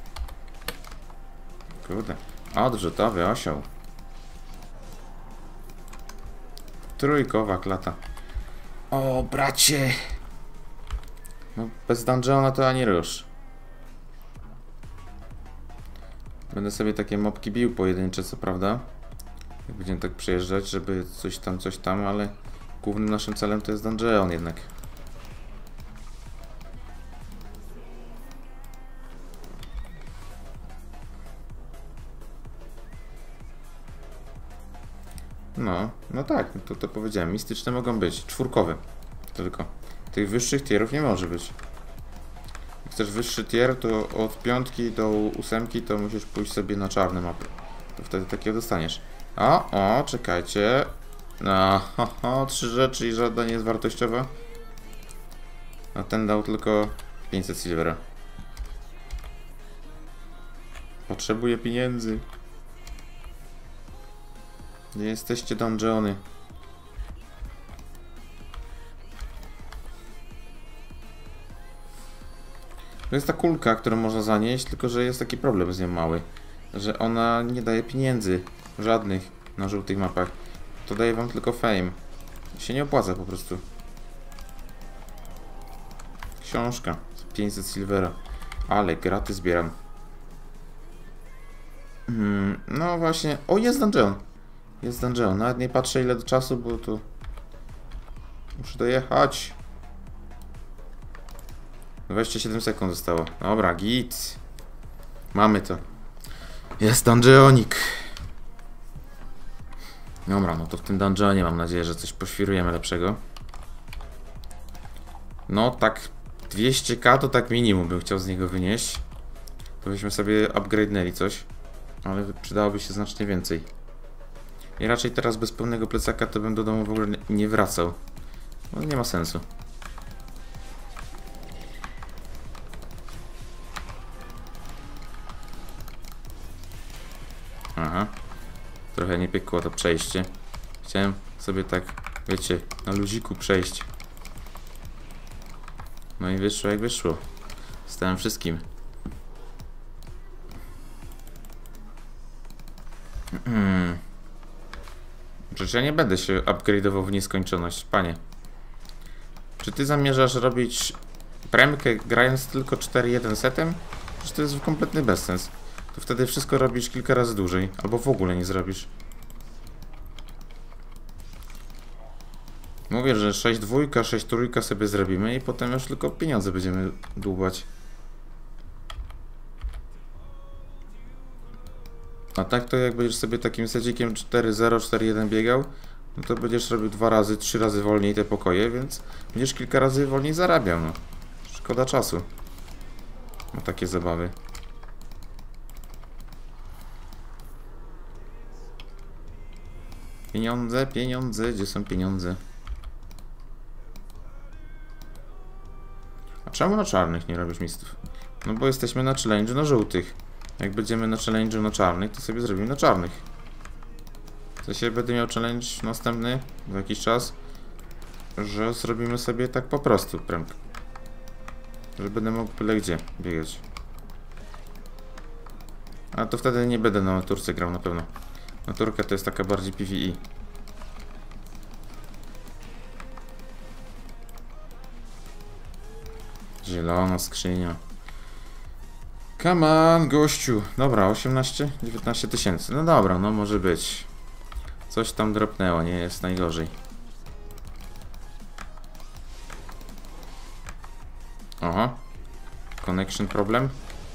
Kurde. Odrzutowy osioł. Trójkowa klata. O, bracie! No, bez dungeona to ani rusz. Będę sobie takie mopki bił pojedyncze, co prawda. Jak będziemy tak przejeżdżać, żeby coś tam, ale Głównym naszym celem to jest dungeon jednak. No tak, to powiedziałem. Mistyczne mogą być. Czwórkowe. Tylko. Tych wyższych tierów nie może być. Jak chcesz wyższy tier, to od 5 do 8 to musisz pójść sobie na czarne mapy. To wtedy takiego dostaniesz. O, czekajcie. No, 3 rzeczy i żadna nie jest wartościowa. A ten dał tylko 500 silvera. Potrzebuję pieniędzy. Gdzie jesteście, dungeony? To jest ta kulka, którą można zanieść, tylko że jest taki problem z nią mały. Że ona nie daje pieniędzy. Żadnych na żółtych mapach. To daje wam tylko fame. Się nie opłaca po prostu. Książka. 500 silvera. Ale graty zbieram. No właśnie. O, jest dungeon. Jest dungeon. Nawet nie patrzę ile do czasu, bo to... Muszę dojechać. 27 sekund zostało. Dobra, git. Mamy to. Jest dungeonik. Dobra, no to w tym dungeonie mam nadzieję, że coś poświrujemy lepszego. No tak 200k to tak minimum bym chciał z niego wynieść. To byśmy sobie upgrade'nęli coś. Ale przydałoby się znacznie więcej. I raczej teraz bez pełnego plecaka to bym do domu w ogóle nie wracał. No nie ma sensu. Aha. Trochę nie piekło to przejście. Chciałem sobie tak, wiecie, na luziku przejść. No i wyszło jak wyszło. Stałem wszystkim. Przecież ja nie będę się upgrade'ował w nieskończoność, panie. Czy ty zamierzasz robić premkę grając tylko 4-1 setem? Przecież to jest kompletny bezsens. To wtedy wszystko robisz kilka razy dłużej, albo w ogóle nie zrobisz. Mówię, że 6-2, 6-3 sobie zrobimy i potem już tylko pieniądze będziemy dłubać. A tak to jak będziesz sobie takim sedzikiem 4-0, 4-1 biegał, no to będziesz robił 2 razy, 3 razy wolniej te pokoje, więc będziesz kilka razy wolniej zarabiał, no. Szkoda czasu. No takie zabawy. Pieniądze, pieniądze, gdzie są pieniądze? A czemu na czarnych nie robisz mistów? No bo jesteśmy na challenge'u na żółtych. Jak będziemy na challenge'u na czarnych, to sobie zrobimy na czarnych. W sensie będę miał challenge następny za jakiś czas, że zrobimy sobie tak po prostu premkę. Że będę mógł byle gdzie biegać. A to wtedy nie będę na naturce grał na pewno. Naturka to jest taka bardziej PvE. Zielona skrzynia. Come on, gościu. Dobra, 18-19 tysięcy. No dobra, no może być. Coś tam dropnęło, nie jest najgorzej. Aha. Connection problem.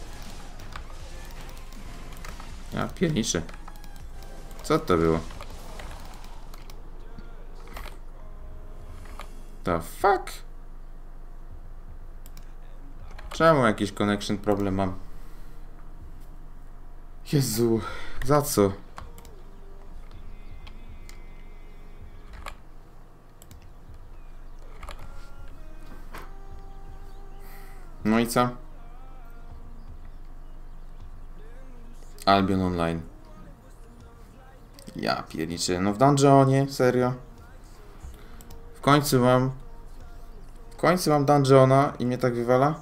Ja pierniczę. Co to było? The fuck? Czemu jakiś connection problem mam? Jezu, za co? No i co? Albion Online. Ja pierniczę. No w dungeonie, serio? W końcu mam dungeona i mnie tak wywala?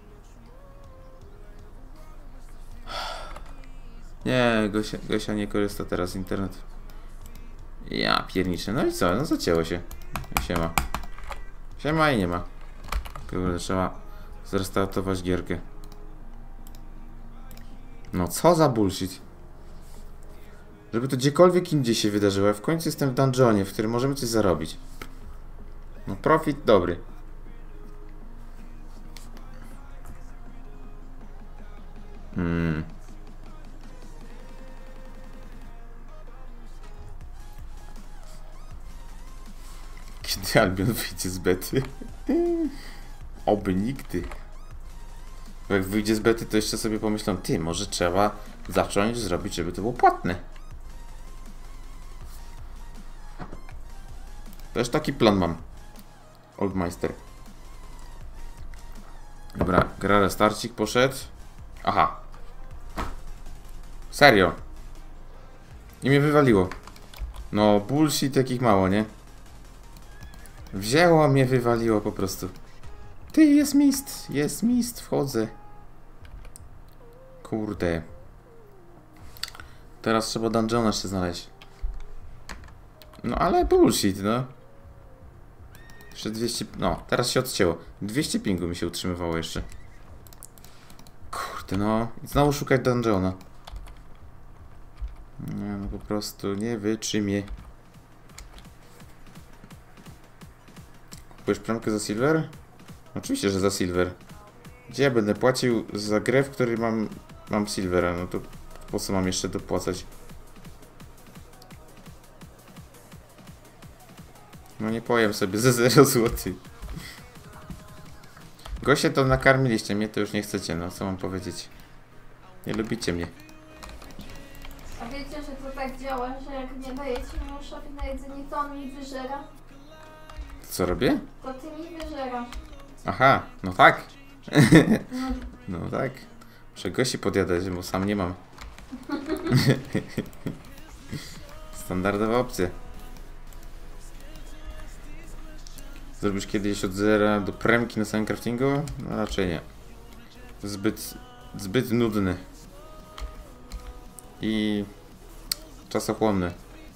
Nie, Gosia nie korzysta teraz z internetu. Ja pierniczę. No i co? No zacięło się. Siema. Siema i nie ma. Kurde, trzeba zrestartować gierkę. No co za bullshit. Żeby to gdziekolwiek indziej się wydarzyło. Ja w końcu jestem w dungeonie, w którym możemy coś zarobić. No profit dobry. Kiedy Albion wyjdzie z bety? Oby nigdy. Bo jak wyjdzie z bety, to jeszcze sobie pomyślą, ty, może trzeba zacząć zrobić, żeby to było płatne. Też taki plan mam. Oldmeister. Dobra, gra restarcik poszedł. Aha. Serio. I mnie wywaliło. No bullshit jakich mało, nie? Wzięło mnie, wywaliło po prostu. Ty, jest mist, wchodzę. Kurde. Teraz trzeba dungeona jeszcze znaleźć. No ale bullshit, no. Jeszcze 200... No, teraz się odcięło. 200 pingu mi się utrzymywało jeszcze. Kurde, no. I znowu szukać dungeona. Nie, no po prostu nie wytrzymie. Kupujesz premkę za silver? Oczywiście, że za silver. Gdzie ja będę płacił za grę, w której mam silvera? No to po co mam jeszcze dopłacać? No nie powiem sobie za 0 zł. Goście to nakarmiliście, mnie to już nie chcecie, no co mam powiedzieć? Nie lubicie mnie. A wiecie, że to tak działa, że jak nie dajecie mężowi na jedzenie, to on mi wyżera? Co robię? To ty mi wyżerasz. Aha, no tak. No, No tak. Muszę gości podjadać, bo sam nie mam. Standardowa opcja. Zrobisz kiedyś od zera do premki na samym craftingu? No raczej nie. Zbyt nudny. I czasochłonny.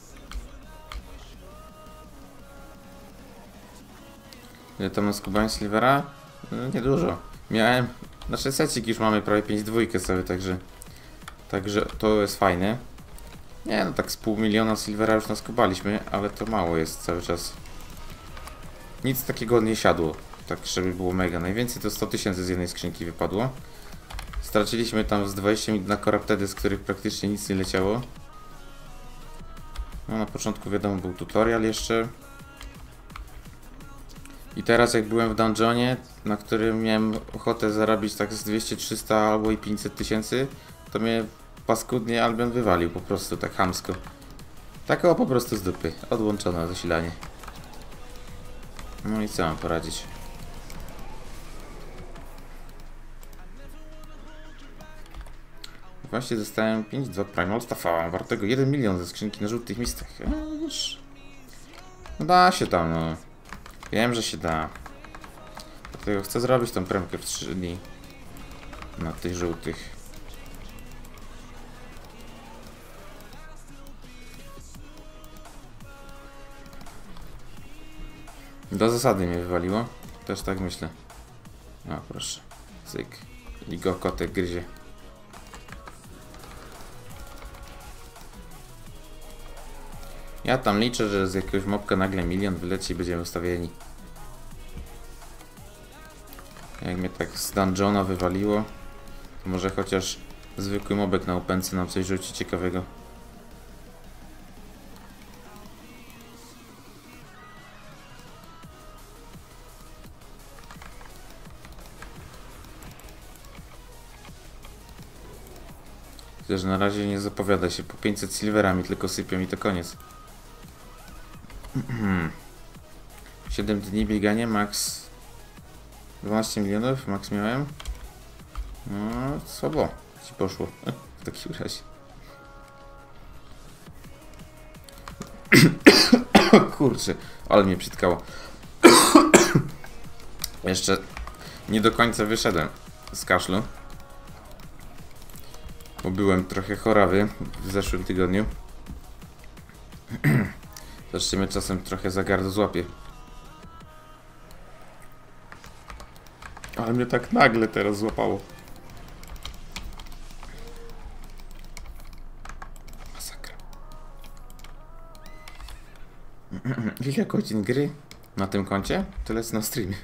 Ile tam na skubaniu silvera? No, niedużo. Miałem... Znaczy secik już mamy prawie 5,2 sobie, także to jest fajne. Nie no, tak z pół miliona silvera już naskubaliśmy, ale to mało jest cały czas. Nic takiego nie siadło, tak żeby było mega. Najwięcej to 100 000 z jednej skrzynki wypadło. Straciliśmy tam z 20 minut na corruptedy, z których praktycznie nic nie leciało. No na początku wiadomo był tutorial jeszcze. I teraz jak byłem w dungeonie, na którym miałem ochotę zarobić tak z 200, 300 albo i 500 000, to mnie paskudnie Albion wywalił po prostu tak chamsko. Tak o po prostu z dupy, odłączono zasilanie. No i co mam poradzić? Właśnie dostałem 5-2 Primal Staffa, wartego 1 milion ze skrzynki na żółtych mistach. No da się tam, no. Wiem, że się da. Dlatego chcę zrobić tą premkę w 3 dni. Na tych żółtych. Do zasady mnie wywaliło. Też tak myślę. O, proszę. Cyk. I go kotek gryzie. Ja tam liczę, że z jakiegoś mopka nagle milion wyleci i będziemy ustawieni. Jak mnie tak z dungeona wywaliło, to może chociaż zwykły mobek na upęce nam coś rzuci ciekawego. Chociaż na razie nie zapowiada się, po 500 silverami tylko sypią i to koniec. 7 dni biegania, max 12 milionów, max miałem. No, słabo ci poszło w takim razie. Kurczę, ale mnie przytkało. Jeszcze nie do końca wyszedłem z kaszlu, bo byłem trochę chorawy w zeszłym tygodniu. Zresztą mnie czasem trochę za gardło złapie. Ale mnie tak nagle teraz złapało. Masakra. Ile godzin gry? Na tym koncie? Tyle jest na streamie.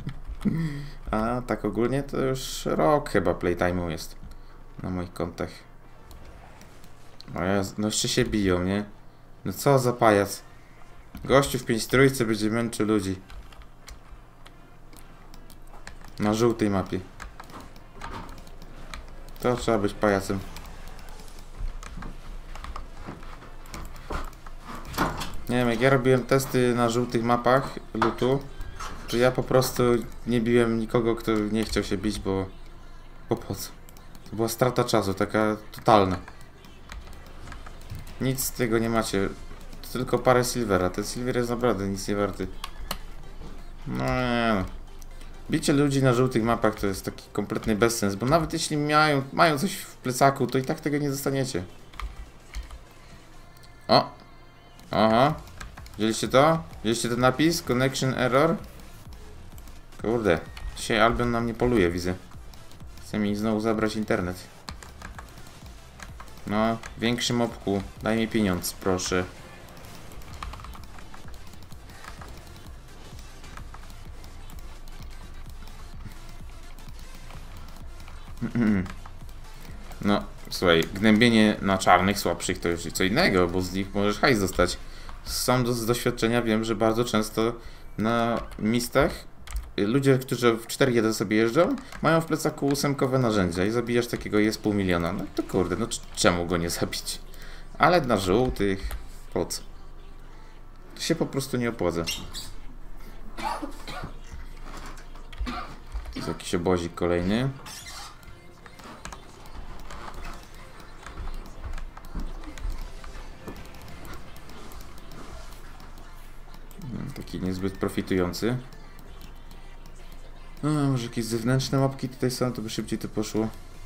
A tak ogólnie to już rok chyba playtime'u jest. Na moich kontach. O Jezu, no jeszcze się biją, nie? No co za pajac. Gościu w 5 trójce będzie męczył ludzi. Na żółtej mapie. To trzeba być pajacem. Nie wiem, jak ja robiłem testy na żółtych mapach lootu, to ja po prostu nie biłem nikogo, kto nie chciał się bić, bo po co? To była strata czasu, taka totalna. Nic z tego nie macie. To tylko parę silvera. Ten silver jest naprawdę nic nie warty. No nie no. Bicie ludzi na żółtych mapach to jest taki kompletny bezsens, bo nawet jeśli mają coś w plecaku, to i tak tego nie dostaniecie. O! Aha. Widzieliście to? Widzieliście ten napis? Connection error? Kurde. Dzisiaj Albion na mnie poluje, widzę. Chce mi znowu zabrać internet. No, większy mopku. Daj mi pieniądz, proszę. No, słuchaj, gnębienie na czarnych, słabszych to już co innego, bo z nich możesz hajs dostać. Sam z doświadczenia wiem, że bardzo często na mistach ludzie, którzy w 4-1 sobie jeżdżą, mają w plecaku 8-kowe narzędzia i zabijasz takiego jest $500 000. No to kurde, no czemu go nie zabić? Ale na żółtych, po co? To się po prostu nie opłaca. To jest jakiś obozik kolejny. Taki niezbyt profitujący. No, może jakieś zewnętrzne mapki tutaj są, to by szybciej to poszło.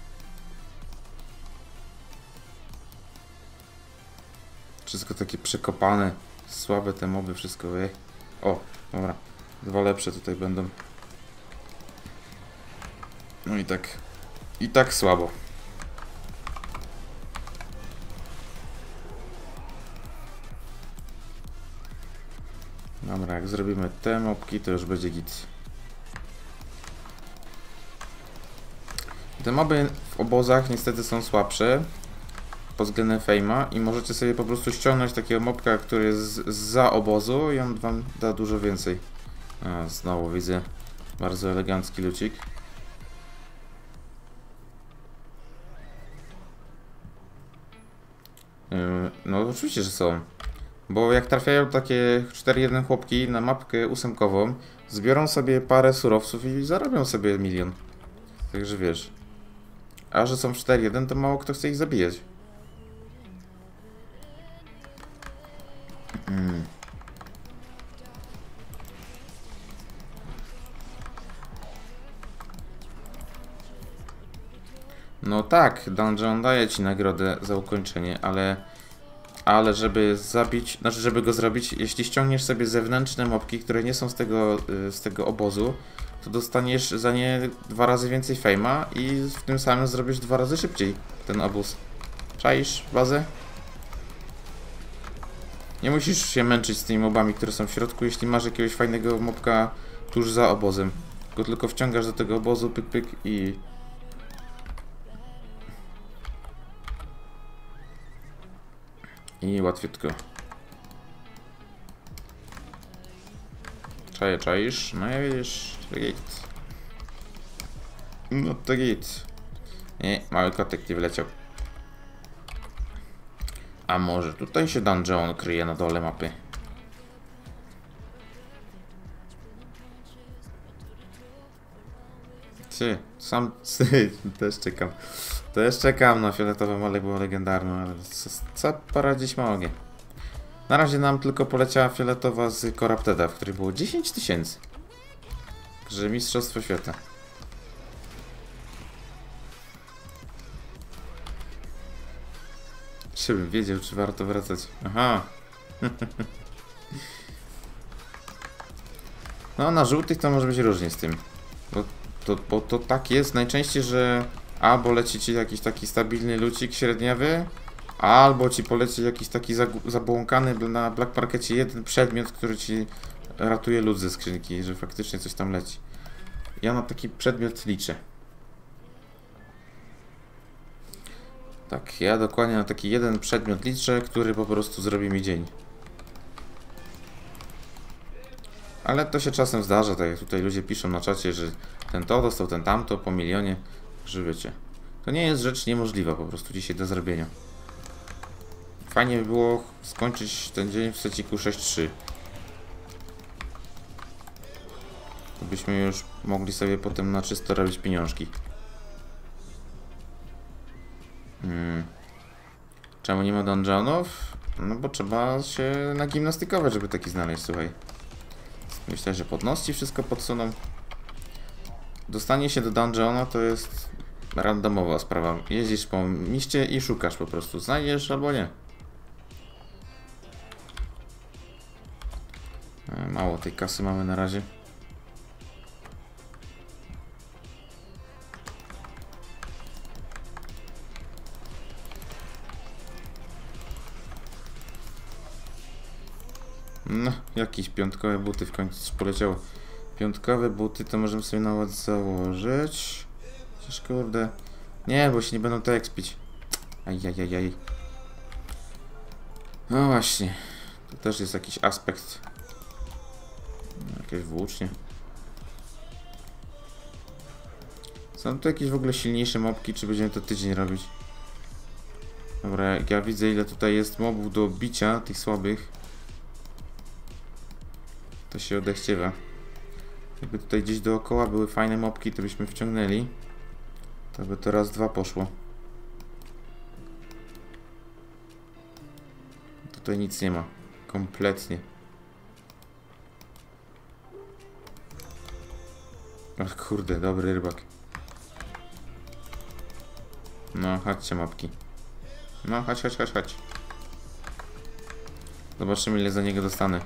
Wszystko takie przekopane, słabe te moby, wszystko wie. O, dobra, 2 lepsze tutaj będą. No i tak słabo. Dobra, jak zrobimy te mopki, to już będzie git. Te moby w obozach niestety są słabsze pod względem fejma i możecie sobie po prostu ściągnąć takiego mopka, który jest zza obozu i on wam da dużo więcej. A, znowu widzę bardzo elegancki lucik. No oczywiście, że są. Bo jak trafiają takie 4-1 chłopki na mapkę 8-kową, zbiorą sobie parę surowców i zarobią sobie $1 000 000. Także wiesz. A że są 4-1, to mało kto chce ich zabijać. No tak, Dungeon daje ci nagrodę za ukończenie, ale żeby zabić, znaczy żeby go zrobić, jeśli ściągniesz sobie zewnętrzne mopki, które nie są z tego obozu, to dostaniesz za nie 2 razy więcej fejma i w tym samym zrobisz 2 razy szybciej ten obóz. Czaisz bazę? Nie musisz się męczyć z tymi mobami, które są w środku, jeśli masz jakiegoś fajnego mobka tuż za obozem. Go tylko wciągasz do tego obozu, pyk pyk i... I łatwiutko. Czaisz? No ja widzisz, to git. No to git. Nie, mały kotek nie wleciał. A może tutaj się dungeon kryje na dole mapy? Też czekam na fioletową, ale było legendarną, ale co poradzić mogę. Na razie nam tylko poleciała fioletowa z Corrupteda, w której było 10 000. Także mistrzostwo świata. Żebym wiedział, czy warto wracać. Aha. No, na żółtych to może być różnie z tym. Bo to tak jest najczęściej, że albo leci ci jakiś taki stabilny lucik średniawy, albo ci poleci jakiś taki zabłąkany na Black Markecie jeden przedmiot, który ci ratuje lód ze skrzynki, że faktycznie coś tam leci. Ja na taki przedmiot liczę. Tak, ja dokładnie na taki jeden przedmiot liczę, który po prostu zrobi mi dzień. Ale to się czasem zdarza, tak jak tutaj ludzie piszą na czacie, że ten to dostał, ten tamto po milionie, że wiecie. To nie jest rzecz niemożliwa po prostu dzisiaj do zrobienia. Fajnie by było skończyć ten dzień w seciku 6-3. To byśmy już mogli sobie potem na czysto robić pieniążki. Czemu nie ma dungeonów? No bo trzeba się nagimnastykować, żeby taki znaleźć, słuchaj. Myślę, że podności wszystko podsuną. Dostanie się do dungeona to jest randomowa sprawa. Jeździsz po mieście i szukasz po prostu. Znajdziesz albo nie. Mało tej kasy mamy na razie. No, jakieś piątkowe buty w końcu poleciało. Piątkowe buty to możemy sobie nawet założyć. Chociaż kurde. Nie, bo się nie będą te ekspić. Ajajajaj. No właśnie. Tu też jest jakiś aspekt. Jakieś włócznie. Są tu jakieś w ogóle silniejsze mobki, czy będziemy to tydzień robić? Dobra, jak ja widzę ile tutaj jest mobów do bicia, tych słabych. To się odechciewa. Jakby tutaj gdzieś dookoła były fajne mopki, to byśmy wciągnęli. To by to raz, dwa poszło. Tutaj nic nie ma. Kompletnie. Ach kurde, dobry rybak. No, chodźcie mopki. No, chodź. Zobaczymy ile za niego dostanę.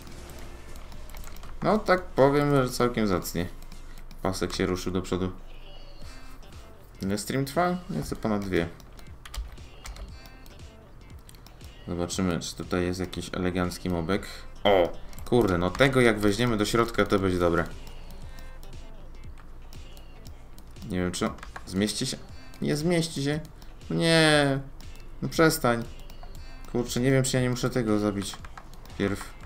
No tak powiem, że całkiem zacnie. Pasek się ruszył do przodu. Ile stream trwa? Nieco ponad 2. Zobaczymy, czy tutaj jest jakiś elegancki mobek. O! Kurde, no tego jak weźmiemy do środka, to będzie dobre. Nie wiem, czy zmieści się? Nie zmieści się. Nie. No przestań. Kurczę, nie wiem, czy ja nie muszę tego zabić. Pierw.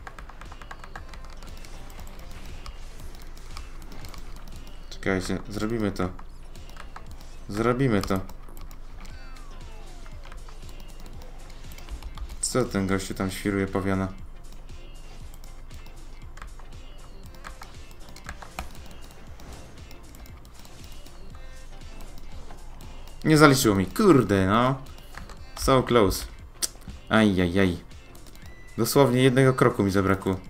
Czekajcie, zrobimy to. Zrobimy to. Co ten gościu tam świruje, powiana? Nie zaliczyło mi, kurde no. So close. Ajajaj. Dosłownie jednego kroku mi zabrakło.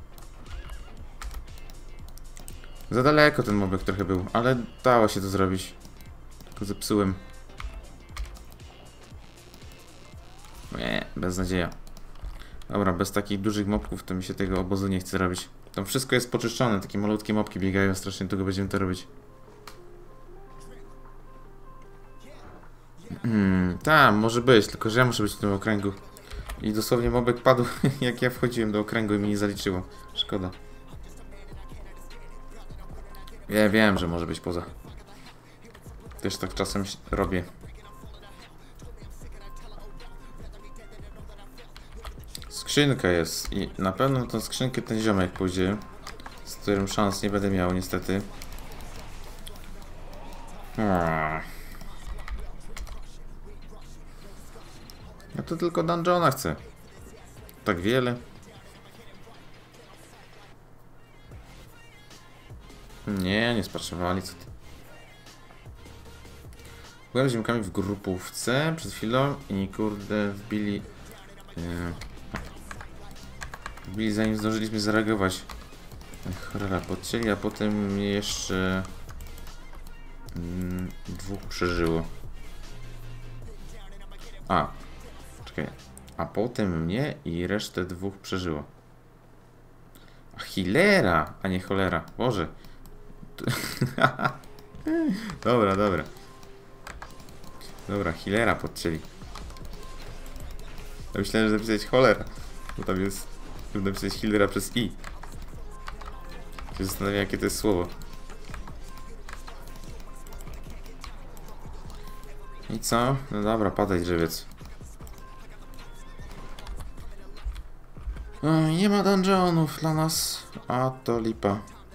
Za daleko ten mobek trochę był, ale dało się to zrobić. Tylko zepsułem. Nie, beznadzieja. Dobra, bez takich dużych mobków to mi się tego obozu nie chce robić. Tam wszystko jest poczyszczone, takie malutkie mobki biegają, strasznie długo będziemy to robić. Tak, może być, tylko że ja muszę być w tym okręgu. I dosłownie mobek padł, jak ja wchodziłem do okręgu i mi nie zaliczyło. Szkoda. Ja wiem, że może być poza. Też tak czasem robię. Skrzynka jest i na pewno na tą skrzynkę ten ziomek pójdzie, z którym szans nie będę miał niestety. Ja to tylko dungeona chcę. Tak wiele. Nie spatrzowali, co ty. Byłem z ziomkami w grupówce przed chwilą i kurde wbili... Wbili zanim zdążyliśmy zareagować. Cholera, podcięli, a potem jeszcze... dwóch przeżyło. Czekaj. A potem mnie i resztę dwóch przeżyło. A healera, a nie cholera. Boże. Dobra. Dobra, healera podcięli. Ja myślałem, że napisać cholera. Bo tam jest... Trudno napisać healera przez i. Się zastanawiam, jakie to jest słowo. I co? No dobra, padaj drzewiec. Oj, nie ma dungeonów dla nas, a to lipa.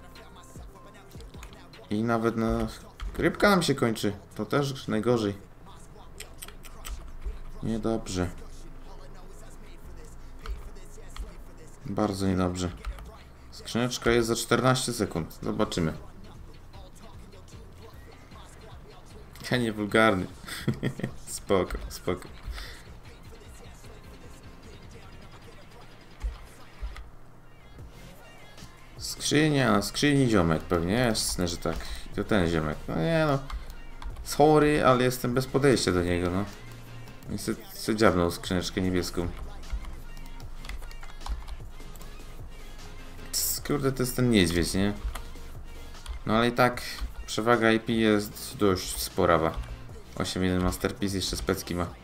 I nawet na... Rybka nam się kończy, to też najgorzej. Niedobrze. Bardzo niedobrze. Skrzyneczka jest za 14 sekund, zobaczymy. Ja nie wulgarny. Spoko, spoko. Skrzynia, skrzyni ziomek pewnie, jasne, że tak. To ten ziomek. No nie no. Sorry, ale jestem bez podejścia do niego, no. I se dziabnął skrzyneczkę niebieską. Kurde, to jest ten niedźwiedź, nie? No ale i tak przewaga IP jest dość sporawa. 8.1 Masterpiece, jeszcze specki ma.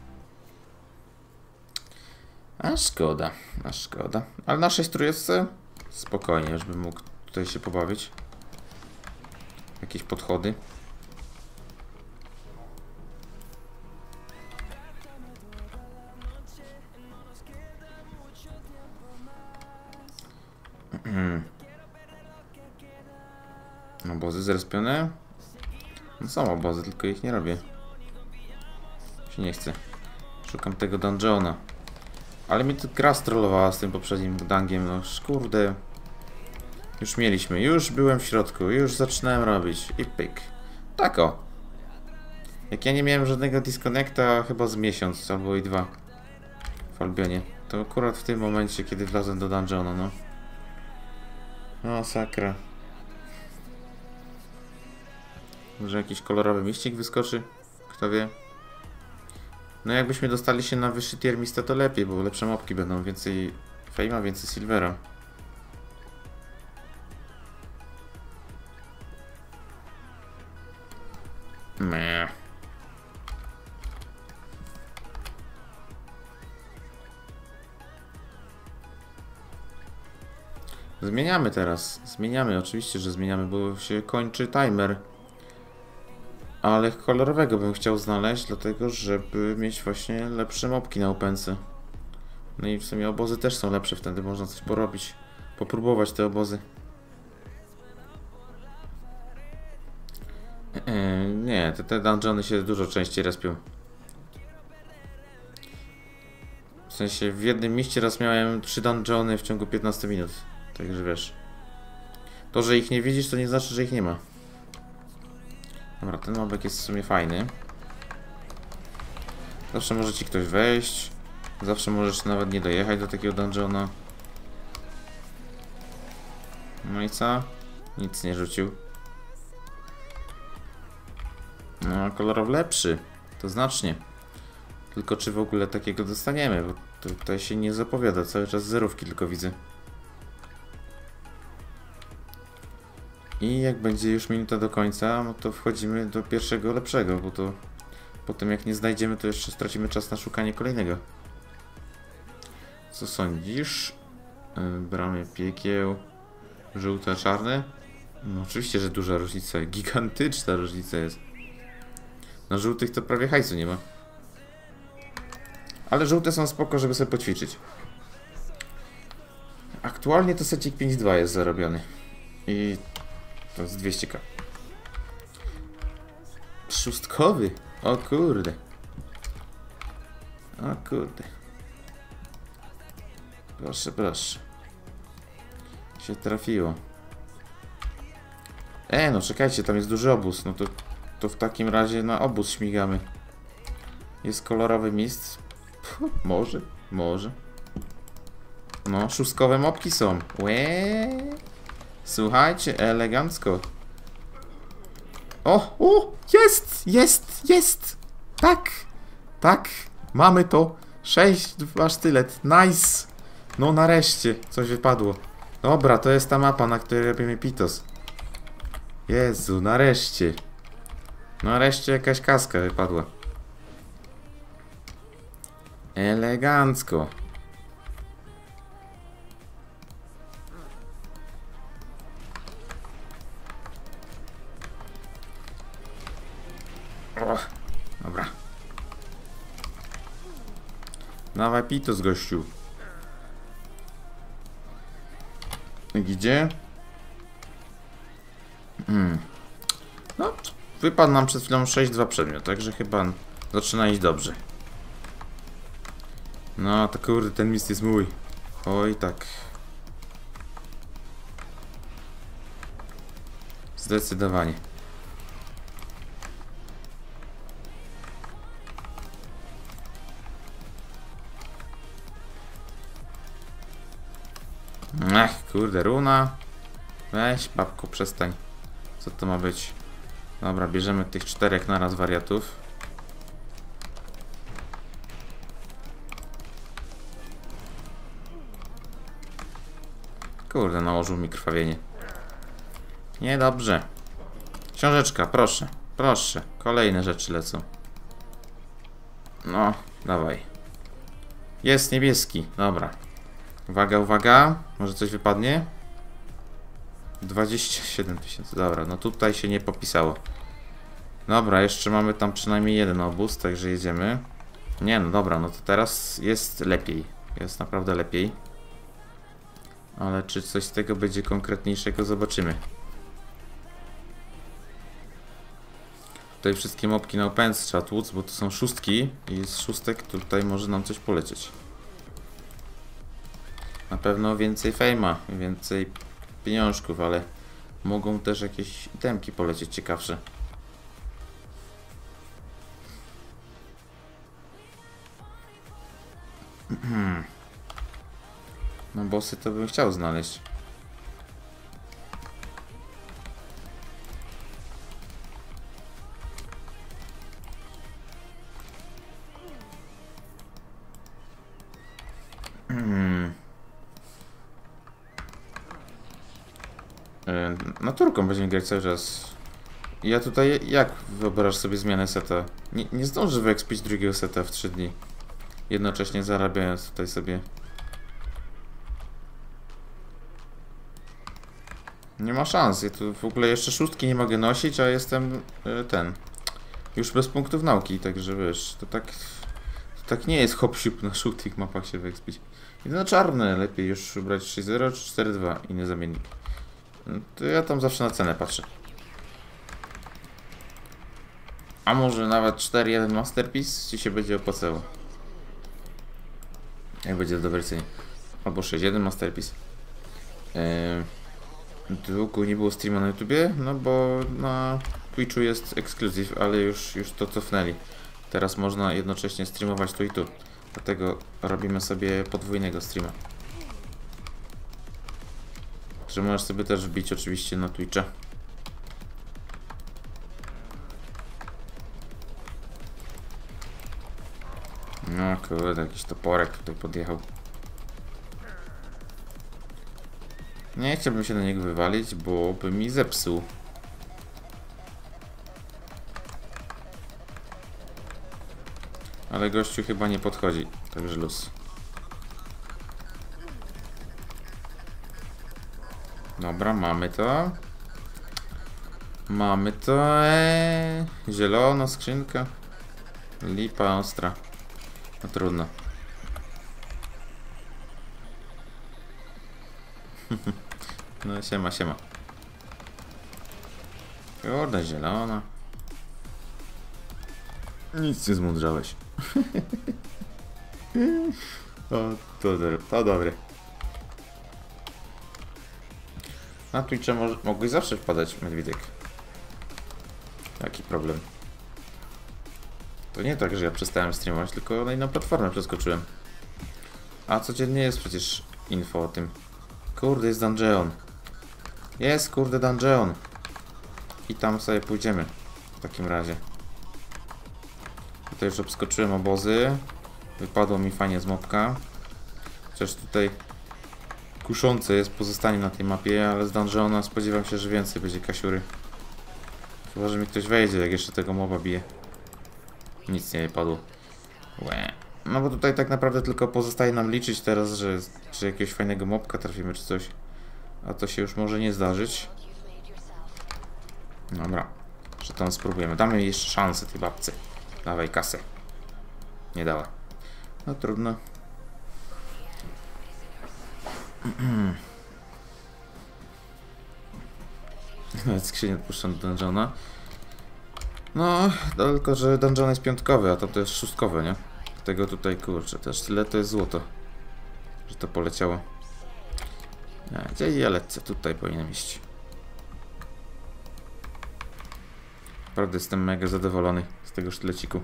A szkoda, a szkoda. Ale na 6 trójce spokojnie, już bym mógł tutaj się pobawić. Jakieś podchody. Obozy zrespione? No są obozy, tylko ich nie robię. Się nie chce. Szukam tego dungeona. Ale mi tu gra strollowała z tym poprzednim dungiem, no kurde. Już mieliśmy, już byłem w środku, już zaczynałem robić i pyk. Tak o. Jak ja nie miałem żadnego disconnecta chyba z miesiąc albo i 2 w Albionie, to akurat w tym momencie, kiedy wlazłem do dungeona, no. No sakra. Może jakiś kolorowy miścik wyskoczy? Kto wie? No jakbyśmy dostali się na wyższy tier mista, to lepiej, bo lepsze mopki będą, więcej fejma, więcej silvera. Meh. Zmieniamy teraz. Zmieniamy, oczywiście, że zmieniamy, bo się kończy timer. Ale kolorowego bym chciał znaleźć, dlatego żeby mieć właśnie lepsze mopki na opence. No i w sumie obozy też są lepsze, wtedy można coś porobić. Popróbować te obozy. Nie, te dungeony się dużo częściej respią. W sensie w jednym mieście raz miałem 3 dungeony w ciągu 15 minut. Także wiesz. To, że ich nie widzisz, to nie znaczy, że ich nie ma. Dobra, ten mobek jest w sumie fajny. Zawsze może ci ktoś wejść. Zawsze możesz nawet nie dojechać do takiego dungeona. No i co? Nic nie rzucił. No, kolorowy lepszy. To znacznie. Tylko czy w ogóle takiego dostaniemy? Bo tutaj się nie zapowiada. Cały czas zerówki tylko widzę. I jak będzie już minuta do końca, no to wchodzimy do pierwszego lepszego, bo to potem jak nie znajdziemy, to jeszcze stracimy czas na szukanie kolejnego. Co sądzisz? Bramy piekieł. Żółte, czarne? No oczywiście, że duża różnica. Gigantyczna różnica jest. Na żółtych to prawie hajsu nie ma. Ale żółte są spoko, żeby sobie poćwiczyć. Aktualnie to secik 5.2 jest zarobiony. I to jest 200k. Szóstkowy. O kurde. O kurde. Proszę, proszę. Się trafiło. No czekajcie, tam jest duży obóz. No to w takim razie na obóz śmigamy. Jest kolorowy mist. Puh, może. No, szóstkowe mopki są. Słuchajcie, elegancko. O, jest. Tak, mamy to. 6, sztylet, nice. No nareszcie, coś wypadło. Dobra, to jest ta mapa, na której robimy pitos. Jezu, nareszcie. Nareszcie jakaś kaska wypadła. Elegancko. O, dobra. Dawaj pitos, gościu. Gdzie? No, wypadł nam przed chwilą 6-2 przedmiot, także chyba zaczyna iść dobrze. No, to kurde, ten mist jest mój. Oj, tak. Zdecydowanie. Ech, kurde, runa. Weź, babko, przestań. Co to ma być? Dobra, bierzemy tych 4 naraz wariatów. Kurde, nałożył mi krwawienie. Niedobrze. Książeczka, proszę. Proszę. Kolejne rzeczy lecą. No, dawaj. Jest niebieski. Dobra. Uwaga, uwaga. Może coś wypadnie? 27 000. Dobra, no tutaj się nie popisało. Dobra, jeszcze mamy tam przynajmniej jeden obóz, także jedziemy. Nie, no dobra, no to teraz jest lepiej. Jest naprawdę lepiej. Ale czy coś z tego będzie konkretniejszego, zobaczymy. Tutaj wszystkie mopki na opens trzeba tłuc, bo to są szóstki i z szóstek tutaj może nam coś polecieć. Na pewno więcej fejma, więcej pieniążków, ale mogą też jakieś itemki polecieć ciekawsze. No bossy to bym chciał znaleźć. Naturką będziemy grać cały czas. Ja tutaj, jak wyobrażasz sobie zmianę seta? Nie zdążę wyekspić drugiego seta w 3 dni. Jednocześnie zarabiając tutaj sobie. Nie ma szans. Ja tu w ogóle jeszcze szóstki nie mogę nosić, a jestem już bez punktów nauki, także wiesz, to tak nie jest hop-siup na żółtych mapach się wyekspić. I na czarne lepiej już brać 6-0 czy 4-2 inny zamiennik. To ja tam zawsze na cenę patrzę. A może nawet 4-1 Masterpiece ci się będzie opłacało? Jak będzie w dobrej cenie. Albo 6-1 Masterpiece. Długo nie było streama na YouTubie, no bo na Twitchu jest ekskluzyw, ale już to cofnęli. Teraz można jednocześnie streamować tu i tu. Dlatego robimy sobie podwójnego streama. Że możesz sobie też wbić oczywiście na Twitcha. No kurde, jakiś toporek tutaj podjechał. Nie chciałbym się na niego wywalić, bo by mi zepsuł. Ale gościu chyba nie podchodzi, także luz. Dobra, mamy to. Mamy to. Zielona skrzynka. Lipa ostra. No trudno. No siema, siema. Kurde, zielona. Nic nie zmądrzałeś. O, to dobre. Na Twitcha mogłeś zawsze wpadać, Medwidek. Jaki problem? To nie tak, że ja przestałem streamować, tylko na inną platformę przeskoczyłem. A codziennie jest przecież info o tym. Kurde, jest dungeon. Jest, kurde, dungeon. I tam sobie pójdziemy. W takim razie. Tutaj już obskoczyłem obozy. Wypadło mi fajnie z mopka. Chociaż tutaj kuszące jest pozostanie na tej mapie, ale z dungeona spodziewam się, że więcej będzie kasiury. Chyba, że mi ktoś wejdzie, jak jeszcze tego moba bije. Nic nie wypadło. Łe. No bo tutaj tak naprawdę tylko pozostaje nam liczyć teraz, że jakiegoś fajnego mobka trafimy czy coś. A to się już może nie zdarzyć. Dobra. Że tam spróbujemy. Damy jej jeszcze szansę tej babce. Dawaj kasę. Nie dała. No trudno. Nawet skrzynię odpuszczam do dungeona. No, tylko że dungeon jest piątkowy, a to jest szóstkowe, nie? Tego tutaj, kurczę, też tyle to jest złoto. Że to poleciało. Gdzie ja lecę? Tutaj powinienem iść. Naprawdę jestem mega zadowolony z tego sztyleciku.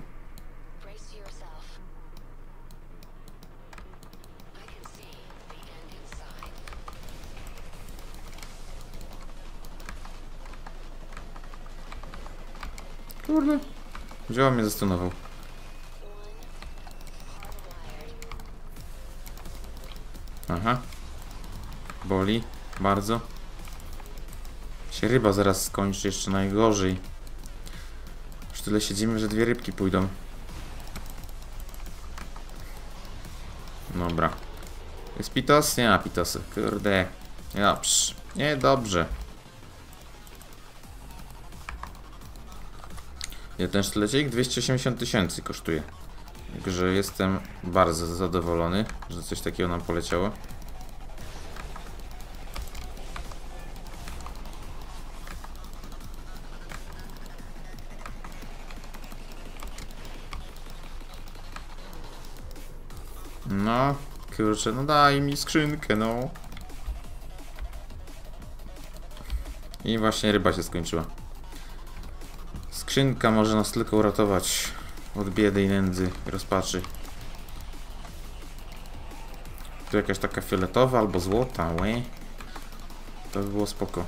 Kurde. Wziął mnie, zastunował. Aha. Boli. Bardzo. Się ryba zaraz skończy, jeszcze najgorzej. Już tyle siedzimy, że 2 rybki pójdą. Dobra. Jest pitos? Nie ma pitosy. Kurde. Dobrze. Niedobrze. Ja ten sztylecik 280 000 kosztuje. Także jestem bardzo zadowolony, że coś takiego nam poleciało. No, kurczę, no daj mi skrzynkę, no. I właśnie ryba się skończyła. Skrzynka może nas tylko uratować od biedy i nędzy i rozpaczy. Tu jakaś taka fioletowa albo złota, łe. To by było spoko.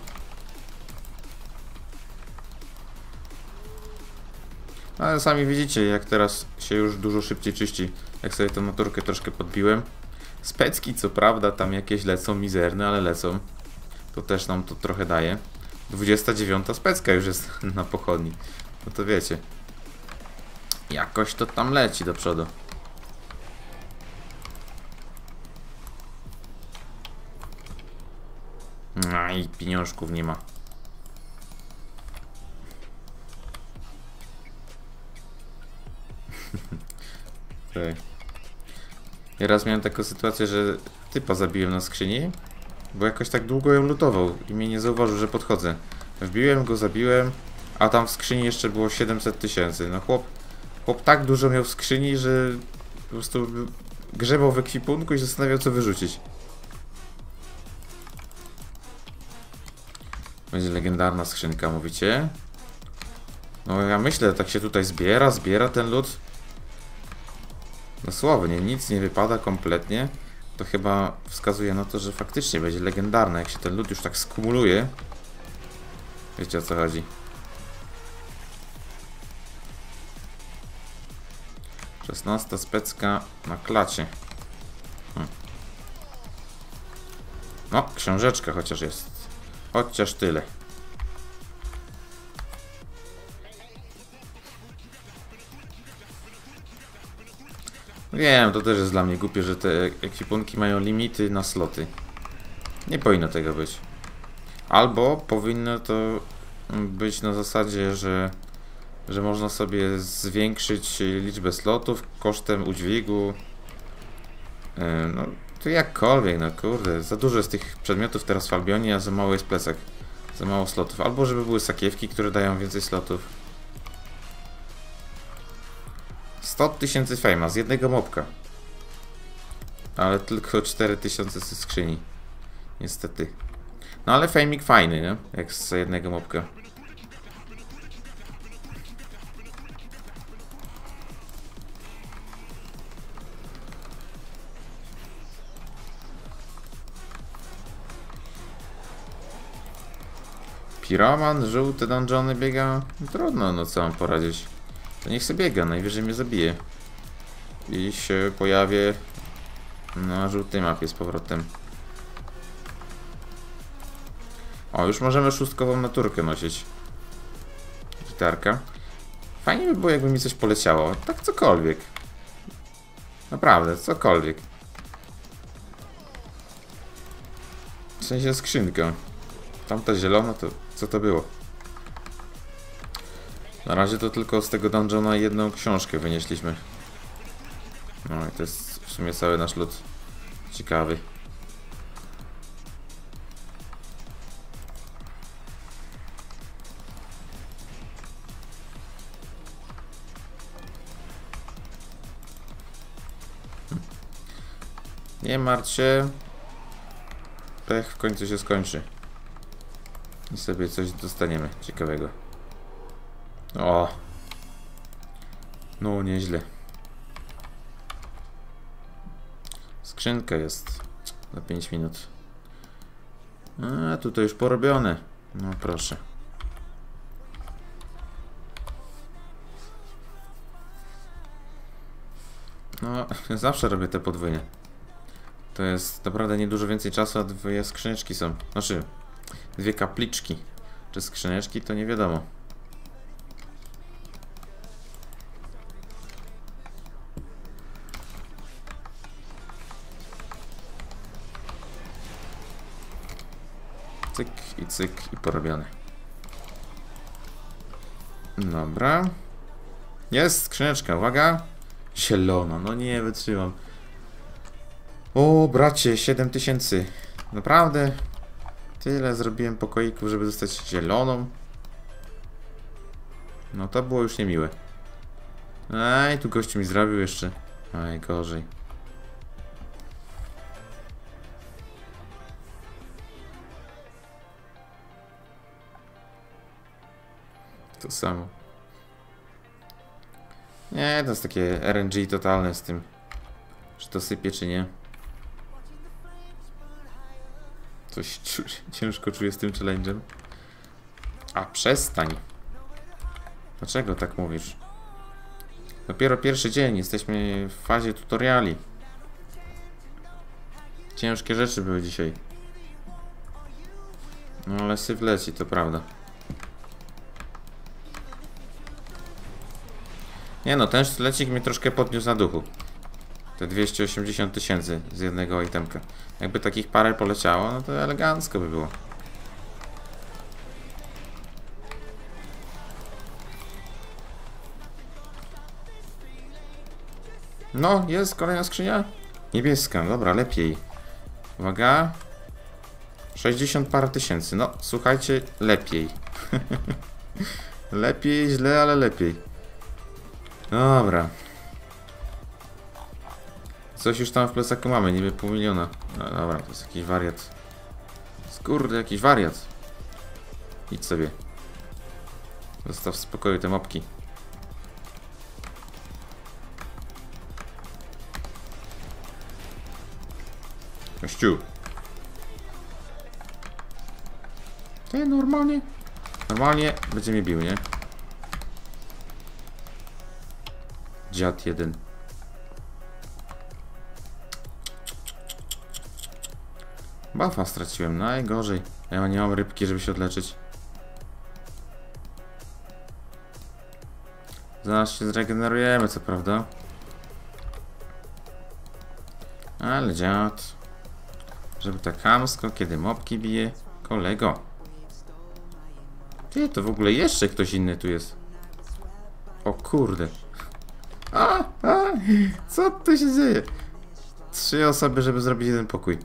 Ale sami widzicie, jak teraz się już dużo szybciej czyści. Jak sobie tą naturkę troszkę podbiłem. Specki co prawda tam jakieś lecą mizerne, ale lecą. To też nam to trochę daje. 29 specka już jest na pochodni. No to wiecie. Jakoś to tam leci do przodu. No i pieniążków nie ma. Tak. Ja raz miałem taką sytuację, że typa zabiłem na skrzyni, bo jakoś tak długo ją lutował i mnie nie zauważył, że podchodzę. Wbiłem go, zabiłem, a tam w skrzyni jeszcze było 700 000. No chłop tak dużo miał w skrzyni, że po prostu grzebał w ekwipunku i zastanawiał, co wyrzucić. Będzie legendarna skrzynka, mówicie? No ja myślę, tak się tutaj zbiera ten lód. Dosłownie, nic nie wypada kompletnie. To chyba wskazuje na to, że faktycznie będzie legendarna, jak się ten lód już tak skumuluje. Wiecie, o co chodzi. 16 specka na klacie. No, książeczka chociaż jest. Chociaż tyle. Wiem, to też jest dla mnie głupie, że te ekwipunki mają limity na sloty. Nie powinno tego być. Albo powinno to być na zasadzie, że można sobie zwiększyć liczbę slotów kosztem udźwigu. No, to jakkolwiek, no kurde. Za dużo jest tych przedmiotów teraz w Albionie, a za mało jest plecak. Za mało slotów. Albo żeby były sakiewki, które dają więcej slotów. 100 000 fejma z jednego mopka. Ale tylko 4000 ze skrzyni. Niestety. No ale fejmik fajny, nie? Jak z jednego mopka. Piroman, żółte dungeony biega. Trudno, no co mam poradzić. To niech sobie biega, najwyżej mnie zabije. I się pojawię na żółtej mapie z powrotem. O, już możemy szóstkową naturkę nosić. Gitarka. Fajnie by było, jakby mi coś poleciało. Tak cokolwiek. Naprawdę, cokolwiek. W sensie skrzynka. Tamta zielona, to co to było? Na razie to tylko z tego dungeona jedną książkę wynieśliśmy. No i to jest w sumie cały nasz lód ciekawy. Nie martw się. Pech w końcu się skończy. I sobie coś dostaniemy ciekawego. O! No nieźle. Skrzynka jest za 5 minut. A tutaj już porobione. No proszę. No, zawsze robię te podwójne. To jest naprawdę niedużo więcej czasu, a 2 skrzyneczki są. Znaczy, 2 kapliczki. Czy skrzyneczki, to nie wiadomo. Cyk i porobione. Dobra. Jest skrzyneczka, uwaga. Zielona, no nie wytrzymam. O bracie, 7000. Naprawdę? Tyle zrobiłem pokoików, żeby dostać zieloną. No to było już niemiłe. Aj, tu gościu mi zrobił jeszcze. Najgorzej. To samo. Nie, to jest takie RNG totalne z tym. Czy to sypie, czy nie. Coś ciężko czuję z tym challenge'em. A przestań. Dlaczego tak mówisz? Dopiero pierwszy dzień, jesteśmy w fazie tutoriali. Ciężkie rzeczy były dzisiaj. No ale syf leci, to prawda. Nie no, ten sztylecik mnie troszkę podniósł na duchu. Te 280 000 z jednego itemka. Jakby takich parę poleciało, no to elegancko by było. No, jest kolejna skrzynia. Niebieska, dobra, lepiej. Uwaga. 60 parę tysięcy. No, słuchajcie, lepiej. Lepiej, źle, ale lepiej. Dobra. Coś już tam w plecaku mamy, niby 500 000. No dobra, to jest jakiś wariat. Skurde, jakiś wariat. Idź sobie. Zostaw w spokoju te mopki. Kościół. Ty normalnie? Normalnie będzie mnie bił, nie? Dziad jeden. Buffa straciłem, najgorzej. Ja nie mam rybki, żeby się odleczyć. Zaraz się zregenerujemy, co prawda. Ale dziad. Żeby tak chamsko, kiedy mopki bije. Kolego. Ty, to w ogóle jeszcze ktoś inny tu jest. O kurde. Co tu się dzieje? 3 osoby, żeby zrobić jeden pokój.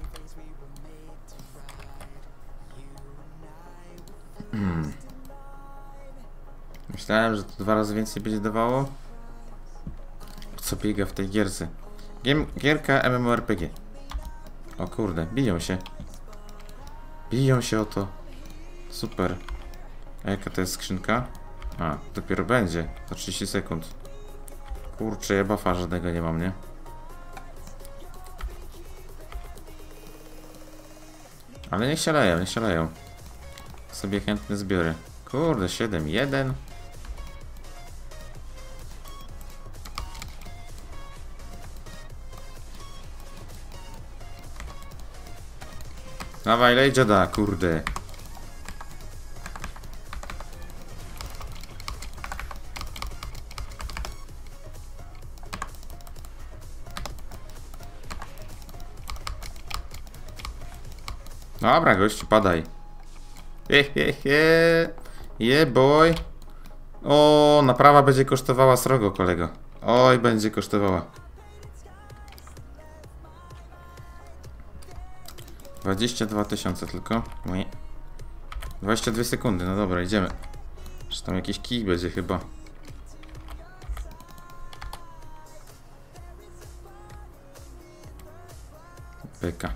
Myślałem, że to 2 razy więcej będzie dawało. Co biega w tej gierce? Gierka MMORPG. O kurde, biją się. Biją się o to. Super. A jaka to jest skrzynka? A, dopiero będzie. Za 30 sekund. Kurczę, ja buffa żadnego nie mam, nie? Ale niech się leją, niech się leją. Sobie chętnie zbiorę. Kurde, 7-1. Dawaj, lej dziada, kurde. Dobra, gościu, padaj. Yeah boy. O, naprawa będzie kosztowała srogo, kolego. Oj, będzie kosztowała. 22 000 tylko. Nie. 22 sekundy, no dobra, idziemy. Że tam jakiś kij będzie chyba. Pyka.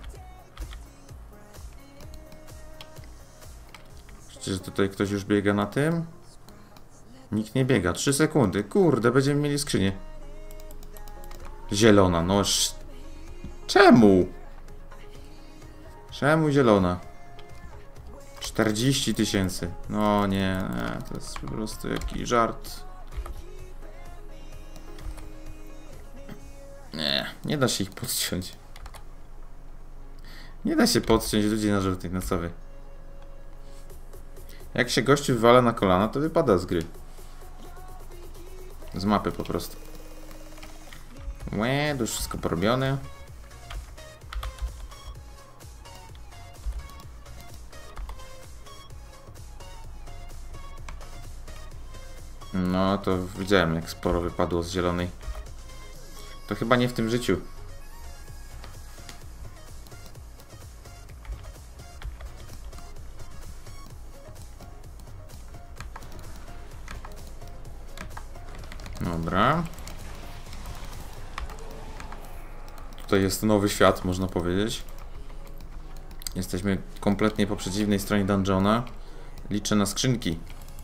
Przecież tutaj ktoś już biega na tym? Nikt nie biega. 3 sekundy. Kurde, będziemy mieli skrzynię. Zielona, no czemu? Czemu zielona? 40 000. No nie, to jest po prostu jakiś żart. Nie da się ich podciąć. Nie da się podciąć ludzi na żółtych na sobie. Jak się gościu wywala na kolana, to wypada z gry. Z mapy po prostu. To już wszystko porobione. No to widziałem, jak sporo wypadło z zielonej. To chyba nie w tym życiu. Dobra. Tutaj jest nowy świat, można powiedzieć. Jesteśmy kompletnie po przeciwnej stronie dungeona. Liczę na skrzynki.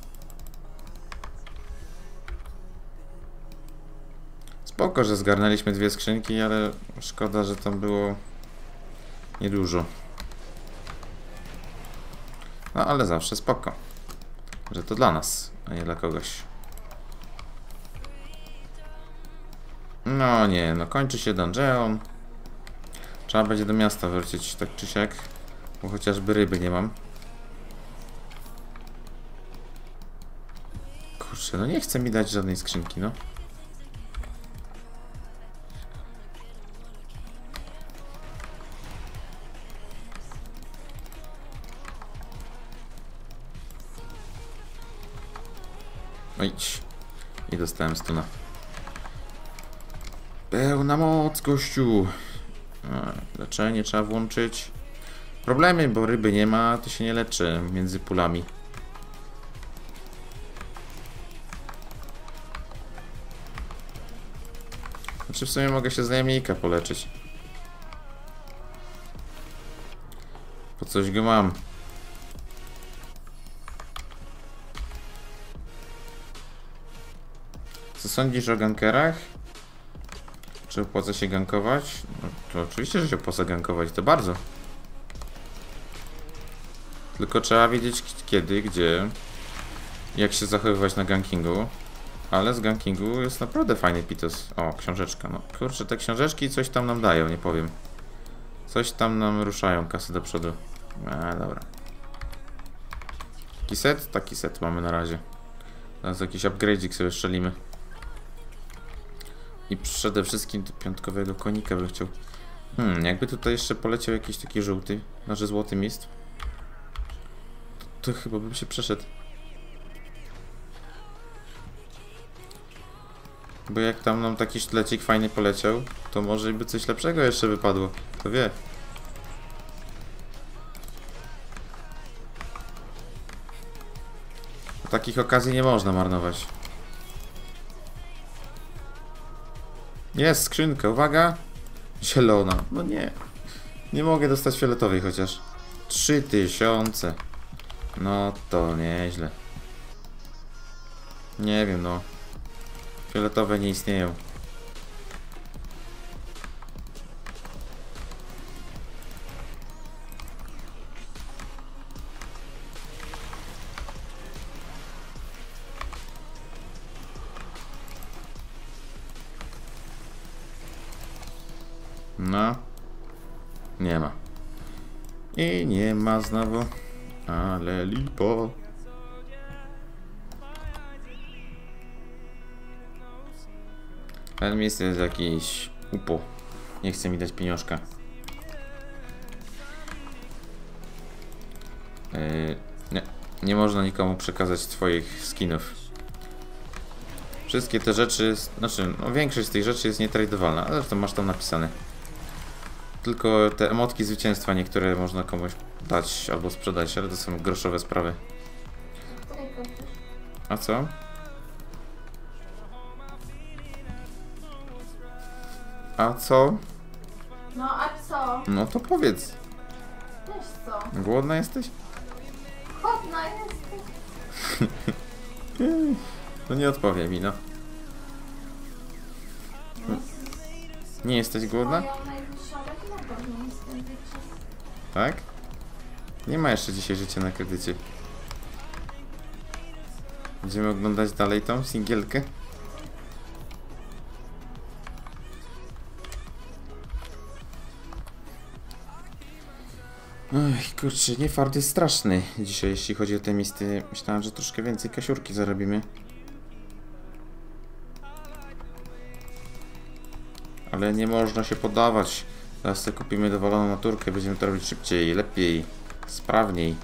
Spoko, że zgarnęliśmy 2 skrzynki, ale szkoda, że tam było niedużo. No ale zawsze spoko, że to dla nas, a nie dla kogoś. No nie, no kończy się dungeon. Trzeba będzie do miasta wrócić tak czy siak, bo chociażby ryby nie mam. Kurczę, no nie chce mi dać żadnej skrzynki, no. Idź. I dostałem stuna. Pełna moc, gościu. Leczenie trzeba włączyć. Problemy, bo ryby nie ma, to się nie leczy między pulami. Znaczy w sumie mogę się z najemnika poleczyć. Po coś go mam. Co sądzisz o gankerach? Czy opłaca się gankować? No, to oczywiście, że się opłaca gankować, to bardzo. Tylko trzeba wiedzieć kiedy, gdzie, jak się zachowywać na gankingu. Ale z gankingu jest naprawdę fajny pitos. O, książeczka, no kurczę, te książeczki coś tam nam dają, nie powiem. Coś tam nam ruszają kasy do przodu. Dobra. Taki set? Taki set mamy na razie. Teraz jakiś upgrade'ik sobie strzelimy. I przede wszystkim do piątkowego konika bym chciał. Jakby tutaj jeszcze poleciał jakiś taki żółty, znaczy złoty mist. To chyba bym się przeszedł. Bo jak tam nam taki sztylecik fajny poleciał, to może by coś lepszego jeszcze wypadło. Kto wie. Takich okazji nie można marnować. Jest skrzynka, uwaga. Zielona. No nie. Nie mogę dostać fioletowej chociaż. 3000. No to nieźle. Nie wiem, no. Fioletowe nie istnieją. No. Nie ma. I nie ma znowu. Ale lipo. Ten miejsce jest jakiś upo. Nie chce mi dać pieniążka. Nie można nikomu przekazać twoich skinów. Wszystkie te rzeczy, znaczy, no większość z tych rzeczy jest nietradowalna, ale to masz tam napisane. Tylko te emotki zwycięstwa niektóre można komuś dać albo sprzedać, ale to są groszowe sprawy. A co? A co? No a co? No to powiedz. Wiesz co? Głodna jesteś? Chodna jesteś. To nie odpowie mi, no. Nie jesteś głodna? Moją najwyższą reklamę powinien spędzić czas. Tak? Nie ma jeszcze dzisiaj życia na kredycie. Będziemy oglądać dalej tą singielkę. Oj, kurczę, nie fart jest straszny dzisiaj, jeśli chodzi o te misty. Myślałem, że troszkę więcej kasiurki zarobimy. Ale nie można się poddawać. Teraz sobie kupimy dowoloną naturkę, będziemy to robić szybciej, lepiej, sprawniej.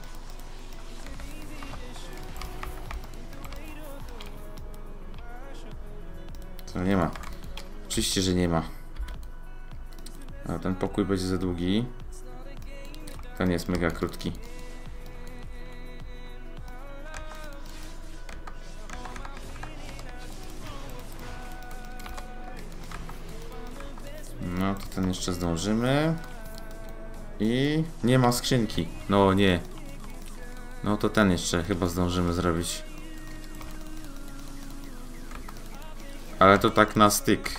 Co nie ma? Oczywiście, że nie ma. A ten pokój będzie za długi. Ten jest mega krótki. No to ten jeszcze zdążymy. I nie ma skrzynki. No nie. No to ten jeszcze chyba zdążymy zrobić. Ale to tak na styk.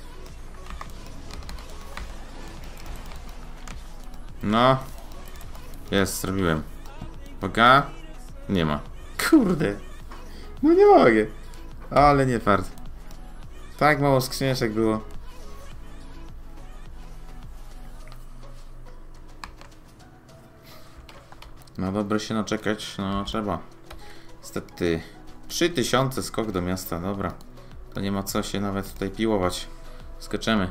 No. Jest, zrobiłem. Uwaga. Nie ma. Kurde. No nie mogę. Ale nie fart. Tak mało skrzynieczek było. No dobre się naczekać, no trzeba. Niestety 3000 skok do miasta, dobra. To nie ma co się nawet tutaj piłować. Skaczemy.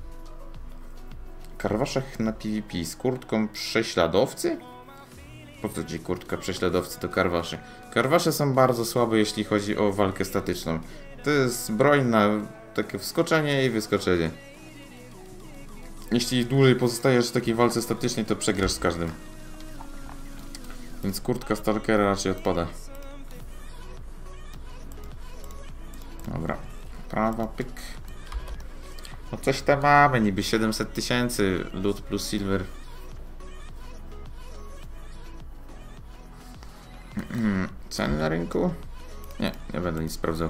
Karwaszek na PvP z kurtką prześladowcy? Po co ci kurtka prześladowcy do karwaszy? Karwasze są bardzo słabe, jeśli chodzi o walkę statyczną. To jest broń na takie wskoczenie i wyskoczenie. Jeśli dłużej pozostajesz w takiej walce statycznej, to przegrasz z każdym. Więc kurtka stalkera raczej odpada. Dobra. Prawa, pyk. No coś tam mamy, niby 700 tysięcy loot plus silver. Ceny na rynku? Nie będę nic sprawdzał.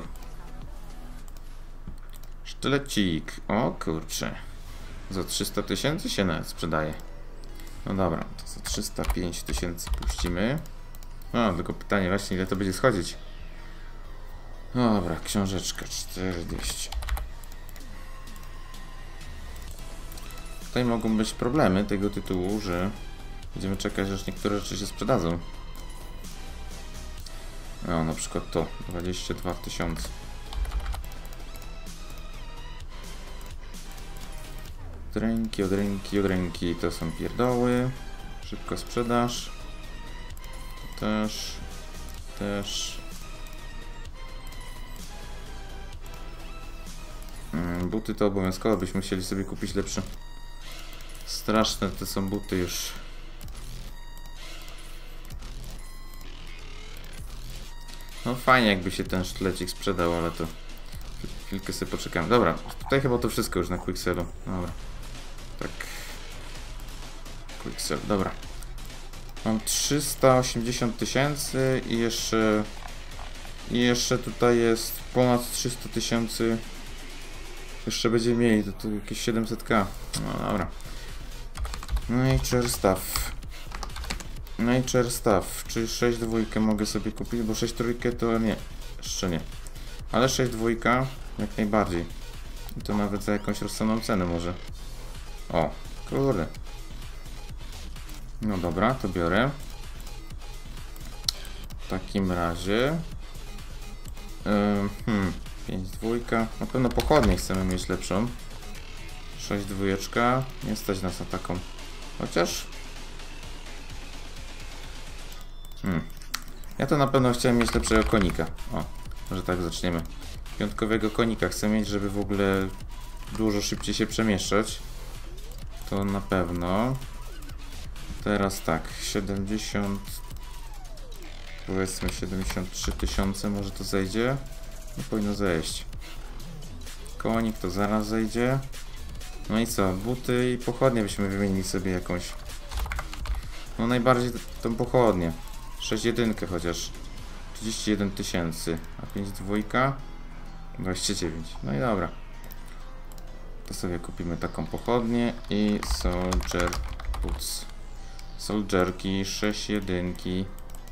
Sztylecik. O kurczę. Za 300 tysięcy się nawet sprzedaje. No dobra, to za 305 tysięcy puścimy. No, tylko pytanie właśnie, ile to będzie schodzić. Dobra, książeczka 4200. Tutaj mogą być problemy tego tytułu, że będziemy czekać, aż niektóre rzeczy się sprzedadzą. No, na przykład to 22 tysiące. Od ręki to są pierdoły. Szybko sprzedaż. Też. Buty to obowiązkowo byśmy chcieli sobie kupić lepsze. Straszne te są buty już. No fajnie jakby się ten sztylecik sprzedał, ale to chwilkę sobie poczekamy. Dobra, tutaj chyba to wszystko już na Quicksellu. Dobra. Tak. Quicksell, dobra. Mam 380 tysięcy i jeszcze tutaj jest ponad 300 tysięcy. Jeszcze będziemy mieli, to jakieś 700k. No dobra. Nature Stuff. Czy 6.2 mogę sobie kupić? Bo 6.3 to nie. Jeszcze nie. Ale 6.2 jak najbardziej. I to nawet za jakąś rozsądną cenę może. O, kurde. No dobra, to biorę. W takim razie 5.2. Na pewno pochodnie chcemy mieć lepszą. 6.2. Nie stać nas na taką. Chociaż ja to na pewno chciałem mieć lepszego konika. O, Może tak zaczniemy. Piątkowego konika chcę mieć, żeby w ogóle dużo szybciej się przemieszczać. To na pewno. Teraz tak, 70... Powiedzmy 73 000, może to zejdzie? Nie powinno zejść. Konik to zaraz zejdzie. No i co? Buty i pochodnie byśmy wymienili sobie jakąś. No najbardziej tą pochodnię. 6,1 chociaż. 31 000. A 5,2? 29. No i dobra. To sobie kupimy taką pochodnię i soldier boots. Soldierki, 6,1.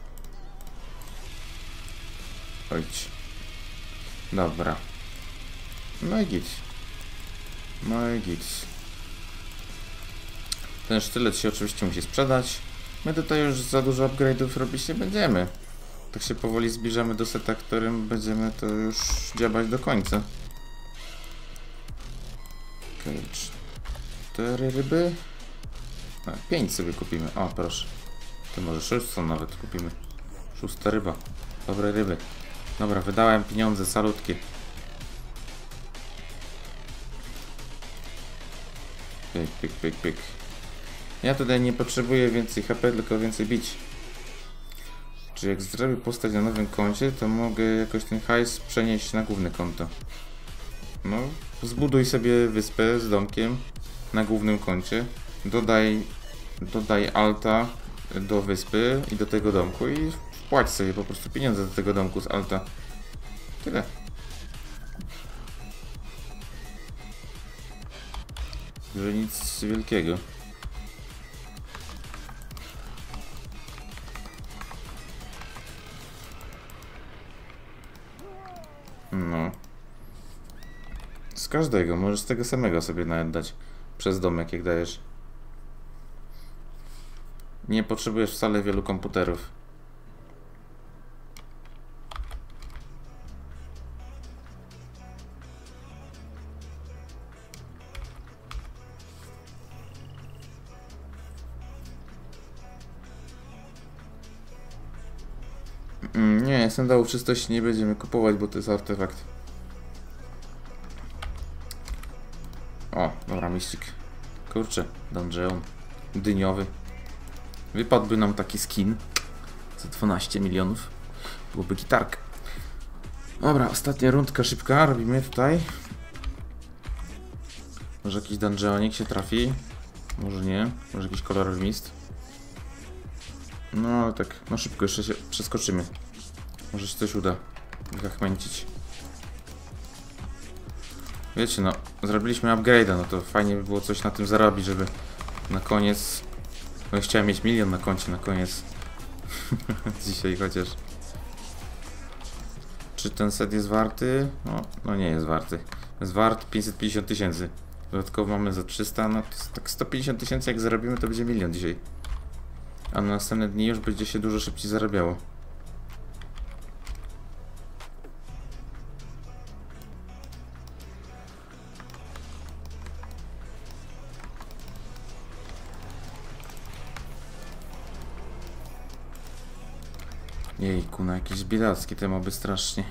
Chodź. Dobra. No i git. No i git. Ten sztylet się oczywiście musi sprzedać. My tutaj już za dużo upgrade'ów robić nie będziemy. Tak się powoli zbliżamy do seta, którym będziemy to już dziabać do końca. Okej, 4 ryby. A, 5 sobie kupimy. O, proszę. To może 6 są nawet kupimy. 6 ryba. Dobre ryby. Dobra, wydałem pieniądze salutkie. Pyk, pyk, pyk, pyk. Ja tutaj nie potrzebuję więcej HP, tylko więcej bić. Czy jak zrobię postać na nowym koncie, to mogę jakoś ten hajs przenieść na główne konto. No, zbuduj sobie wyspę z domkiem na głównym koncie. Dodaj alta do wyspy i do tego domku i wpłać sobie po prostu pieniądze do tego domku z alta. Tyle. Że nic wielkiego. No. Z każdego, możesz tego samego sobie nawet dać. Przez domek, jak dajesz. Nie potrzebujesz wcale wielu komputerów. Nie, sandałów czystości nie będziemy kupować, bo to jest artefakt. O, dobra, miścik. Kurczę, dungeon dyniowy. Wypadłby nam taki skin za 12 milionów. Byłoby gitarka. Dobra, ostatnia rundka szybka. Robimy tutaj. Może jakiś dungeonik się trafi. Może nie. Może jakiś kolorowy mist. No ale tak, no szybko jeszcze się przeskoczymy. Może się coś uda wychachmęcić. Wiecie, no, zrobiliśmy upgrade'a, no to fajnie by było coś na tym zarobić, żeby na koniec... No ja chciałem mieć 1 milion na koncie na koniec. Dzisiaj chociaż. Czy ten set jest warty? No nie jest warty. Jest wart 550 000. Dodatkowo mamy za 300, no to tak 150 000 jak zarobimy, to będzie 1 milion dzisiaj. A na następne dni już będzie się dużo szybciej zarabiało. Jejku, na jakieś biedackie te moby strasznie.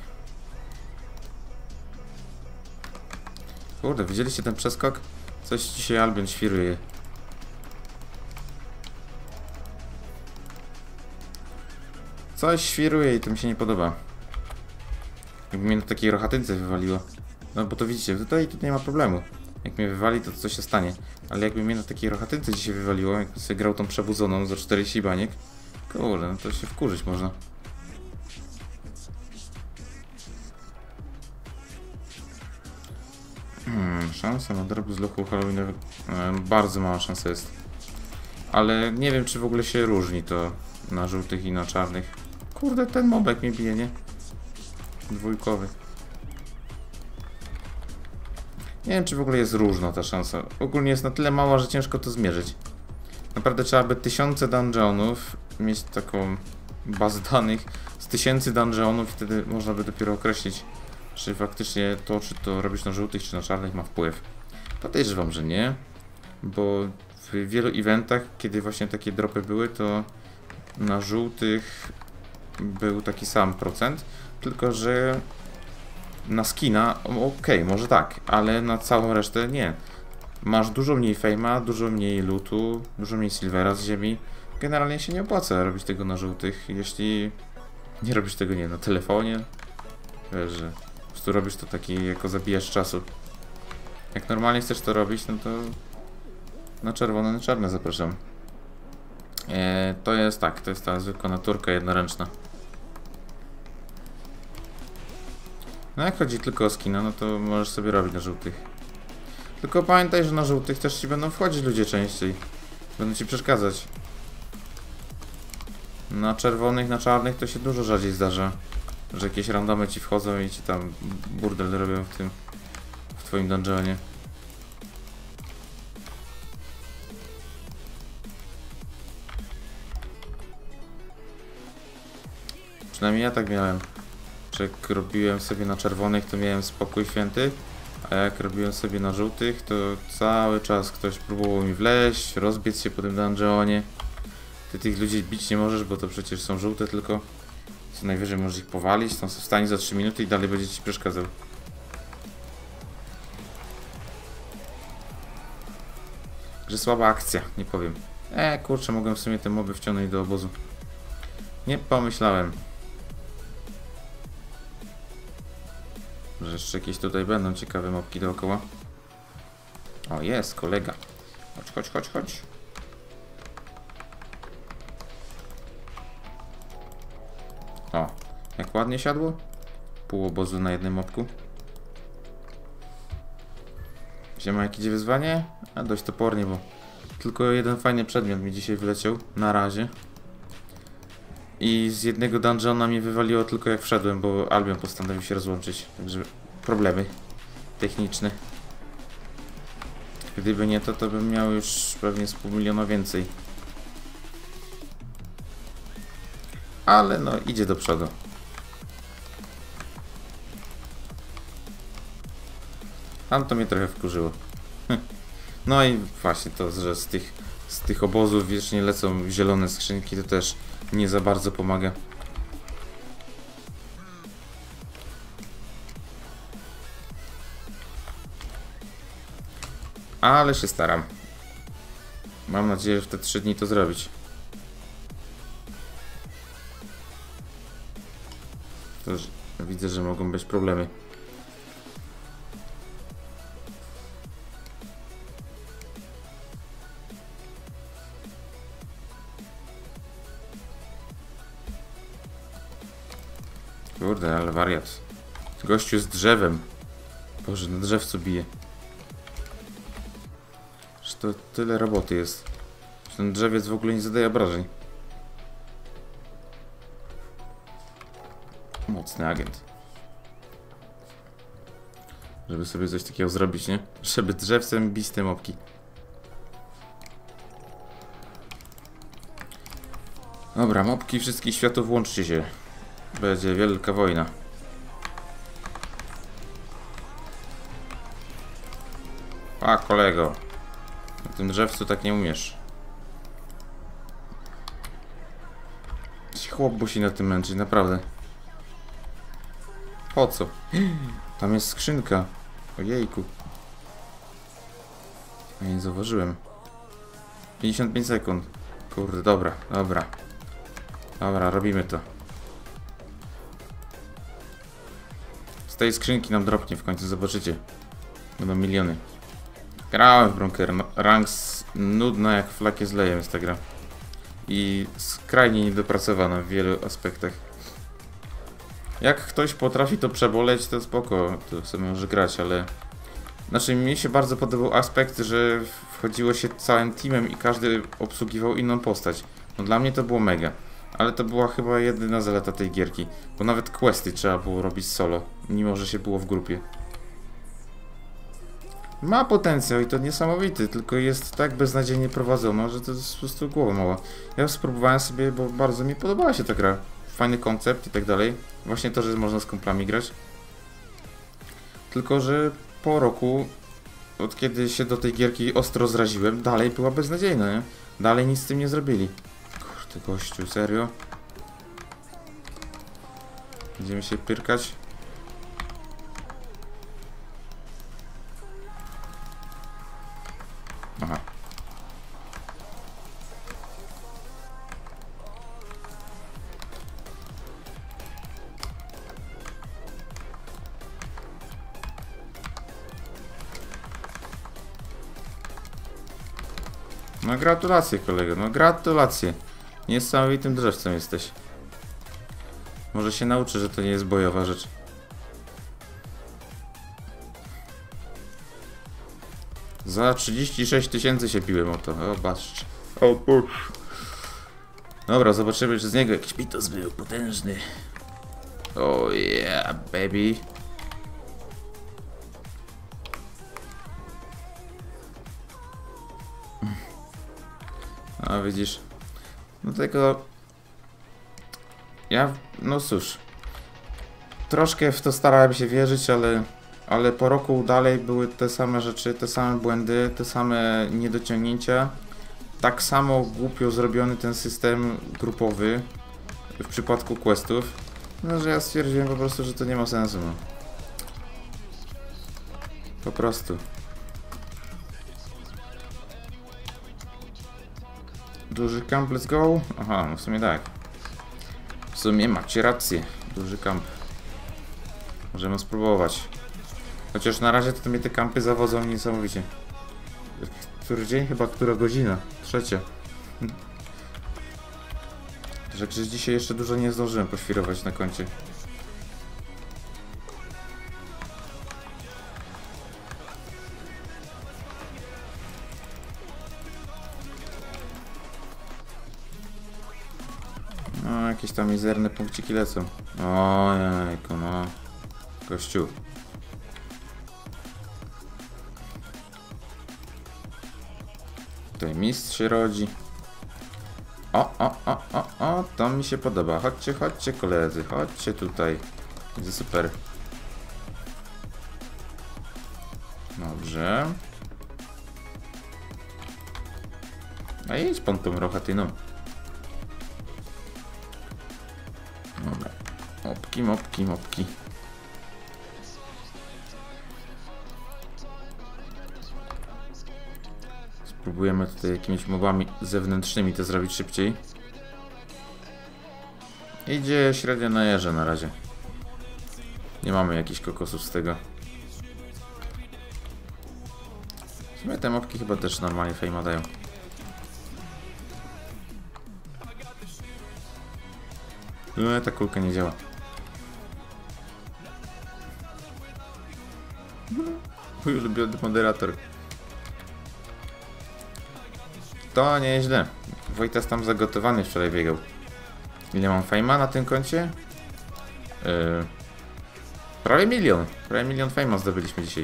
Kurde, widzieliście ten przeskok? Coś dzisiaj Albion świruje. Coś świruje i to mi się nie podoba. Jakby mnie na takiej rochatynce wywaliło. No bo to widzicie, tutaj nie ma problemu. Jak mnie wywali, to coś się stanie. Ale jakby mnie na takiej rochatynce dzisiaj wywaliło, jakby sobie grał tą przebudzoną za 40 baniek. Kurde, no to się wkurzyć można. Szansa na drop z lochu halloweenowego. Bardzo mała szansa jest. Ale nie wiem, czy w ogóle się różni to na żółtych i na czarnych. Kurde, ten mobek mnie bije, nie? Dwójkowy. Nie wiem, czy w ogóle jest różna ta szansa. Ogólnie jest na tyle mała, że ciężko to zmierzyć. Naprawdę trzeba by 1000 dungeonów, mieć taką bazę danych z 1000 dungeonów i wtedy można by dopiero określić, czy faktycznie to, czy to robisz na żółtych, czy na czarnych ma wpływ. Podejrzewam, że nie, bo w wielu eventach, kiedy właśnie takie dropy były, to na żółtych był taki sam procent, tylko że na skina, okej, może tak, ale na całą resztę nie. Masz dużo mniej fejma, dużo mniej lootu, dużo mniej silvera z ziemi. Generalnie się nie opłaca robić tego na żółtych, jeśli nie robisz tego, nie na telefonie. Wiesz, że po prostu robisz to taki jako zabijasz czasu. Jak normalnie chcesz to robić, no to na czerwone, na czarne zapraszam. To jest tak, to jest ta zwykła naturka jednoręczna. No jak chodzi tylko o skina, no to możesz sobie robić na żółtych. Tylko pamiętaj, że na żółtych też ci będą wchodzić ludzie częściej. Będą ci przeszkadzać. Na czerwonych, na czarnych to się dużo rzadziej zdarza. Że jakieś randomy ci wchodzą i ci tam burdel robią w twoim dungeonie. Przynajmniej ja tak miałem. Że jak robiłem sobie na czerwonych, to miałem spokój święty. A jak robiłem sobie na żółtych, to cały czas ktoś próbował mi wleźć, rozbiec się po tym dungeonie. Ty tych ludzi bić nie możesz, bo to przecież są żółte tylko. Co najwyżej możesz ich powalić, tam są w stanie za 3 minuty i dalej będzie ci przeszkadzał. Że słaba akcja, nie powiem. Kurczę, mogłem w sumie te moby wciągnąć do obozu. Nie pomyślałem. Że jeszcze jakieś tutaj będą ciekawe mopki dookoła. O, jest kolega. Chodź, chodź, chodź, chodź. O, jak ładnie siadło. Pół obozu na jednym mopku. Siema, jak idzie wyzwanie? A dość topornie, bo tylko jeden fajny przedmiot mi dzisiaj wleciał. Na razie. I z jednego dungeona mnie wywaliło tylko jak wszedłem, bo Albion postanowił się rozłączyć. Także problemy techniczne. Gdyby nie to, to bym miał już pewnie z pół miliona więcej. Ale no, idzie do przodu. Tam to mnie trochę wkurzyło. No i właśnie to, że z tych obozów wiecznie lecą zielone skrzynki, to też nie za bardzo pomaga. Ale się staram. Mam nadzieję, że w te 3 dni to zrobić. Też widzę, że mogą być problemy. Kurde, ale wariat. Gościu z drzewem. Boże, na drzewcu bije. Że to tyle roboty jest. Że ten drzewiec w ogóle nie zadaje obrażeń. Mocny agent. Żeby sobie coś takiego zrobić, nie? Żeby drzewcem bić te mopki. Dobra, mopki wszystkich światów, łączcie się. Będzie wielka wojna. A kolego, na tym drzewcu tak nie umiesz. Chłop musi na tym męczyć, naprawdę. Po co? Tam jest skrzynka. Ojejku. Ja nie zauważyłem. 55 sekund. Kurde, dobra, dobra. Dobra, robimy to. Z tej skrzynki nam dropnie w końcu, zobaczycie. Będą miliony. Grałem w Bronker. Ranks nudna jak flakie z lejem jest ta gra. I skrajnie niedopracowana w wielu aspektach. Jak ktoś potrafi to przeboleć, to spoko, to sobie może grać, ale... Znaczy, mi się bardzo podobał aspekt, że wchodziło się całym teamem i każdy obsługiwał inną postać. No dla mnie to było mega. Ale to była chyba jedyna zaleta tej gierki. Bo nawet questy trzeba było robić solo, mimo że się było w grupie. Ma potencjał i to niesamowity, tylko jest tak beznadziejnie prowadzona, że to jest po prostu głowa mała. Ja spróbowałem sobie, bo bardzo mi podobała się ta gra. Fajny koncept i tak dalej. Właśnie to, że można z kumplami grać. Tylko że po roku, od kiedy się do tej gierki ostro zraziłem, dalej była beznadziejna, nie? Dalej nic z tym nie zrobili. Kurde, gościu, serio? Będziemy się pyrkać. Aha. No gratulacje kolego, no gratulacje. Niesamowitym drzewcem jesteś. Może się nauczy, że to nie jest bojowa rzecz. Za 36 000 się piłem o to. O, patrz. O, pusz. Dobra, zobaczymy, czy z niego jakiś mitos był potężny. Oh yeah, baby. A widzisz. No tego... Ja... No cóż. Troszkę w to starałem się wierzyć, ale po roku dalej były te same rzeczy, te same błędy, te same niedociągnięcia. Tak samo głupio zrobiony ten system grupowy w przypadku questów. No, że ja stwierdziłem po prostu, że to nie ma sensu. No. Po prostu. Duży camp, let's go. Aha, no w sumie tak. W sumie macie rację. Duży camp. Możemy spróbować. Chociaż na razie to mnie te kampy zawodzą niesamowicie. Który dzień? Chyba która godzina? 3. Także dzisiaj jeszcze dużo nie zdążyłem poświrować na koncie. No, jakieś tam mizerne punkciki lecą. Ojejku, no. Gościu. Tutaj mistrz się rodzi. O, to mi się podoba. Chodźcie, chodźcie koledzy, chodźcie tutaj. Będzie super. Dobrze. A idź pan tą rochatyną. Dobra. Mopki, mopki, mopki. Spróbujemy tutaj jakimiś mobami zewnętrznymi to zrobić szybciej. Idzie średnio na jeże na razie. Nie mamy jakichś kokosów z tego. W sumie te mopki chyba też normalnie fejma dają. No, ta kulka nie działa. Mój ulubiony moderator. To nieźle. Wojtas tam zagotowany wczoraj biegał. Ile mam fejma na tym koncie? Prawie milion. Prawie milion fejma zdobyliśmy dzisiaj.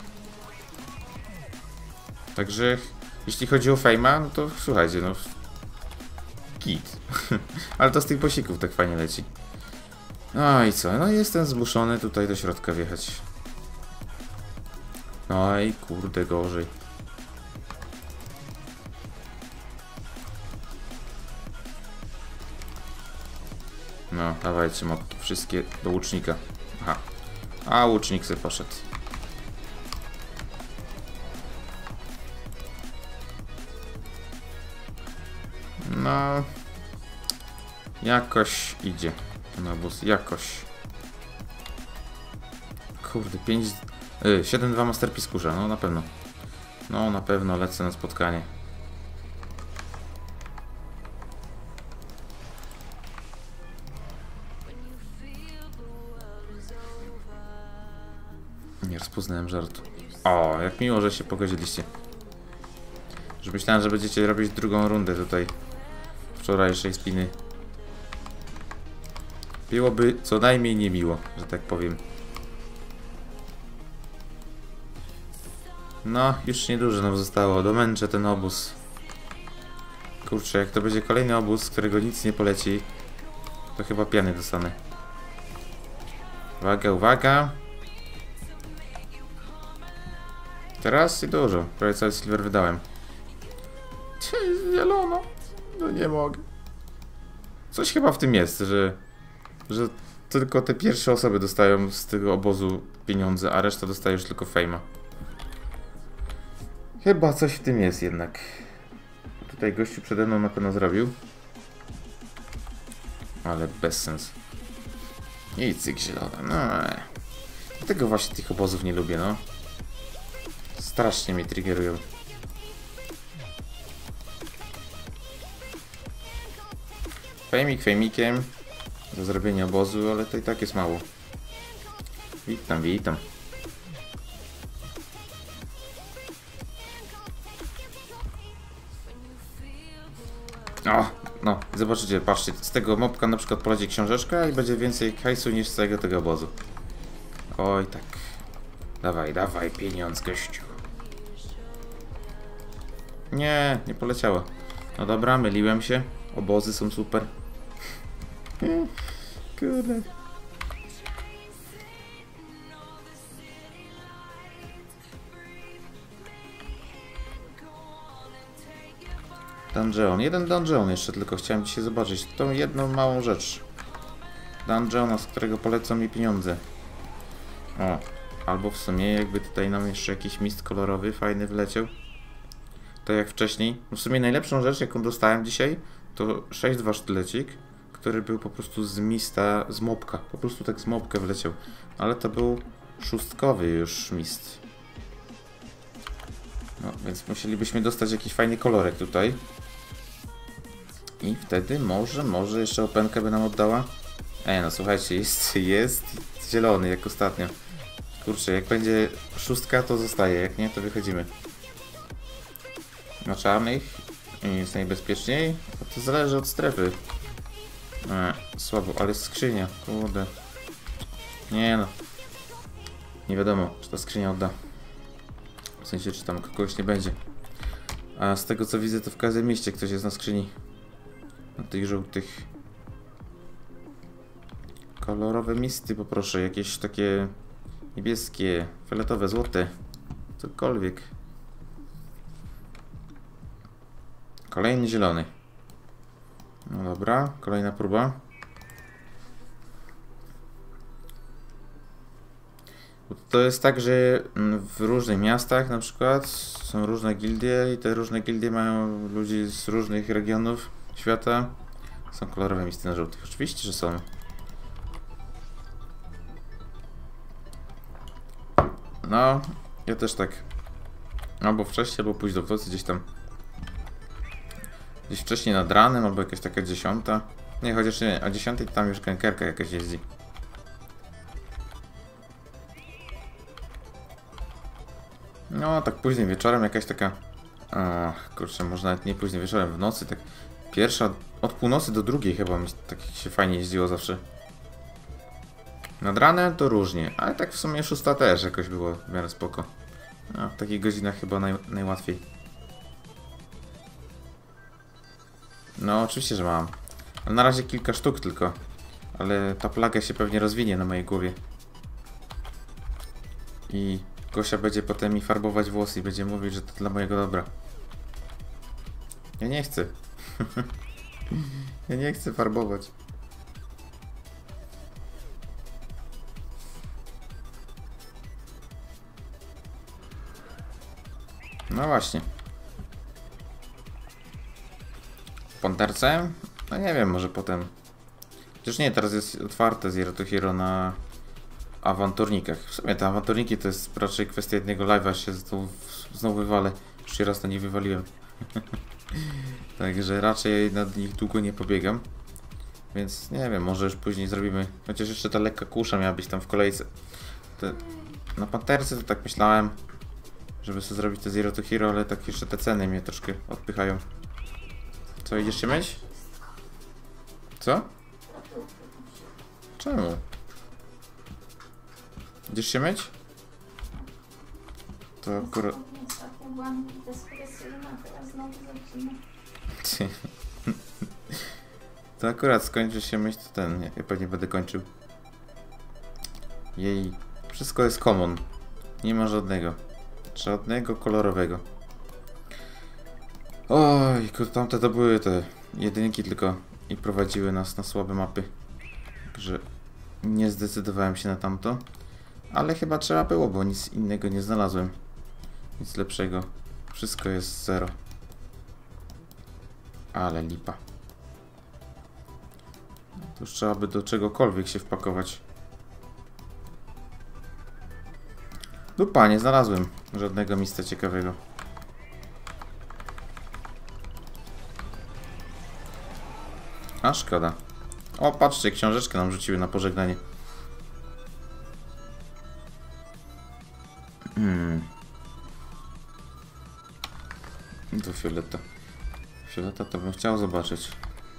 Także jeśli chodzi o fejma, no to słuchajcie, no kit. Ale to z tych bosików tak fajnie leci. No i co? No jestem zmuszony tutaj do środka wjechać. No i kurde gorzej. No, dawajcie mopki, wszystkie do łucznika. Aha. A łucznik sobie poszedł. No. Jakoś idzie ten obóz, jakoś. Kurde, 7-2 Masterpiece kurza, no na pewno. No na pewno lecę na spotkanie. Nie rozpoznałem żartu. O, jak miło, że się pogodziliście. Że myślałem, że będziecie robić drugą rundę tutaj wczorajszej spiny. Byłoby co najmniej niemiło, że tak powiem. No, już niedużo nam zostało. Domęczę ten obóz. Kurczę, jak to będzie kolejny obóz, z którego nic nie poleci, to chyba piany dostanę. Uwaga, uwaga. Teraz i dużo. Prawie cały silver wydałem. Zielono. No nie mogę. Coś chyba w tym jest, że tylko te pierwsze osoby dostają z tego obozu pieniądze, a reszta dostaje już tylko fejma. Chyba coś w tym jest jednak. Tutaj gościu przede mną na pewno zrobił. Ale bez sens. I cyk zielony. No. Dlatego właśnie tych obozów nie lubię, no. Strasznie mnie triggerują. Fejmik fejmikiem za zrobienie obozu, ale to i tak jest mało. Witam, witam. O, no, zobaczycie, patrzcie, z tego mopka na przykład poleci książeczka i będzie więcej hajsu niż z całego tego obozu. Oj tak. Dawaj, dawaj, pieniądz, gościu. Nie, nie poleciało. No dobra, myliłem się. Obozy są super. Kurde. Dungeon. Jeden dungeon jeszcze tylko chciałem dzisiaj zobaczyć. Tą jedną małą rzecz. Dungeona, z którego polecą mi pieniądze. O. Albo w sumie jakby tutaj nam jeszcze jakiś mist kolorowy fajny wleciał. To jak wcześniej. No w sumie najlepszą rzecz jaką dostałem dzisiaj to 6-2 sztylecik, który był po prostu z mista, z mopka. Po prostu tak z mopkę wleciał. Ale to był szóstkowy już mist. No więc musielibyśmy dostać jakiś fajny kolorek tutaj. I wtedy może jeszcze openkę by nam oddała. No słuchajcie, jest zielony jak ostatnio. Kurczę, jak będzie szóstka to zostaje, jak nie to wychodzimy. Na czarnych jest najbezpieczniej. To zależy od strefy. Słabo, ale skrzynia, kurde. Nie no. Nie wiadomo, czy ta skrzynia odda. W sensie, czy tam kogoś nie będzie. A z tego co widzę, to w każdym mieście ktoś jest na skrzyni. Na tych żółtych. Kolorowe misty poproszę, jakieś takie niebieskie, fioletowe, złote. Cokolwiek. Kolejny zielony. No dobra, kolejna próba. To jest tak, że w różnych miastach na przykład są różne gildie i te różne gildie mają ludzi z różnych regionów świata. Są kolorowe misty na żółtych. Oczywiście, że są. No, ja też tak. Albo wcześniej, albo późno w nocy gdzieś tam. Gdzieś wcześniej nad ranem, albo jakaś taka 10. Nie, chociaż nie, a 10 tam już gankerka jakaś jeździ. No, tak późnym wieczorem jakaś taka... kurczę, może nawet nie późnym wieczorem, w nocy, tak pierwsza, od północy do drugiej chyba mi tak się fajnie jeździło zawsze. Nad ranem to różnie, ale tak w sumie 6 też jakoś było w miarę spoko. W takich godzinach chyba najłatwiej. No, oczywiście, że mam. Ale na razie kilka sztuk tylko. Ale ta plaga się pewnie rozwinie na mojej głowie. I Gosia będzie potem mi farbować włosy i będzie mówić, że to dla mojego dobra. Ja nie chcę. Ja nie chcę farbować. No właśnie. Panterce? No nie wiem, może potem. Chociaż nie, teraz jest otwarte Zero to Hero na awanturnikach. W sumie te awanturniki to jest raczej kwestia jednego live'a, się znowu wywalę. Już się raz na nich wywaliłem. Także raczej nad nich długo nie pobiegam. Więc nie wiem, może już później zrobimy. Chociaż jeszcze ta lekka kusza miała być tam w kolejce. Na panterce to tak myślałem, żeby sobie zrobić te Zero to Hero, ale tak jeszcze te ceny mnie troszkę odpychają. Co, idziesz się myć? Co? Czemu? Idziesz się myć? To akurat... Ostatnio byłam depresyjna, teraz znowu zaczynam. To akurat skończy się myć, to ten, ja pewnie będę kończył. Jej, wszystko jest common. Nie ma żadnego kolorowego. Oj, tamte to były te jedynki tylko i prowadziły nas na słabe mapy. Także Nie zdecydowałem się na tamto. Ale chyba trzeba było, bo nic innego nie znalazłem. Nic lepszego. Wszystko jest 0. Ale lipa. To już trzeba by do czegokolwiek się wpakować. Dupa, nie znalazłem żadnego miejsca ciekawego. A szkoda. O, patrzcie, książeczkę nam rzuciły na pożegnanie. To fioleta. Fioleta to bym chciał zobaczyć.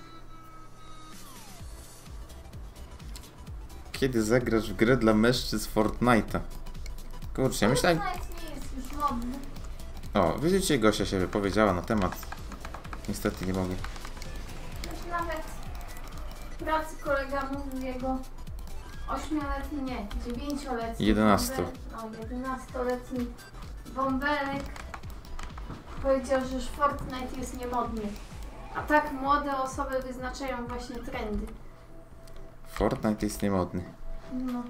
Kiedy zagrasz w grę dla mężczyzn Fortnite'a? Kurczę, ja myślałem... Fortnite nie jest już modny. O, widzicie, Gosia się wypowiedziała na temat. Niestety nie mogę. Już nawet w pracy kolega mówił jego 8-letni, nie, 9-letni 11. No, 11-letni bąbelek powiedział, że już Fortnite jest niemodny. A tak młode osoby wyznaczają właśnie trendy. Fortnite jest niemodny. No.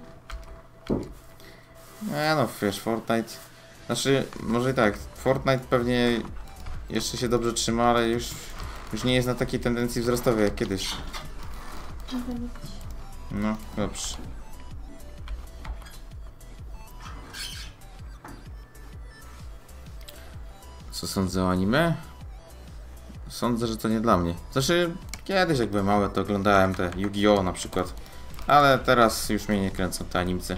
Nie no, wiesz, Fortnite... Znaczy, może i tak, Fortnite pewnie jeszcze się dobrze trzyma, ale już nie jest na takiej tendencji wzrostowej jak kiedyś. No, dobrze. Co sądzę o anime? Sądzę, że to nie dla mnie. Znaczy, kiedyś jak byłem mały, to oglądałem te Yu-Gi-Oh! Na przykład. Ale teraz już mnie nie kręcą te animce.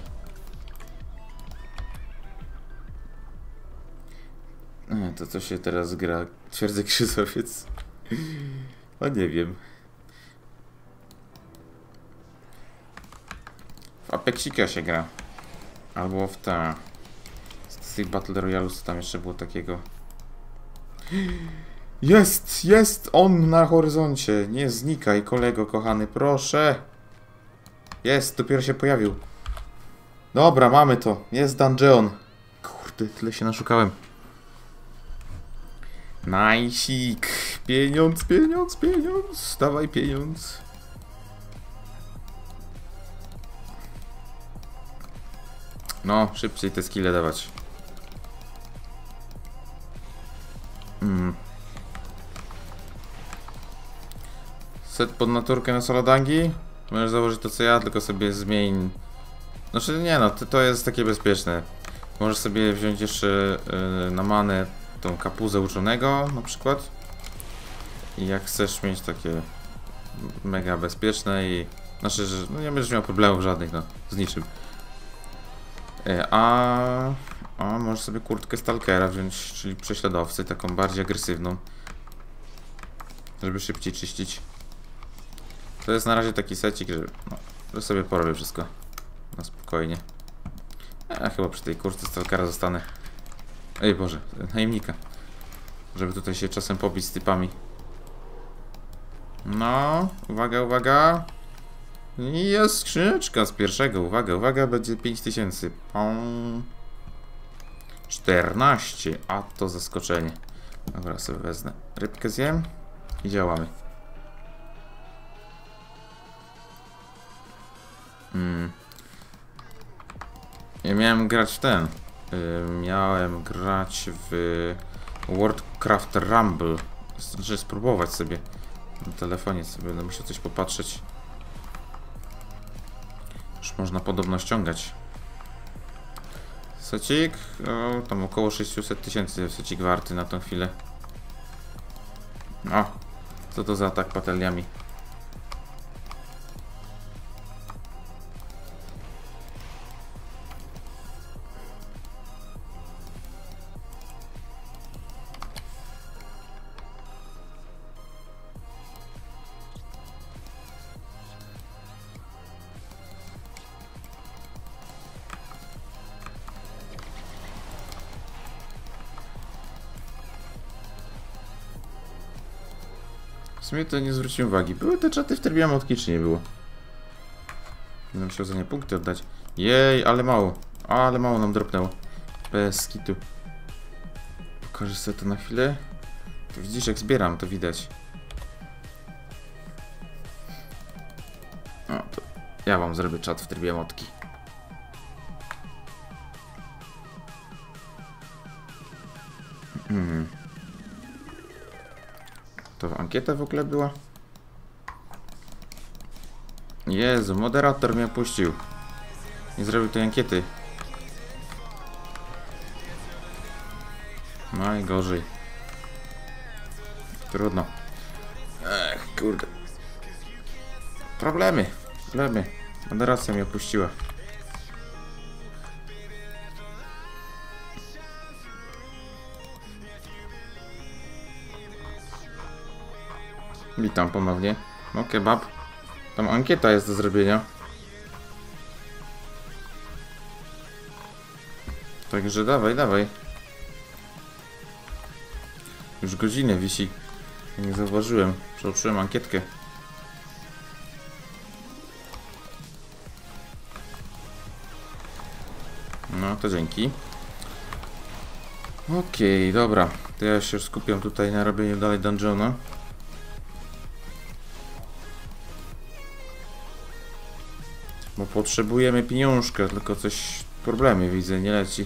To co się teraz gra? Twierdzę krzyżowiec. No nie wiem. W Apexika się gra. Albo w ta... Z tych Battle Royale, co tam jeszcze było takiego. Jest on na horyzoncie. Nie znikaj, kolego kochany, proszę. Jest, dopiero się pojawił. Dobra, mamy to. Jest dungeon. Kurde, tyle się naszukałem. Najsik. Pieniądz. Dawaj pieniądz. No, szybciej te skille dawać. Set pod naturkę na solodangi. Możesz założyć to co ja, tylko sobie zmień. Znaczy nie no, to jest takie bezpieczne. Możesz sobie wziąć jeszcze na manę tą kapuzę uczonego na przykład. I jak chcesz mieć takie mega bezpieczne i... Znaczy, że no nie będziesz miał problemów żadnych, no, z niczym. A możesz sobie kurtkę stalkera wziąć, czyli prześladowcy, taką bardziej agresywną. Żeby szybciej czyścić. To jest na razie taki secik, że sobie porobię wszystko na spokojnie. Ja chyba przy tej kurtce stalkera zostanę. Ej Boże, najemnika. Żeby tutaj się czasem pobić z typami. No, uwaga. I jest skrzyneczka z pierwszego, uwaga, będzie 5000. 14, a to zaskoczenie. Dobra, sobie wezmę rybkę, zjem i działamy. Ja miałem grać w ten. Miałem grać w Warcraft Rumble. Znaczy spróbować sobie na telefonie, sobie będę musiał coś popatrzeć. Już można podobno ściągać. Secik, tam około 600 000 secik warty na tą chwilę. O, co to za atak patelniami? W sumie to nie zwróciłem uwagi. Były te czaty w trybie emotki, czy nie było? Będę musiał za nie punkty oddać. Jej, ale mało nam dropnęło. Bez kitu. Pokażę sobie to na chwilę. To widzisz, jak zbieram, to widać. O, to Ja wam zrobię czat w trybie emotki. To ankieta w ogóle była? Jezu, moderator mnie puścił. Nie zrobił tej ankiety. Najgorzej. Trudno. Ech, kurde. Problemy. Moderacja mnie opuściła. Witam ponownie. No kebab. Tam ankieta jest do zrobienia. Także dawaj. Już godzinę wisi. Nie zauważyłem. Przeoczyłem ankietkę. No to dzięki. Okej, dobra. To ja się skupiam tutaj na robieniu dalej dungeona. Bo potrzebujemy pieniążka, tylko coś problemy widzę, nie leci.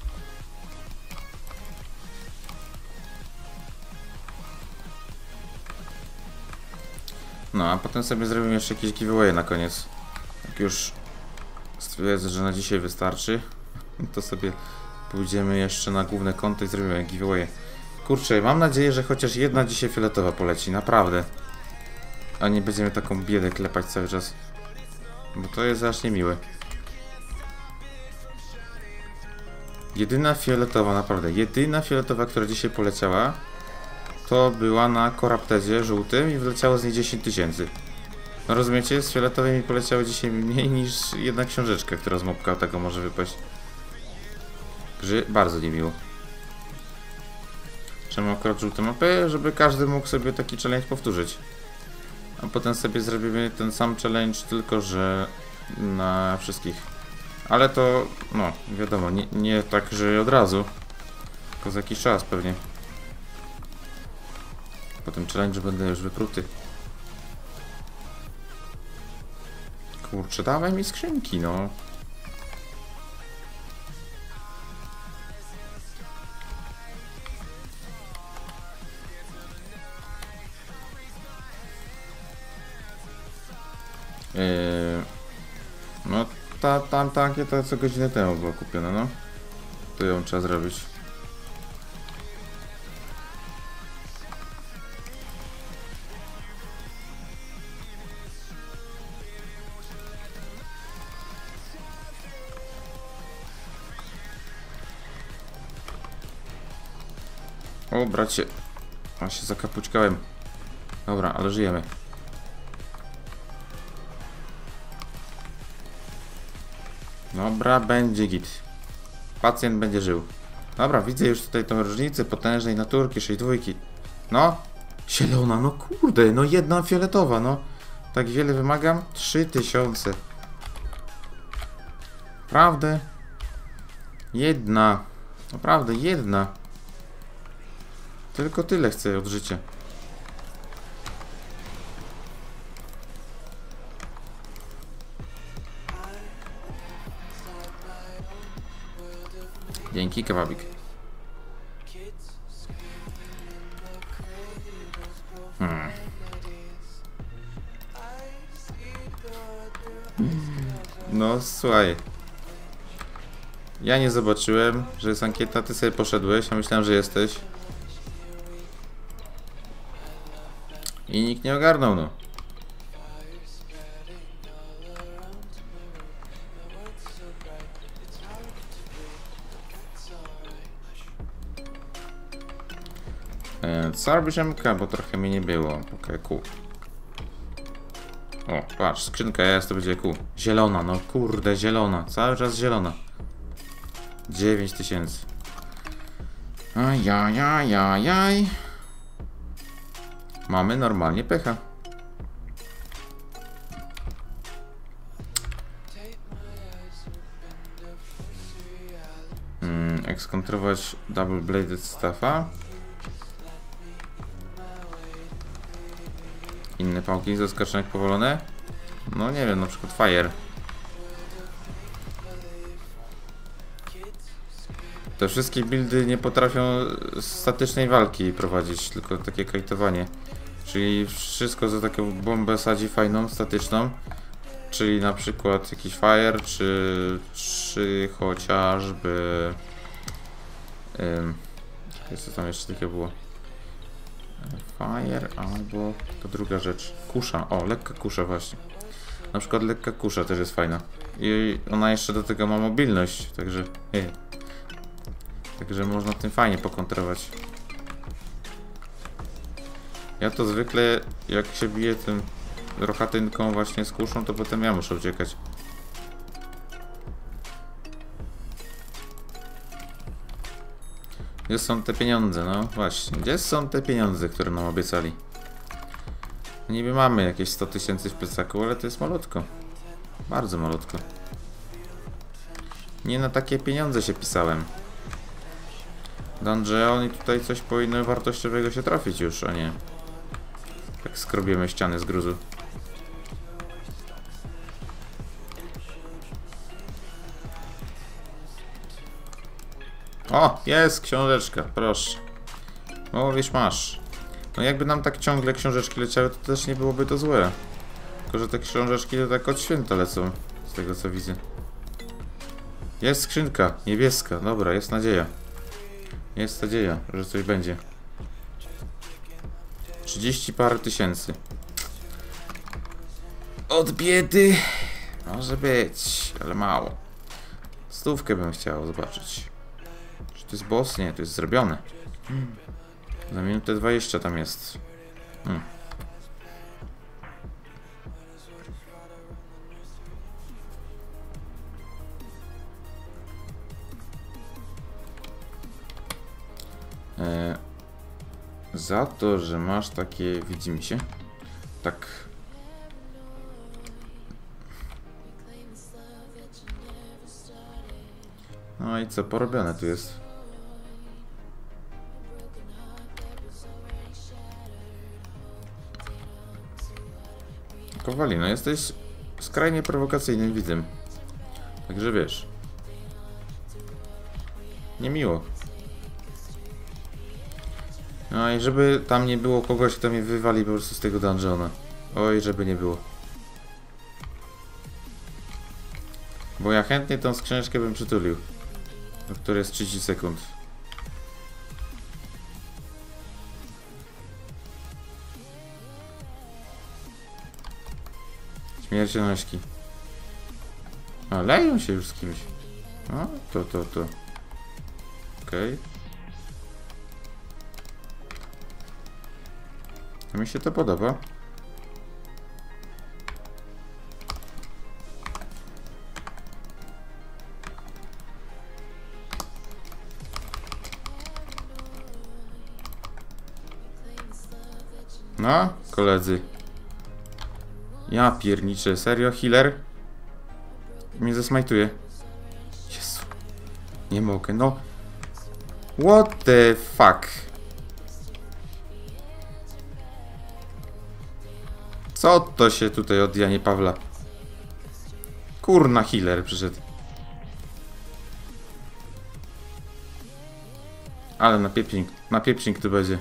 No, a potem sobie zrobimy jeszcze jakieś giveaway na koniec. Jak już stwierdzę, że na dzisiaj wystarczy, to sobie pójdziemy jeszcze na główne konto i zrobimy giveaway. Kurczę, mam nadzieję, że chociaż jedna dzisiaj fioletowa poleci, naprawdę. A nie będziemy taką biedę klepać cały czas. Bo to jest aż niemiłe. Jedyna fioletowa, naprawdę, jedyna fioletowa, która dzisiaj poleciała, to była na Corruptedzie żółtym i wleciało z niej 10 000. No rozumiecie, z fioletowej mi poleciało dzisiaj mniej niż jedna książeczka, która z mopka tego może wypaść. Także bardzo niemiło. Czemu akurat żółte mapy? Żeby każdy mógł sobie taki challenge powtórzyć. A potem sobie zrobimy ten sam challenge, tylko że na wszystkich. Ale to, no, wiadomo, nie tak, że od razu. Tylko za jakiś czas pewnie. Po tym challenge będę już wypruty. Kurczę, dawaj mi skrzynki, no. No, ta ankieta co godzinę temu była kupiona, no. To ją trzeba zrobić. O, bracie. A się zakapućkałem. Dobra, ale żyjemy. Dobra, będzie git. Pacjent będzie żył. Dobra, widzę już tutaj tą różnicę potężnej naturki, 6 No, zielona, no kurde, no jedna fioletowa, no. Tak wiele wymagam? 3000. Prawdę? Jedna. Naprawdę, jedna. Tylko tyle chcę od życia. Dzięki, kebabik. No, słuchaj. Ja nie zobaczyłem, że jest ankieta, ty sobie poszedłeś, a myślałem, że jesteś. I nikt nie ogarnął, no. Co robisz MK, bo trochę mi nie było. Okej, Q. O, patrz, skrzynka jest, to będzie Q. Zielona, no kurde, zielona. Cały czas zielona. 9000. Ajajajajaj. Mamy normalnie pecha. Ekskontrować double bladed staffa. Inne pałki zaskoczone powolone. No nie wiem, na przykład Fire. Te wszystkie buildy nie potrafią statycznej walki prowadzić, tylko takie kajtowanie. Czyli wszystko za taką bombę sadzi fajną, statyczną. Czyli na przykład jakiś Fire, czy chociażby... co tam jeszcze takie było? Fire albo to druga rzecz. Kusza, o, lekka kusza właśnie. Na przykład lekka kusza też jest fajna. I ona jeszcze do tego ma mobilność, także... Także można tym fajnie pokontrować. Ja to zwykle, jak się bije tym rochatynką właśnie z kuszą, to potem ja muszę uciekać. Gdzie są te pieniądze? No właśnie, gdzie są te pieniądze, które nam obiecali? Niby mamy jakieś 100 000 w plecaku, ale to jest malutko. Bardzo malutko. Nie na takie pieniądze się pisałem. Dungeon i tutaj coś powinno wartościowego się trafić już, a nie tak skrobiemy ściany z gruzu. O, jest książeczka, proszę. Mówisz, masz. No jakby nam tak ciągle książeczki leciały, to też nie byłoby to złe. Tylko że te książeczki to tak od święta lecą, z tego co widzę. Jest skrzynka, niebieska, dobra, jest nadzieja. Jest nadzieja, że coś będzie. 30 parę tysięcy. Od biedy może być, ale mało. 100 bym chciał zobaczyć. Czy to jest boss? Nie, to jest zrobione. Za minutę 20 tam jest. Za to, że masz takie, widzimy się, tak. No i co, porobione tu jest. Kowali, no jesteś skrajnie prowokacyjnym widzem. Także wiesz. Niemiło. No i żeby tam nie było kogoś, kto mnie wywali po prostu z tego dungeona. Oj, żeby nie było. Bo ja chętnie tą skrzyneczkę bym przytulił. Do której jest 30 sekund. Śmiercionośki. A, leją się już z kimś. No, to. Okej. Mi się to podoba. No, koledzy. Ja pierniczę, serio? Healer? Mnie zasmajtuje. Jezu. Nie mogę, no. What the fuck? Co to się tutaj od Janie Pawla? Kurna, healer przyszedł. Ale na pieprznik tu będzie.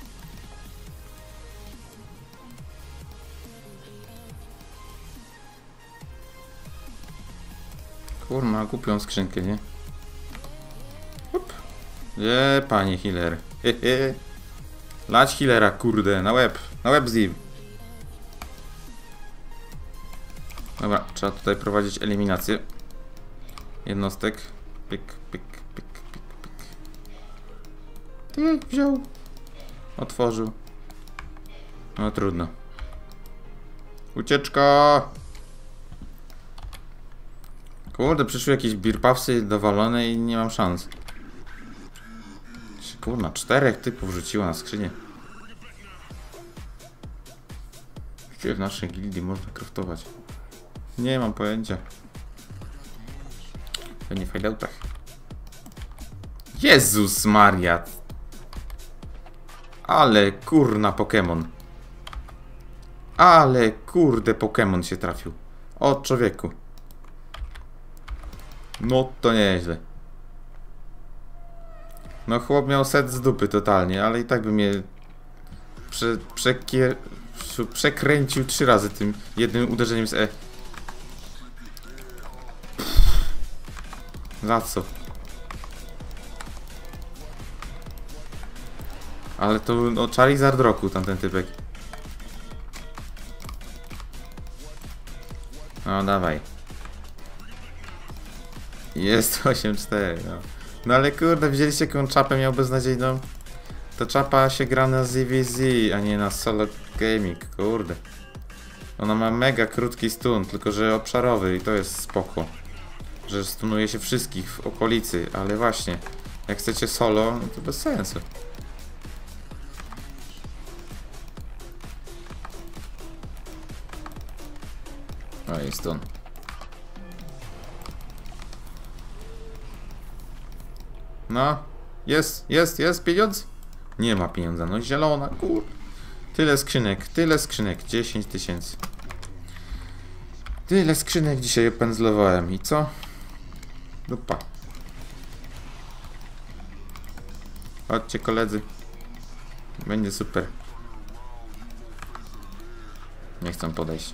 Kurna, kupią skrzynkę, nie? Up. Nie, panie healer. Lać healera, kurde, na łeb z nim. Dobra, trzeba tutaj prowadzić eliminację jednostek. Pyk. Wziął. Otworzył. No trudno. Ucieczka! Kurde, przyszły jakieś birpawsy dowalone i nie mam szans. Kurna, 4 typów rzuciło na skrzynię. Gdzie w naszej gildii można craftować? Nie mam pojęcia. Pewnie w hideoutach. Jezus Maria! Ale kurna Pokémon. Ale kurde Pokémon się trafił. O, człowieku. No to nieźle. No chłop miał set z dupy totalnie, ale i tak by mnie przekręcił 3 razy tym jednym uderzeniem z E. Za co? Ale to no Charizard roku tamten typek. No dawaj. Jest 8-4, no. No ale kurde, widzieliście jaką czapę miał beznadziejną? To czapa się gra na ZVZ, a nie na solo gaming, kurde. Ona ma mega krótki stun, tylko że obszarowy i to jest spoko. Że stunuje się wszystkich w okolicy, ale właśnie, jak chcecie solo, no to bez sensu. O, jest stun. No, jest pieniądz? Nie ma pieniądza, no zielona, kurde. Tyle skrzynek, 10 000. Tyle skrzynek dzisiaj opędzlowałem i co? Dupa. Chodźcie koledzy. Będzie super. Nie chcę podejść.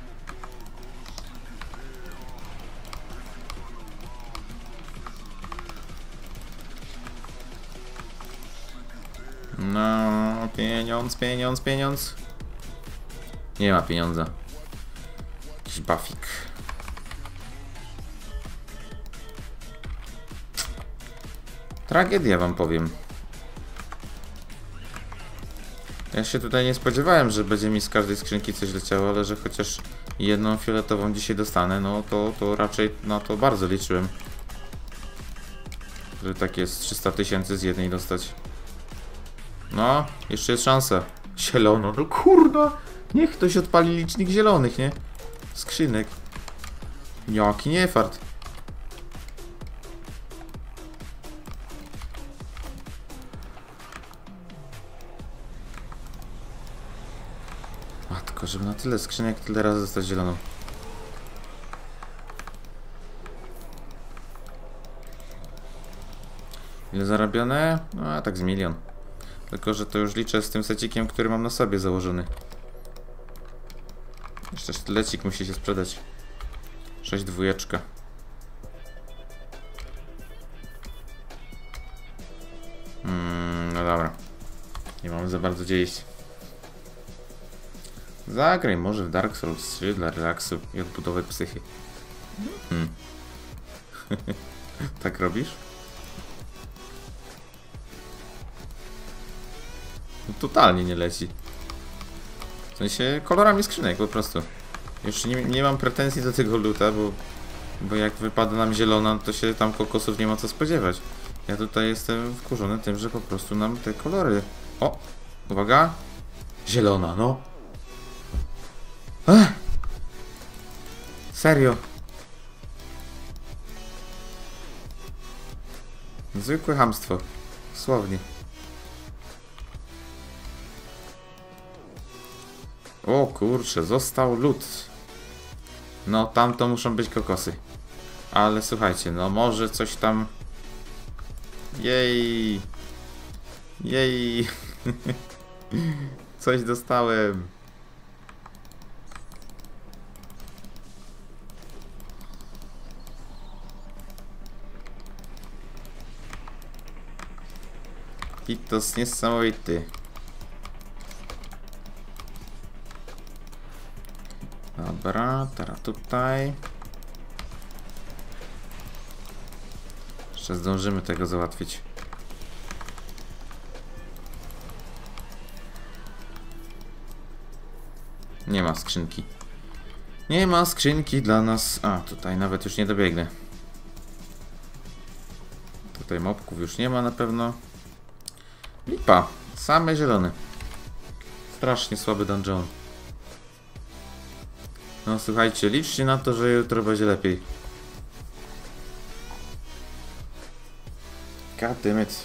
No, pieniądz. Nie ma pieniądza. Jakiś buffik. Tragedia wam powiem. Ja się tutaj nie spodziewałem, że będzie mi z każdej skrzynki coś leciało, ale że chociaż jedną fioletową dzisiaj dostanę, no to raczej na to bardzo liczyłem. Że tak jest 300 000 z jednej dostać. No, jeszcze jest szansa. Zielono, no kurda. Niech ktoś odpali licznik zielonych, nie? Skrzynek. Jaki niefart. Matko, żeby na tyle skrzynek tyle razy dostać zieloną. Ile zarabione? No, a tak z 1 000 000. Tylko, że to już liczę z tym secikiem, który mam na sobie założony. Jeszcze sztylecik musi się sprzedać. 6 dwójeczka. No dobra. Nie mamy za bardzo gdzie iść. Zagraj może w Dark Souls 3 dla relaksu i odbudowy psychy. Tak robisz? No, totalnie nie leci. W sensie kolorami skrzynek po prostu. Już nie mam pretensji do tego luta, bo jak wypada nam zielona, to się tam kokosów nie ma co spodziewać. Ja tutaj jestem wkurzony tym, że po prostu nam te kolory... O! Uwaga! Zielona, no! Ech! Serio! Zwykłe chamstwo. Słownie. O kurczę, został lód. No tam to muszą być kokosy. Ale słuchajcie, no może coś tam... Jej! Jej! Coś dostałem. Hitos niesamowity. Dobra, teraz tutaj. Jeszcze zdążymy tego załatwić. Nie ma skrzynki. Nie ma skrzynki dla nas. A, tutaj nawet już nie dobiegnę. Tutaj mobków już nie ma na pewno. Lipa. Same zielone. Strasznie słaby dungeon. No słuchajcie, liczcie na to, że jutro będzie lepiej. God damn it.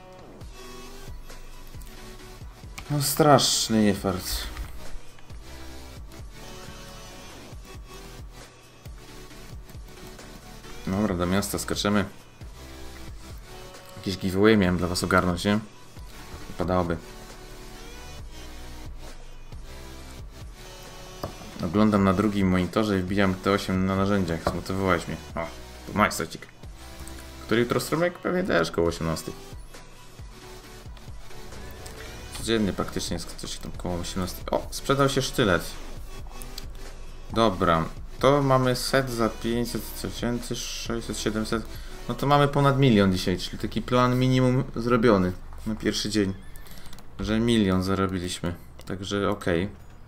No straszny niefart. Dobra, do miasta skaczemy. Jakieś giveaway miałem dla was ogarnąć, nie? Wypadałoby. Oglądam na drugim monitorze i wbijam T8 na narzędziach. Zmotywowałeś mnie. O, to majstrecik. Który jutro strumyk? Pewnie też koło 18. Codziennie praktycznie jest coś tam koło 18. O, sprzedał się sztylet. Dobra, to mamy set za 500 tysięcy, 600, 700. No to mamy ponad 1 000 000 dzisiaj, czyli taki plan minimum zrobiony na pierwszy dzień. Że 1 000 000 zarobiliśmy. Także okej.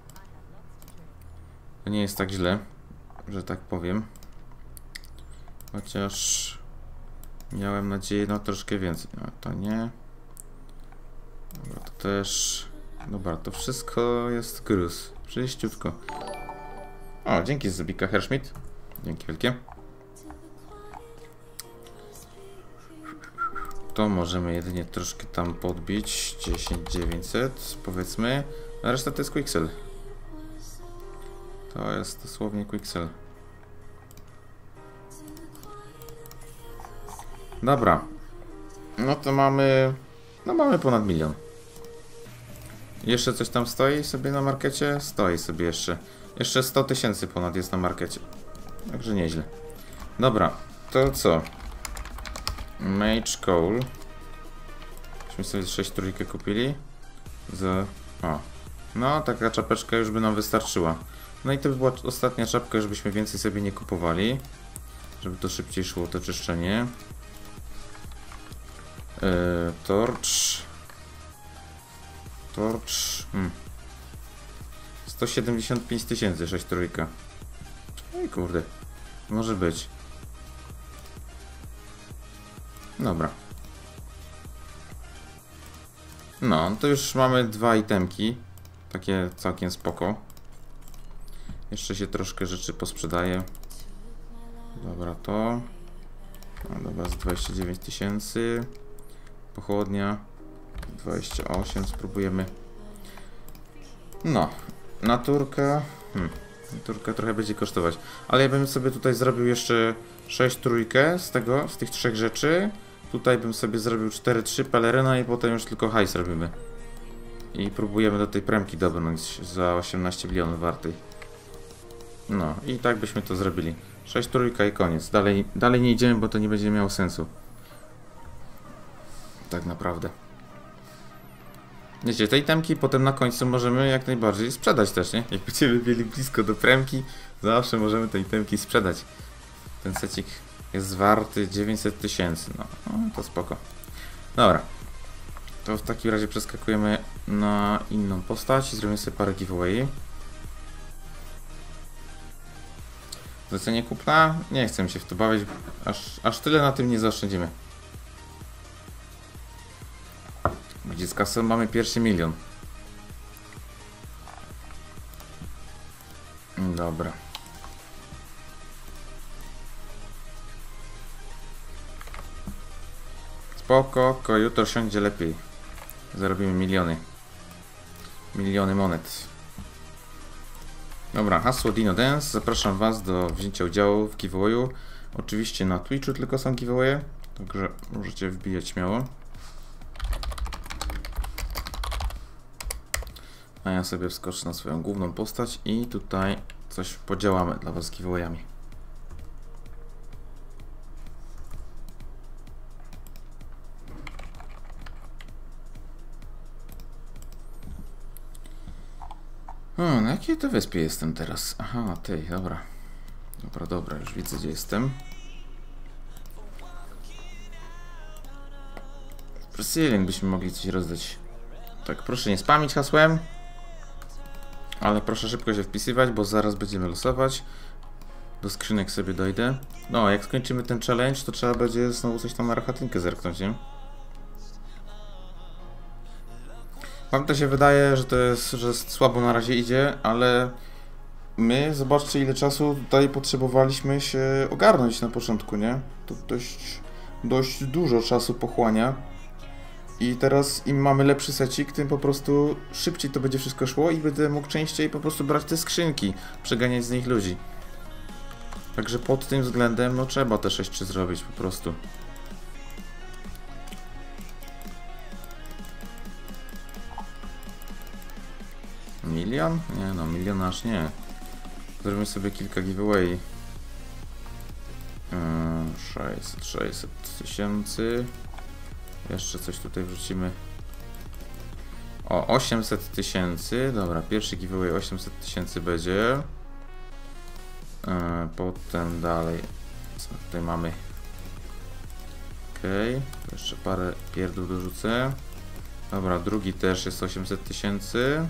To nie jest tak źle, że tak powiem. Chociaż miałem nadzieję na troszkę więcej. No to nie. Dobra, to też. Dobra, to wszystko jest gruz. Przyjściutko. O, dzięki Zbika Herschmidt. Dzięki wielkie. To możemy jedynie troszkę tam podbić. 10,900 powiedzmy. A reszta to jest Quixel. To jest dosłownie Quixel. Dobra. No to mamy... No mamy ponad 1 000 000. Jeszcze coś tam stoi sobie na markecie? Stoi sobie jeszcze. Jeszcze 100 000 ponad jest na markecie. Także nieźle. Dobra, to co? Mage Coal. Myśmy sobie 6 trójkę kupili. Za... O. No, taka czapeczka już by nam wystarczyła. No i to by była ostatnia czapka, żebyśmy więcej sobie nie kupowali. Żeby to szybciej szło, to czyszczenie. Torch. 175 000, 6 trójka. Ej kurde. Może być. Dobra. No, to już mamy 2 itemki. Takie całkiem spoko. Jeszcze się troszkę rzeczy posprzedaje. Dobra, to. No, dobra, z 29 000. Pochłodnia. 28, spróbujemy. No, naturka. Naturka trochę będzie kosztować. Ale ja bym sobie tutaj zrobił jeszcze 6 trójkę z tego, z tych 3 rzeczy. Tutaj bym sobie zrobił 4-3 peleryna i potem już tylko hajs robimy. I próbujemy do tej premki dobrnąć za 18 milionów wartej. No i tak byśmy to zrobili. 6 trójka i koniec. Dalej nie idziemy, bo to nie będzie miało sensu. Tak naprawdę. Wiecie, te itemki potem na końcu możemy jak najbardziej sprzedać też, nie? Jak będziemy mieli blisko do premki, zawsze możemy te itemki sprzedać. Ten secik jest warty 900 000. No, to spoko. Dobra. To w takim razie przeskakujemy na inną postać i zrobimy sobie parę giveaway. Zlecenie kupna? Nie chcę mi się w to bawić, aż tyle na tym nie zaoszczędzimy. Gdzie z kasą mamy pierwszy 1 000 000. Dobra. Spoko, jutro siądzie lepiej. Zarobimy miliony. Miliony monet. Dobra, hasło Dino Dance. Zapraszam was do wzięcia udziału w giveawayu. Oczywiście na Twitchu tylko są giveawaye, także możecie wbijać śmiało. A ja sobie wskoczę na swoją główną postać i tutaj coś podziałamy dla was z giveawayami. O, na jakiej to wyspie jestem teraz? Aha, na tej, dobra. Dobra, już widzę gdzie jestem. W Brazylii byśmy mogli coś rozdać. Tak, proszę nie spamić hasłem. Ale proszę szybko się wpisywać, bo zaraz będziemy losować. Do skrzynek sobie dojdę. No, jak skończymy ten challenge, to trzeba będzie znowu coś tam na rachatynkę zerknąć, nie? Wam to się wydaje, że słabo na razie idzie, ale my, zobaczcie ile czasu tutaj potrzebowaliśmy się ogarnąć na początku, nie? To dość dużo czasu pochłania. I teraz im mamy lepszy secik, tym po prostu szybciej to będzie wszystko szło i będę mógł częściej po prostu brać te skrzynki, przeganiać z nich ludzi. Także pod tym względem, no trzeba te 6-3 zrobić po prostu. Milion? Nie no, milion aż nie. Zrobimy sobie kilka giveaway. 600 tysięcy. Jeszcze coś tutaj wrzucimy. O, 800 tysięcy. Dobra, pierwszy giveaway 800 tysięcy będzie. Potem dalej. Co tutaj mamy? Okej. Jeszcze parę pierdół dorzucę. Dobra, drugi też jest 800 tysięcy.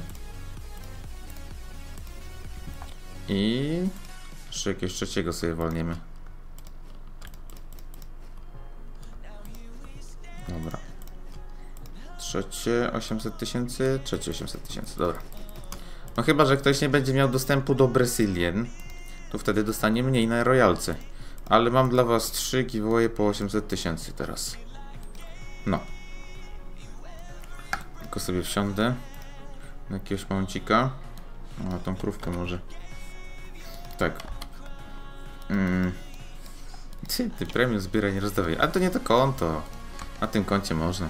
I jeszcze jakiegoś trzeciego sobie walniemy. Dobra. Trzecie 800 tysięcy, trzecie 800 tysięcy, dobra. No chyba, że ktoś nie będzie miał dostępu do Brazilian, to wtedy dostanie mniej na royalce. Ale mam dla was 3 giveawaye po 800 tysięcy teraz. No. Tylko sobie wsiądę na jakiegoś momencika. O, tą krówkę może. Tak. Ty premium zbieraj, nie rozdawaj. Ale to nie to konto. Na tym koncie można.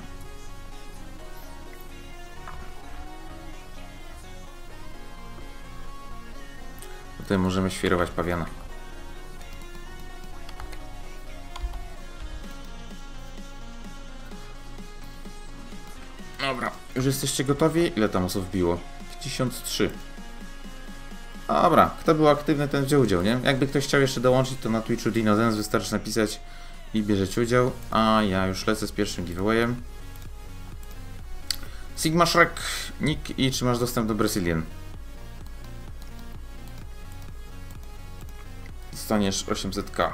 Tutaj możemy świrować pawiana. Dobra, już jesteście gotowi? Ile tam osób wbiło? 1003. Dobra, kto był aktywny, ten wziął udział, nie? Jakby ktoś chciał jeszcze dołączyć, to na Twitchu DinoZens wystarczy napisać i bierzecie udział. A ja już lecę z pierwszym giveawayem. Sigma Shrek, nick i czy masz dostęp do Brazilian? Dostaniesz 800k.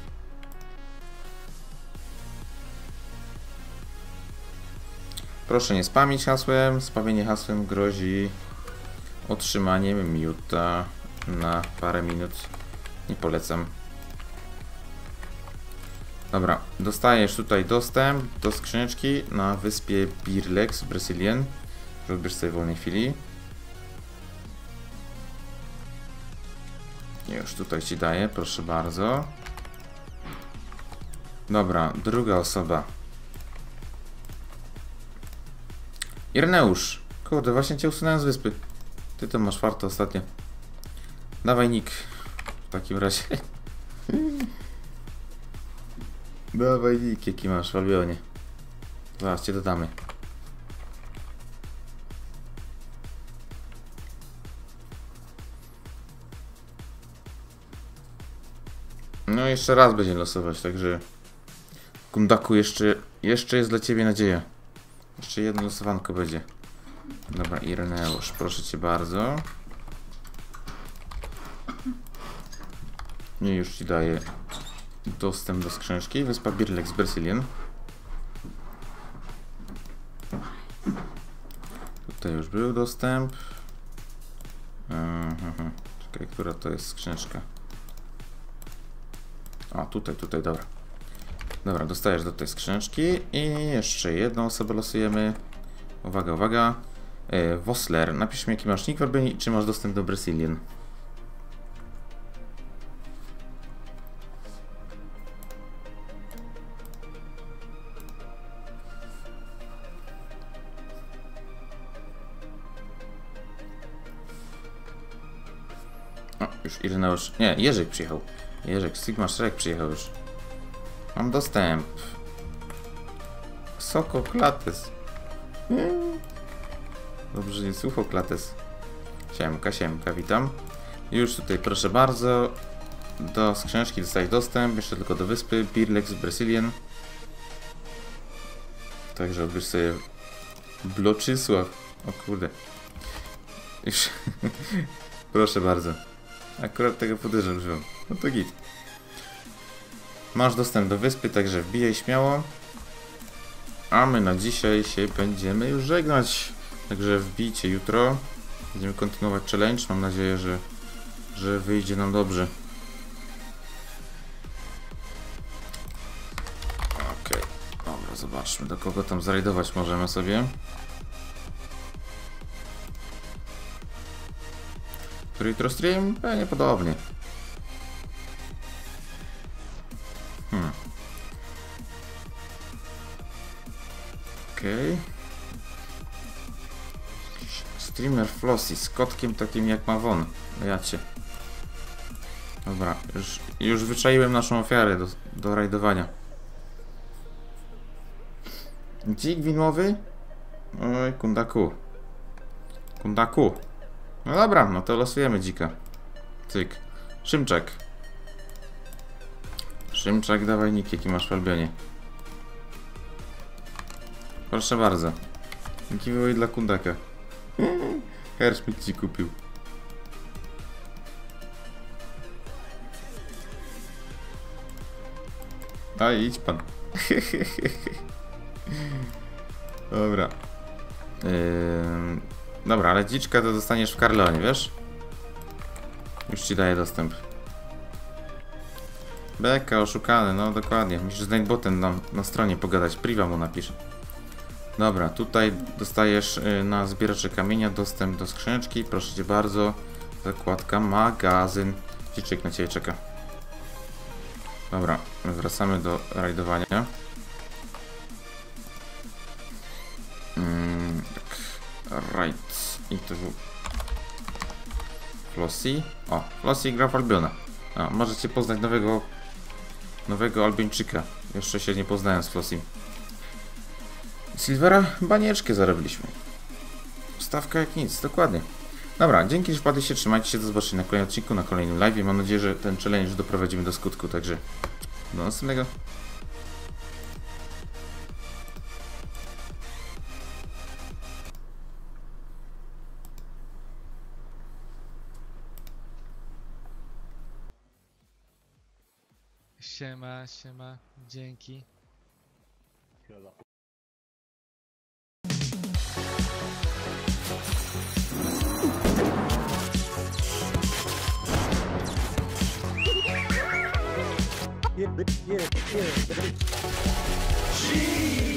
Proszę nie spamić hasłem. Spamienie hasłem grozi otrzymaniem miuta na parę minut. Nie polecam. Dobra, dostajesz tutaj dostęp do skrzyneczki na wyspie Birlex Brazilian. Robisz sobie w wolnej chwili. Już tutaj ci daję, proszę bardzo. Dobra, druga osoba. Irneusz. Kurde, właśnie cię usunąłem z wyspy. Ty to masz farto ostatnio. Dawaj nick. W takim razie. Dawaj nick, jaki masz w Albionie. Zaraz cię dodamy. No jeszcze raz będzie losować, także Kundaku, jeszcze jest dla ciebie nadzieja. Jeszcze jedno losowanko będzie. Dobra, Ireneusz, proszę cię bardzo. I już ci daję dostęp do skrzynki. Wyspa Birlex Brazilian. Tutaj już był dostęp. Czekaj, która to jest skrzyneczka? A, tutaj, dobra. Dobra, dostajesz do tej skrzyneczki i jeszcze jedną osobę losujemy. Uwaga, uwaga. Wosler, napisz mi jaki masz nick w Albionii i czy masz dostęp do Brazilian. O, już Ireneusz. Nie, Jerzyk przyjechał. Jerzyk, Sigma Shrek przyjechał już. Mam dostęp. Sokoklates. Dobrze, nie Suchoklates. Siemka, witam. Już tutaj, proszę bardzo. Do skrzyneczki dostać dostęp. Jeszcze tylko do wyspy Birlex Brazilian. Także odbierz sobie Bloczysław. O kurde. Już. Proszę bardzo. Akurat tego podejrzewam, że no to git. Masz dostęp do wyspy, także wbijaj śmiało. A my na dzisiaj się będziemy już żegnać. Także wbijcie jutro. Będziemy kontynuować challenge. Mam nadzieję, że wyjdzie nam dobrze. Okej. Dobra, zobaczmy, do kogo tam zrajdować możemy sobie. Który jutro stream? Pewnie podobnie. Okej. Streamer Flossy z kotkiem takim jak ma Won. Ja cię. Dobra, już wyczaiłem naszą ofiarę do rajdowania. Dzik widmowy? Oj, kundaku. Kundaku. No dobra, no to losujemy dzika. Cyk. Szymczak. Szymczak, dawaj nick, jaki masz w Albionie. Proszę bardzo. Giveaway dla kundaka. Herschmidt ci kupił. A idź pan. Dobra. Dobra, ale dziczka to dostaniesz w Karleonie, wiesz? Już ci daję dostęp. Beka, oszukany, no dokładnie. Musisz z Nightbotem na stronie pogadać. Priva mu napisz. Dobra, tutaj dostajesz na zbieracze kamienia dostęp do skrzyneczki. Proszę cię bardzo. Zakładka magazyn. Dziczek na ciebie czeka. Dobra, wracamy do rajdowania. Right. I to był Flossy. O, Flossy gra w Albiona. A, możecie poznać nowego Albiończyka. Jeszcze się nie poznałem z Flossy. Silvera banieczkę zarobiliśmy. Stawka jak nic, dokładnie. Dobra, dzięki, że wpadliście, trzymajcie się, do zobaczenia na kolejnym odcinku, na kolejnym live. Mam nadzieję, że ten challenge doprowadzimy do skutku, także do następnego. Siema, siema, dzięki. Yeah.